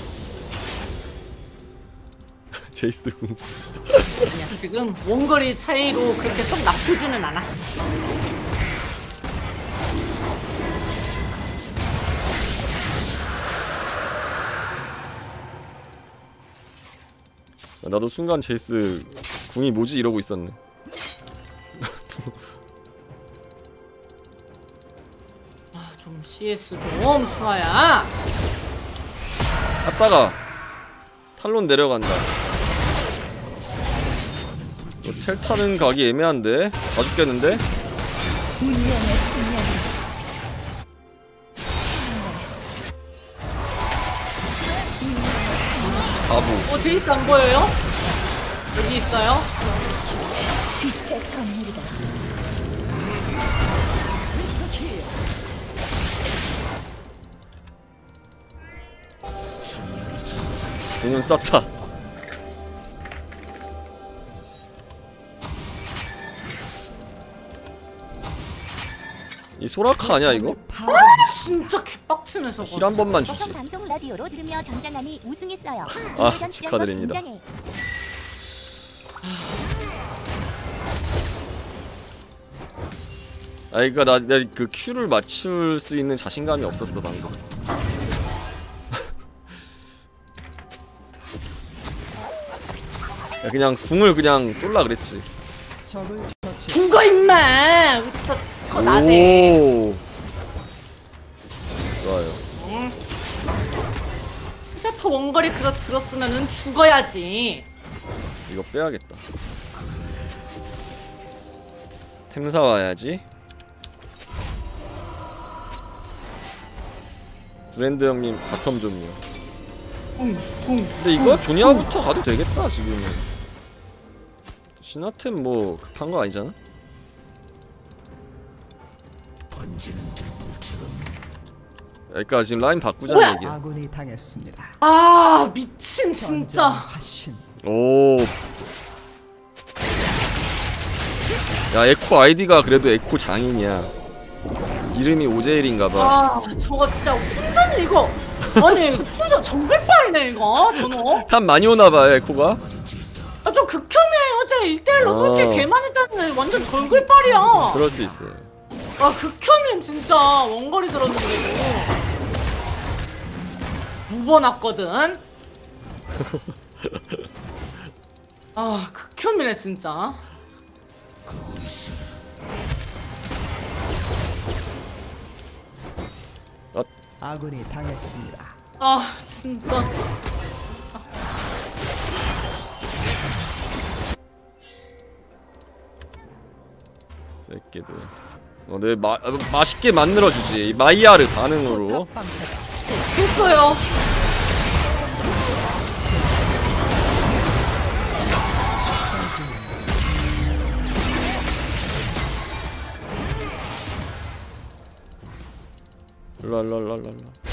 제이스 궁. 그냥 지금 원거리 차이로 그렇게 썩 나쁘지는 않아. 나도 순간 제이스 궁이 뭐지 이러고 있었네. 아, 좀 씨에스 좀 수아야. 갔다가 탈론 내려간다. 뭐, 텔 타는 각이 애매한데? 다 죽겠는데? 바보. 어 제이스 안 보여요? 여기 있어요? 빛의 선물이다. 공은 썼다. 이 소라카 아니야 이거? 진짜 개빡치네 저거. 힐 한 번만 주지. 방송 라디오로 들으며 전장남이 우승했어요. 아 축하드립니다. 아 그니까 나 그 큐를 맞출 수 있는 자신감이 없었어 방금. 야, 그냥 궁을 그냥 쏠라 그랬지. 죽어 임마. 어디서 쳐나대. 좋아요. 응? 투자파 원거리 그렇 들었으면은 죽어야지. 이거 빼야겠다. 템사 와야지. 브랜드 형님 바텀 좀요. 응, 응. 근데 이거 조니아부터 가도 되겠다 지금은. 신화템 뭐 급한 거 아니잖아? 그러니까 지금 라인 바꾸자는 얘기야. 아군이 당했습니다. 아 미친 진짜. 오. 야 에코 아이디가 그래도 에코 장인이야. 이름이 오제일인가봐. 아 저거 진짜 순전히 이거. 아니 순전 정글빨이네 이거 저거. 탑 많이 오나봐 에코가. 아 저 극혐이에요. 어제 일 대 일로 어. 그렇게 개많이 땄는데 완전 정글빨이야. 그럴 수 있어요. 아 극혐임 진짜. 원거리 들었는데도 두 번 왔거든. 아 극혐이네 진짜. 아. 아군이 당했습니다. 아 진짜. 새끼들. 어, 네, 마, 어, 맛있게 만들어주지. 이 마이야르 반응으로. 했어요. 랄랄랄랄라.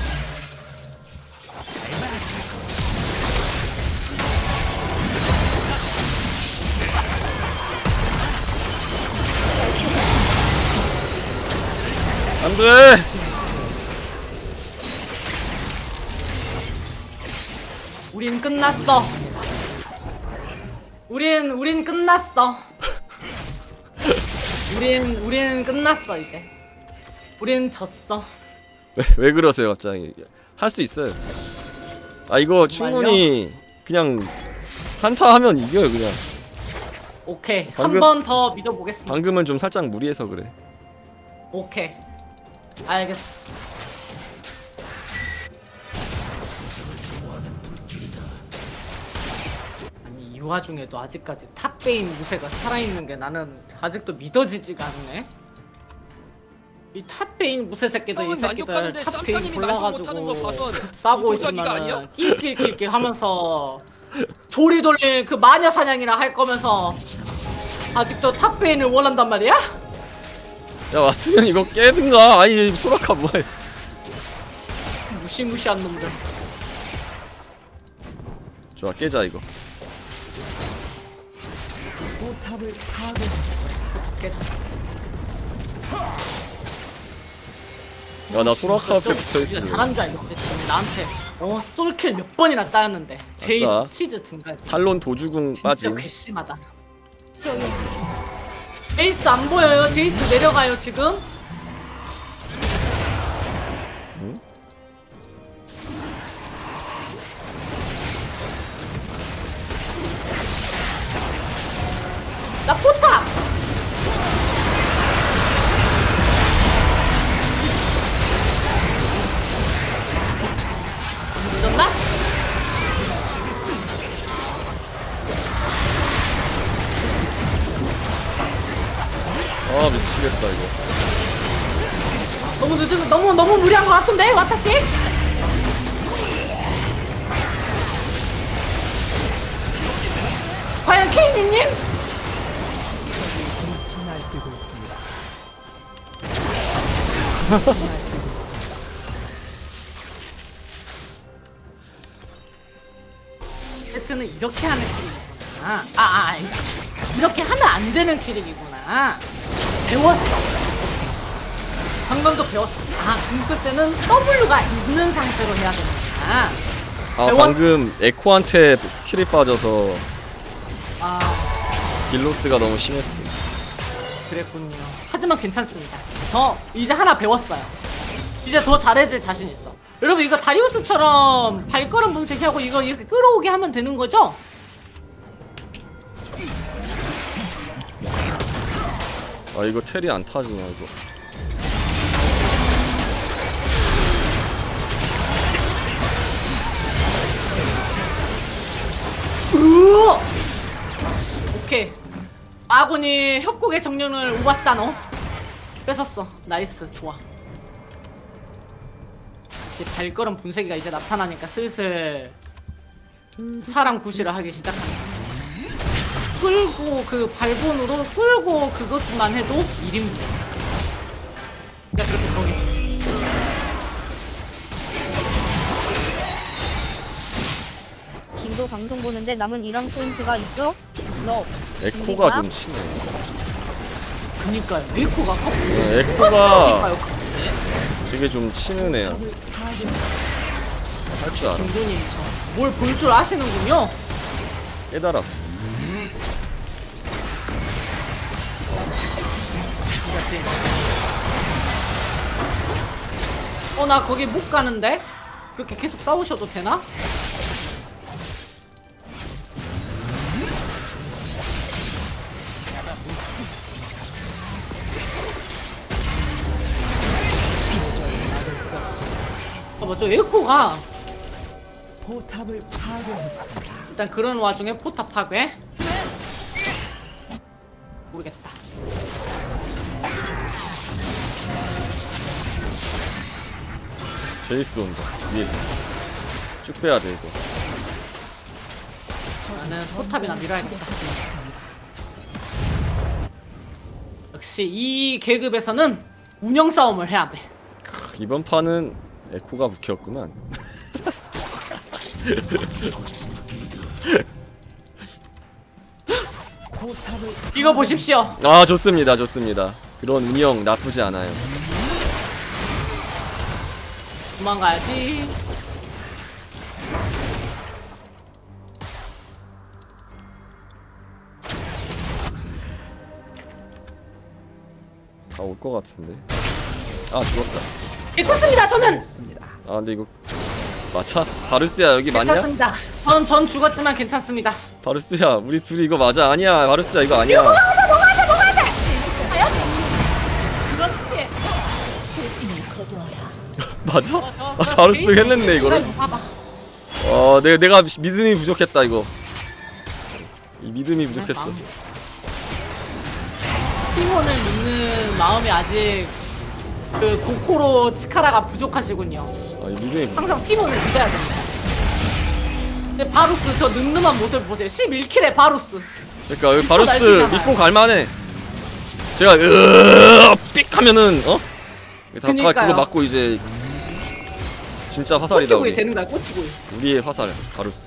안돼. 우린 끝났어. 우린 우린 끝났어. 우린 우린 끝났어 이제. 우린 졌어. 왜, 왜 그러세요 갑자기? 할 수 있어요. 아 이거 충분히 그냥 한타 하면 이겨요 그냥. 오케이. 방금- 한 번 더 믿어보겠습니다. 방금은 좀 살짝 무리해서 그래. 오케이. 알겠어. 아니 이 와중에도 아직까지 탑베인 무쇠가 살아있는 게 나는 아직도 믿어지지가 않네. 이 탑베인 무쇠 새끼들 이 형은 새끼들 만족하는데 탑베인 짬뽕님이 만족 못하는 거 골라가지고 봐선 싸고 이도저기가 아니야? 있으면은 낄낄낄낄 하면서 조리 돌린 그 마녀 사냥이나 할 거면서 아직도 탑베인을 원한단 말이야? 야 왔으면 이거 깨든가. 아니 소라카 뭐해. 무시무시한 놈들. 좋아 깨자 이거. 포탑을 파괴했습니다. 깨졌어. 야 나 소라카 앞에 진짜 붙어있을래. 잘한 줄 알겠지 지금 나한테 어 솔킬 몇 번이나 따였는데 제이스 아싸. 치즈 등간 탈론 도주궁 진짜 빠짐. 괘씸하다. 제이스 안 보여요? 제이스 내려가요 지금? 응? 나 포탑! 늦었나? 아 미치겠다 이거. 너무 늦은 너무 너무 무리한 것 같은데 와타시? 과연 케이미님? 빛이 날뛰고 있습니다. 세트는 이렇게 하는 캐릭이구나. 아, 아, 아니다. 이렇게 하면 안 되는 캐릭이구나. 배웠어. 방금도 배웠어. 아, 궁수 때는 W가 있는 상태로 해야 되는구나. 아 배웠어. 방금 에코한테 스킬이 빠져서 아, 딜로스가 너무 심했어. 그랬군요. 하지만 괜찮습니다. 저 이제 하나 배웠어요. 이제 더 잘해질 자신 있어. 여러분 이거 다리우스처럼 발걸음 분쇄하고 이거 이렇게 끌어오게 하면 되는 거죠? 아 이거 텔이 안 타지냐 이거. 으어! 오케이. 아군이 협곡의 정령을 우왔다 너. 뺏었어. 나이스. 좋아. 이제 발걸음 분쇄기가 이제 나타나니까 슬슬 사람 구실을 하기 시작한다. 끌고 그 발본으로 끌고 그것만 해도 일 인분. 내가 그렇게 정했어. 김도 방송 보는데 남은 일왕 포인트가 있어? 너. 에코가 좀 치네. 그니까요. 에코가 네, 에코가 되게 좀 치는 애야. 할 줄 알아. 김도님 뭘 볼 줄 아시는군요. 깨달았어. 어, 나 거기 못 가는데? 그렇게 계속 싸우셔도 되나? 봐봐, 저 에코가 포탑을 파괴했습니다. 일단 그런 와중에 포탑 파괴? 모르겠다. 제이스 온다 위에서 쭉 빼야 돼 이거. 나는 포탑이나 밀어야겠다. 역시 이 계급에서는 운영 싸움을 해야 돼. 크, 이번 판은 에코가 묵혔구만. 이거 보십시오. 아 좋습니다 좋습니다. 그런 운영 나쁘지 않아요. 도망가야지. 다 올 것 같은데. 아 죽었다. 괜찮습니다. 저는. 아 근데 이거 맞아? 바루스야 여기 맞냐? 괜찮습니다. 전, 전 죽었지만 괜찮습니다. 바루스야 우리 둘이 이거 맞아? 아니야 바루스야 이거 아니야. 이거 먹어야 돼, 먹어야 돼, 먹어야 돼. 과연? 그렇지. 맞아? 저, 저, 아 저 바루스 개인- 했는데 이거를. 봐봐. 어 내가 내가 믿음이 부족했다 이거. 이 믿음이 부족했어. 티몬을 믿는 마음이 아직 그 고코로 치카라가 부족하시군요. 아, 이 믿음이 항상 티몬을 믿어야 된다. 근데 바루스 저 늠름한 모습 보세요. 십일 킬의 바루스. 그러니까 여기 미쳐 바루스 날뛰잖아요. 믿고 갈만해. 제가 으, 삑 하면은 어? 다, 다 그니까요. 그거 맞고 이제 진짜 화살이다 꼬치구이 우리. 되는 거야, 꼬치구이. 우리의 화살 바루스.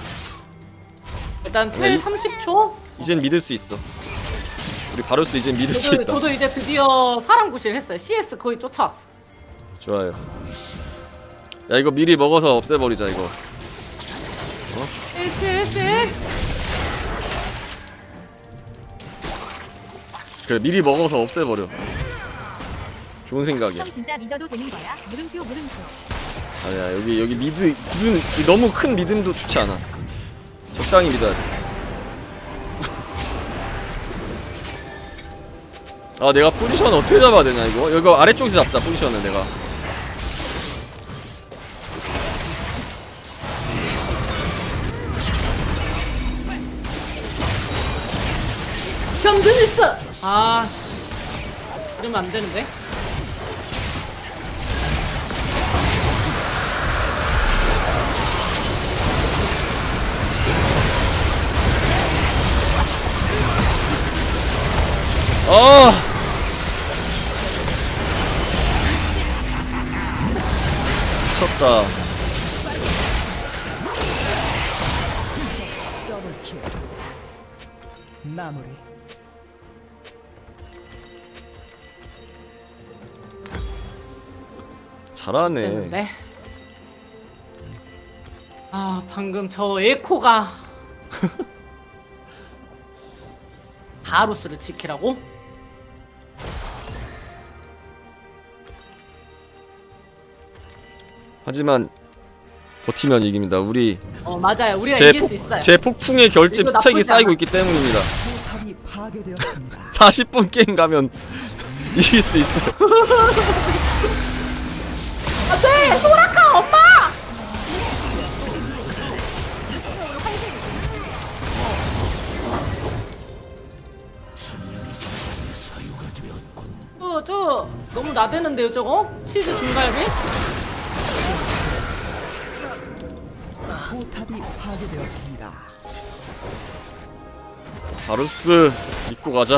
일단 네. 텔 삼십 초. 이젠 믿을 수 있어. 우리 바루스 이젠 믿을 수 저도, 있다. 저도 이제 드디어 사람 구실 했어요. 씨에스 거의 쫓아왔어. 좋아요. 야 이거 미리 먹어서 없애버리자 이거. 어? 에스 에스. 그래 미리 먹어서 없애버려. 좋은 생각이야. 형 진짜 믿어도 되는 거야? 물음표 물음표. 아니야 여기 여기 미드 믿음 너무 큰 믿음도 좋지 않아. 적당히 믿어야 돼. 아 내가 포지션 어떻게 잡아야 되냐 이거? 이거 아래쪽에서 잡자 포지션을 내가. 점드니스. 아 씨. 이러면 안 되는데. 아. 미쳤다. 더블킬. 마무리. 잘하네. 됐는데. 아 방금 저 에코가 바루스를 지키라고? 하지만 버티면 이깁니다. 우리 어 맞아요. 우리가 제, 이길 폭, 수 있어요. 제 폭풍의 결집 이거 스택이 나쁘지 쌓이고 않아. 있기 때문입니다. 포탑이 파괴되었습니다. 사십 분 게임 가면 이길 수 있어요. 안돼! 소라카 엄마! 저, 저 너무 나대는데요 저거? 치즈 중갈비? 포탑이 파괴되었습니다. 바루스 믿고 가자.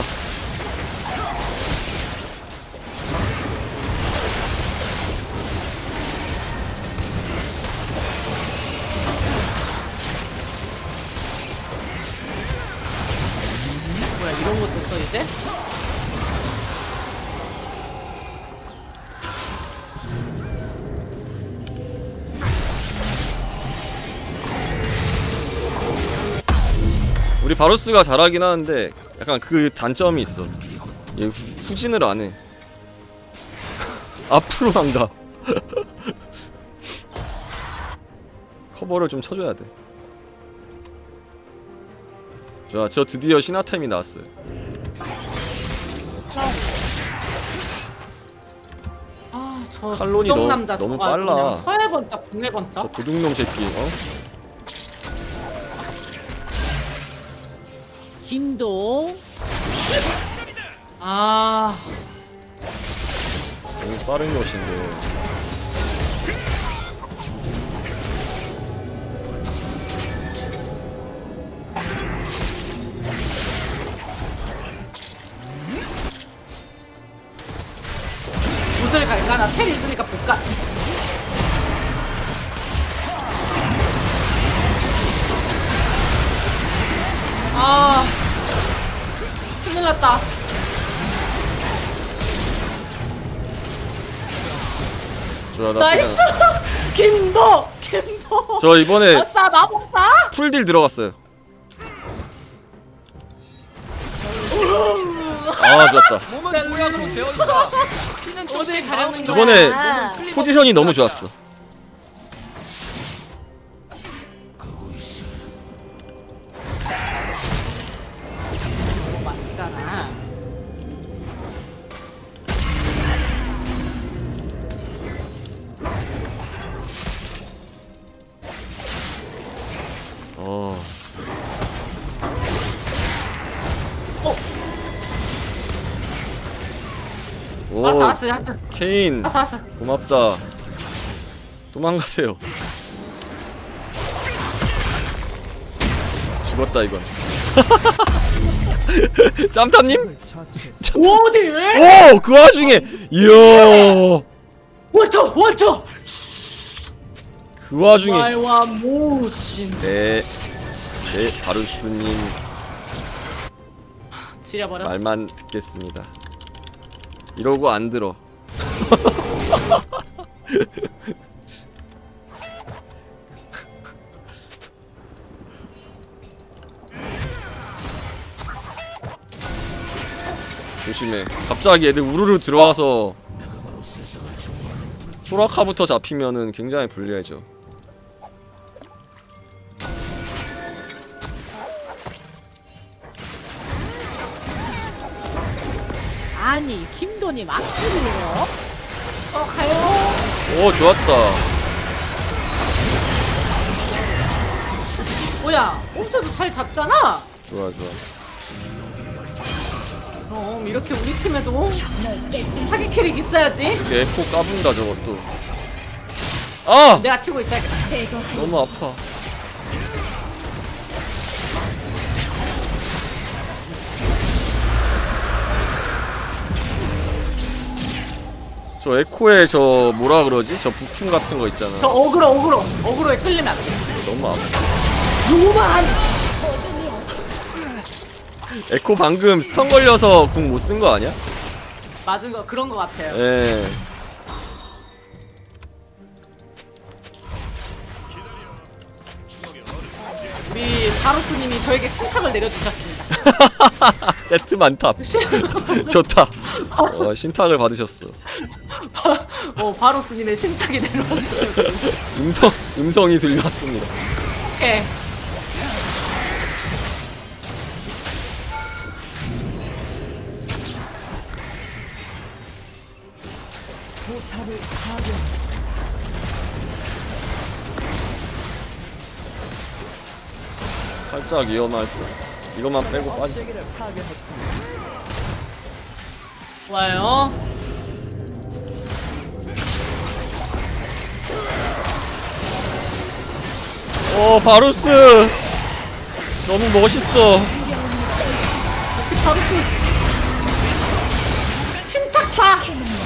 뭐야 이런 것도 써 이제? 우리 바루스가 잘하긴 하는데 약간 그 단점이 있어. 얘 후, 후진을 안 해. 앞으로만 가. 커버를 좀 쳐줘야 돼. 자, 저 드디어 신화템이 나왔어요. 아저 칼론이 너무- 남자 너무 저거 아주 빨라. 그냥 서해 번쩍 동해 번쩍. 저 도둑놈 새끼. 어? 진도. 아 너무 빠른 것인데. 붓을 갈까? 나 텔 있으니까 붓가. 아, 큰일 났다. 좋아, 나이스! 김도! 김도! 저 이번에 아싸, 마법사! 풀딜 들어갔어요. 아, 좋았다. 몸은 모양으로 되어있다. 피는 어디 가려는 거야? 이번에 포지션이 너무 좋았어. 너무 맛있잖아. 어. 어. 오, 알았어, 알았어, 알았어. 케인. 알았어, 알았어. 고맙다. 도망가세요. 죽었다 이건. 짬탐님? 어디 왜? 오! 그 와중에! 이야! 원투! 원투! 그 와중에 말와 모신. 네, 네, 바루스님 지려버렸어. 말만 듣겠습니다. 이러고 안 들어. 조심해. 갑자기 애들 우르르 들어와서 소라카부터 잡히면은 굉장히 불리해져. 아니 김도님 악플이에요? 어 가요. 오, 좋았다. 뭐야? 홈스도 잘 잡잖아. 좋아 좋아. 그럼 이렇게 우리 팀에도 사기 캐릭 있어야지. 이렇게 에코 까분다 저것도. 아! 내가 치고 있어야겠다. 너무 아파. 저 에코에 저 뭐라 그러지? 저 부품 같은 거 있잖아. 저 어그로 어그로 어그로에 끌리면 안 돼. 너무 아파. 요만. 에코 방금 스턴 걸려서 궁 못 쓴 거 아니야? 맞은 거 그런 거 같아요. 예. 우리 바로스님이 저에게 신탁을 내려주셨습니다. 세트 만탑. 좋다. 어, 신탁을 받으셨어. 어 바로스님의 신탁이 내려왔어요. 음성 음성이 들려왔습니다. 오케이. 포탑을 파괴했습니다. 살짝 위험할 듯. 이것만 빼고 빠지. 업체계를 파괴했습니다. 좋아요. 오, 바루스 너무 멋있어. 역시 바로스. 신탁차.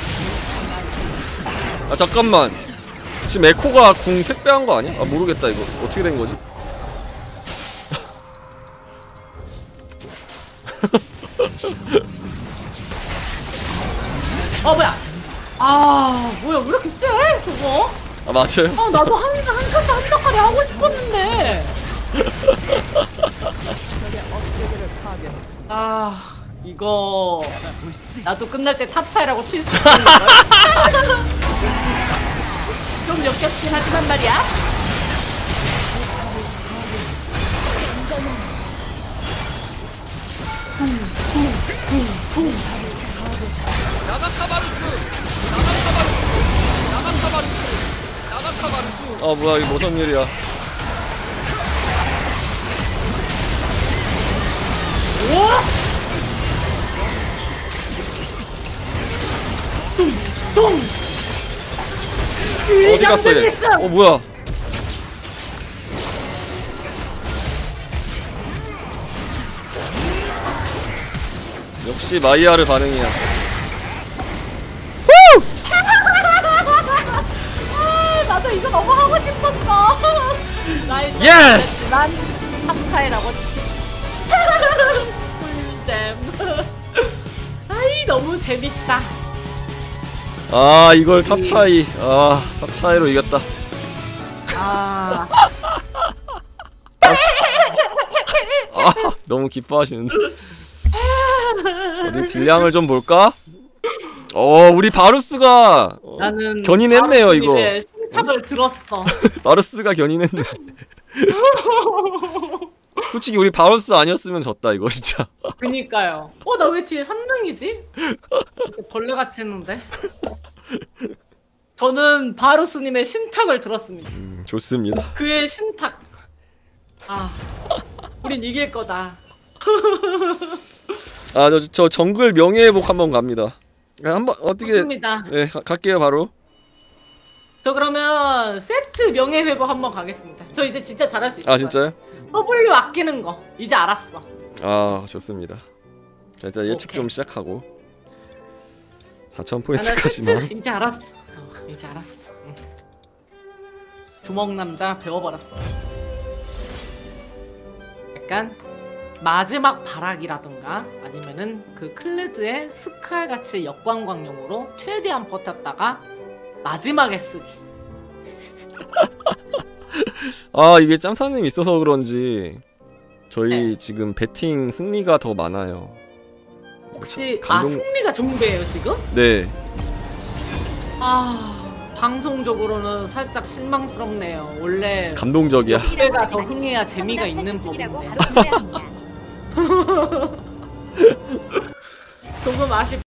아 잠깐만. 지금 에코가 궁 택배한 거 아니야? 아 모르겠다 이거 어떻게 된 거지? 어 뭐야? 아 뭐야 왜 이렇게 세 저거? 아 맞아요? 아 나도 한 한 칸도 한 덕까지 하고 싶었는데. 업체계를 파괴했습니다. 아 이거 나도 끝날 때 탑차이라고 칠 수 있는 걸. 좀 역겹긴 하지만 말이야. 나가카 바루스! 나가카 바루스! 나가카 바루스! 나가카 바루스! 아 뭐야 이게 무슨 일이야? 우와! 뚱! 어디 갔어 얘? 어 뭐야? 역시 마이아르 반응이야. 후! 아이 예스! 난 삼 차이라고 치. 꿀잼. 아이 너무 재밌다. 아 이걸 탑 차이. 아 탑 차이로 이겼다. 아. 아 너무 기뻐하시는데. 어디 딜량을 좀 볼까? 어 우리 바루스가 나는 견인했네요 이거. 바루스님의 신탁을 들었어. 바루스가 견인했네. 솔직히 우리 바루스 아니었으면 졌다 이거 진짜. 그니까요. 어 나 왜 뒤에 삼 등이지? 벌레같이 했는데. 저는 바루스님의 신탁을 들었습니다. 음, 좋습니다. 그의 신탁. 아, 우린 이길 거다. 아 저 저 정글 명예회복 한번 갑니다. 한번 어떻게? 좋습니다. 네 가, 갈게요 바로. 저 그러면 세트 명예회복 한번 가겠습니다. 저 이제 진짜 잘할 수 있어요. 아 진짜요? W 아끼는 거 이제 알았어. 아 좋습니다. 자 일단 예측 오케이. 좀 시작하고 사천 나는 포인트까지만. 세트 이제 알았어. 어, 이제 알았어. 응. 주먹 남자 배워버렸어. 약간 마지막 발악이라든가 아니면은 그 클레드의 스칼 같이 역광광용으로 최대한 버텼다가 마지막에 쓰기. 아 이게 짬사님 있어서 그런지 저희 네. 지금 배팅 승리가 더 많아요. 혹시 감동- 아 승리가 정배예요 지금? 네. 아 방송적으로는 살짝 실망스럽네요. 원래 감동적이야. 기회가 더 흥해야 재미가 있는 법인데. 조금 아쉽.